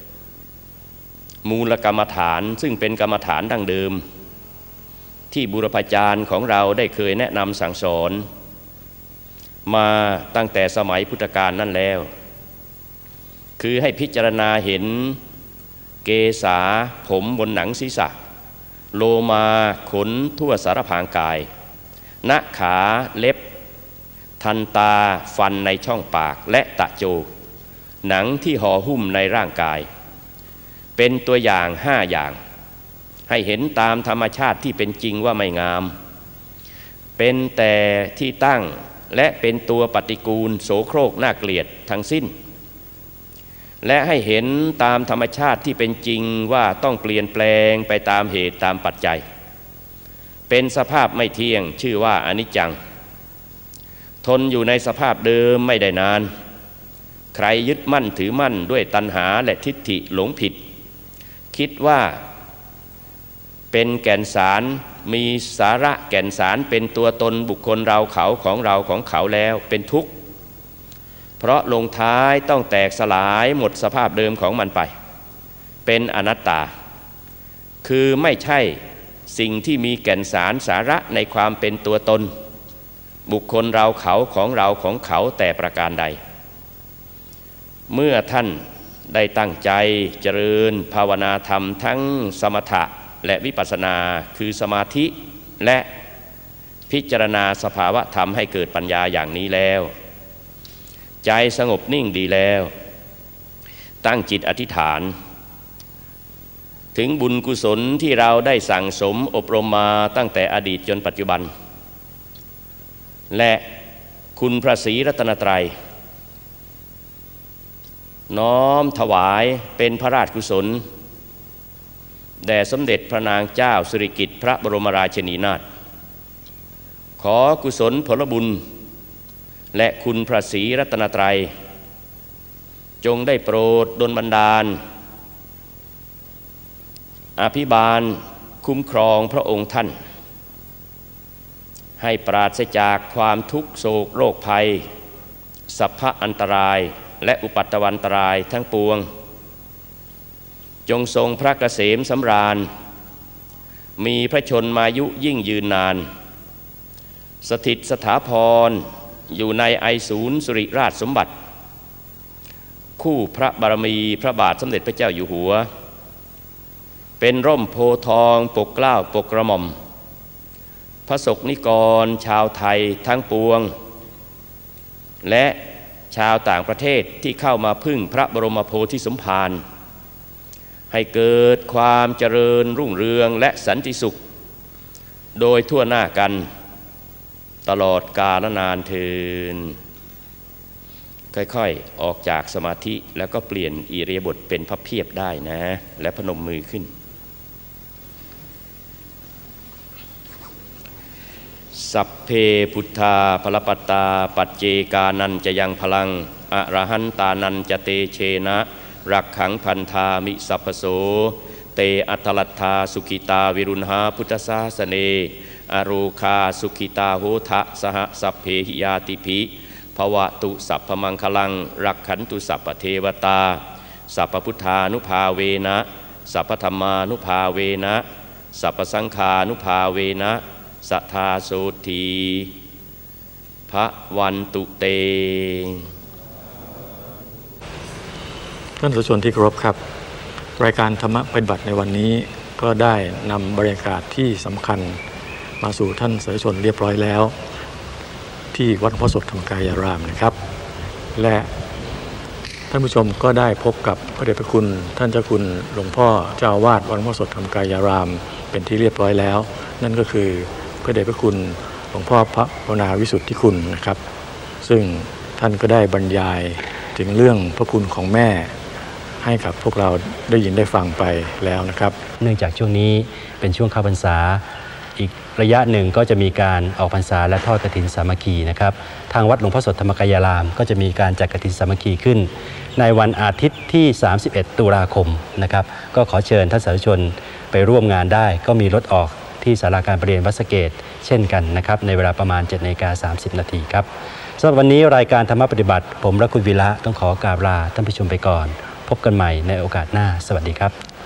มูลกรรมฐานซึ่งเป็นกรรมฐานดั้งเดิมที่บุรพาจารย์ของเราได้เคยแนะนำสั่งสอนมาตั้งแต่สมัยพุทธกาลนั่นแล้วคือให้พิจารณาเห็นเกศาผมบนหนังศีรษะโลมาขนทั่วสารพางกายหน้าขาเล็บทันตาฟันในช่องปากและตะโจหนังที่ห่อหุ้มในร่างกายเป็นตัวอย่างห้าอย่างให้เห็นตามธรรมชาติที่เป็นจริงว่าไม่งามเป็นแต่ที่ตั้งและเป็นตัวปฏิกูลโสโครกน่าเกลียดทั้งสิ้นและให้เห็นตามธรรมชาติที่เป็นจริงว่าต้องเปลี่ยนแปลงไปตามเหตุตามปัจจัยเป็นสภาพไม่เที่ยงชื่อว่าอนิจจังทนอยู่ในสภาพเดิมไม่ได้นานใครยึดมั่นถือมั่นด้วยตัณหาและทิฏฐิหลงผิดคิดว่าเป็นแก่นสารมีสาระแก่นสารเป็นตัวตนบุคคลเราเขาของเราของเขาแล้วเป็นทุกข์เพราะลงท้ายต้องแตกสลายหมดสภาพเดิมของมันไปเป็นอนัตตาคือไม่ใช่สิ่งที่มีแก่นสารสาระในความเป็นตัวตนบุคคลเราเขาของเราของเขาแต่ประการใดเมื่อท่านได้ตั้งใจเจริญภาวนาธรรมทั้งสมถะและวิปัสสนาคือสมาธิและพิจารณาสภาวะธรรมให้เกิดปัญญาอย่างนี้แล้วใจสงบนิ่งดีแล้วตั้งจิตอธิษฐานถึงบุญกุศลที่เราได้สั่งสมอบรมมาตั้งแต่อดีตจนปัจจุบันและคุณพระศรีรัตนตรัยน้อมถวายเป็นพระราชกุศลแด่สมเด็จพระนางเจ้าสิริกิติ์พระบรมราชินีนาถขอกุศลผลบุญและคุณพระศรีรัตนตรัยจงได้โปรดดลบันดาลอภิบาลคุ้มครองพระองค์ท่านให้ปราศจากความทุกข์โศกโรคภัยสัพพะอันตรายและอุปัตตวันตรายทั้งปวงจงทรงพระเกษมสำราญมีพระชนมายุยิ่งยืนนานสถิตสถาพรอยู่ในไอศูนย์สุริราชสมบัติคู่พระบารมีพระบาทสมเด็จพระเจ้าอยู่หัวเป็นร่มโพธิ์ทองปกเกล้าปกกระหม่อมพระสงฆ์นิกรชาวไทยทั้งปวงและชาวต่างประเทศที่เข้ามาพึ่งพระบรมโพธิสมภารให้เกิดความเจริญรุ่งเรืองและสันติสุขโดยทั่วหน้ากันตลอดกาลนานเทินค่อยๆออกจากสมาธิแล้วก็เปลี่ยนอิริยาบถเป็นพับเพียบได้นะและพนมมือขึ้นสัพเพพุทธาภลปตาปัจเจกานันจะยังพลังอรหันตานันจะเตเชนะรักขังพันธามิสัพพโสเตอัตตลัทธาสุขิตาวิรุณหาพุทธศาสเนอโรคาสุขิตาโหทะสหสัพเพหิยาติภิภวตุสัพพมังคลังรักขันตุสัพพเทวตาสัพพพุทธานุภาเวนะสัพพธรรมานุภาเวนะสัพพสังฆานุภาเวนะสัทธาโสธีพระวันตุเตท่านสาธุชนที่เคารพครับรายการธรรมะปฏิบัติในวันนี้ก็ได้นำบรรยากาศที่สำคัญมาสู่ท่านสาธุชนเรียบร้อยแล้วที่วัดหลวงพ่อสดธรรมกายารามนะครับและท่านผู้ชมก็ได้พบกับพระเดชพระคุณท่านเจ้าคุณหลวงพ่อเจ้าอาวาสวัดหลวงพ่อสดธรรมกายารามเป็นที่เรียบร้อยแล้วนั่นก็คือพระเดชพระคุณหลวงพ่อพระภาวนาวิสุทธิคุณนะครับซึ่งท่านก็ได้บรรยายถึงเรื่องพระคุณของแม่ให้กับพวกเราได้ยินได้ฟังไปแล้วนะครับเนื่องจากช่วงนี้เป็นช่วงเข้าพรรษาอีกระยะหนึ่งก็จะมีการออกพรรษาและทอดกฐินสามัคคีนะครับทางวัดหลวงพ่อสดธรรมกายารามก็จะมีการจัดกฐินสามัคคีขึ้นในวันอาทิตย์ที่สามสิบเอ็ดตุลาคมนะครับก็ขอเชิญท่านสาธุชนไปร่วมงานได้ก็มีรถออกที่ศาลาการประเรียนวัดสะเกษเช่นกันนะครับในเวลาประมาณ เจ็ดนาฬิกาสามสิบนาทีครับสำหรับวันนี้รายการธรรมปฏิบัติผมและคุณวีระต้องขอกราบลาท่านผู้ชมไปก่อนพบกันใหม่ในโอกาสหน้าสวัสดีครับ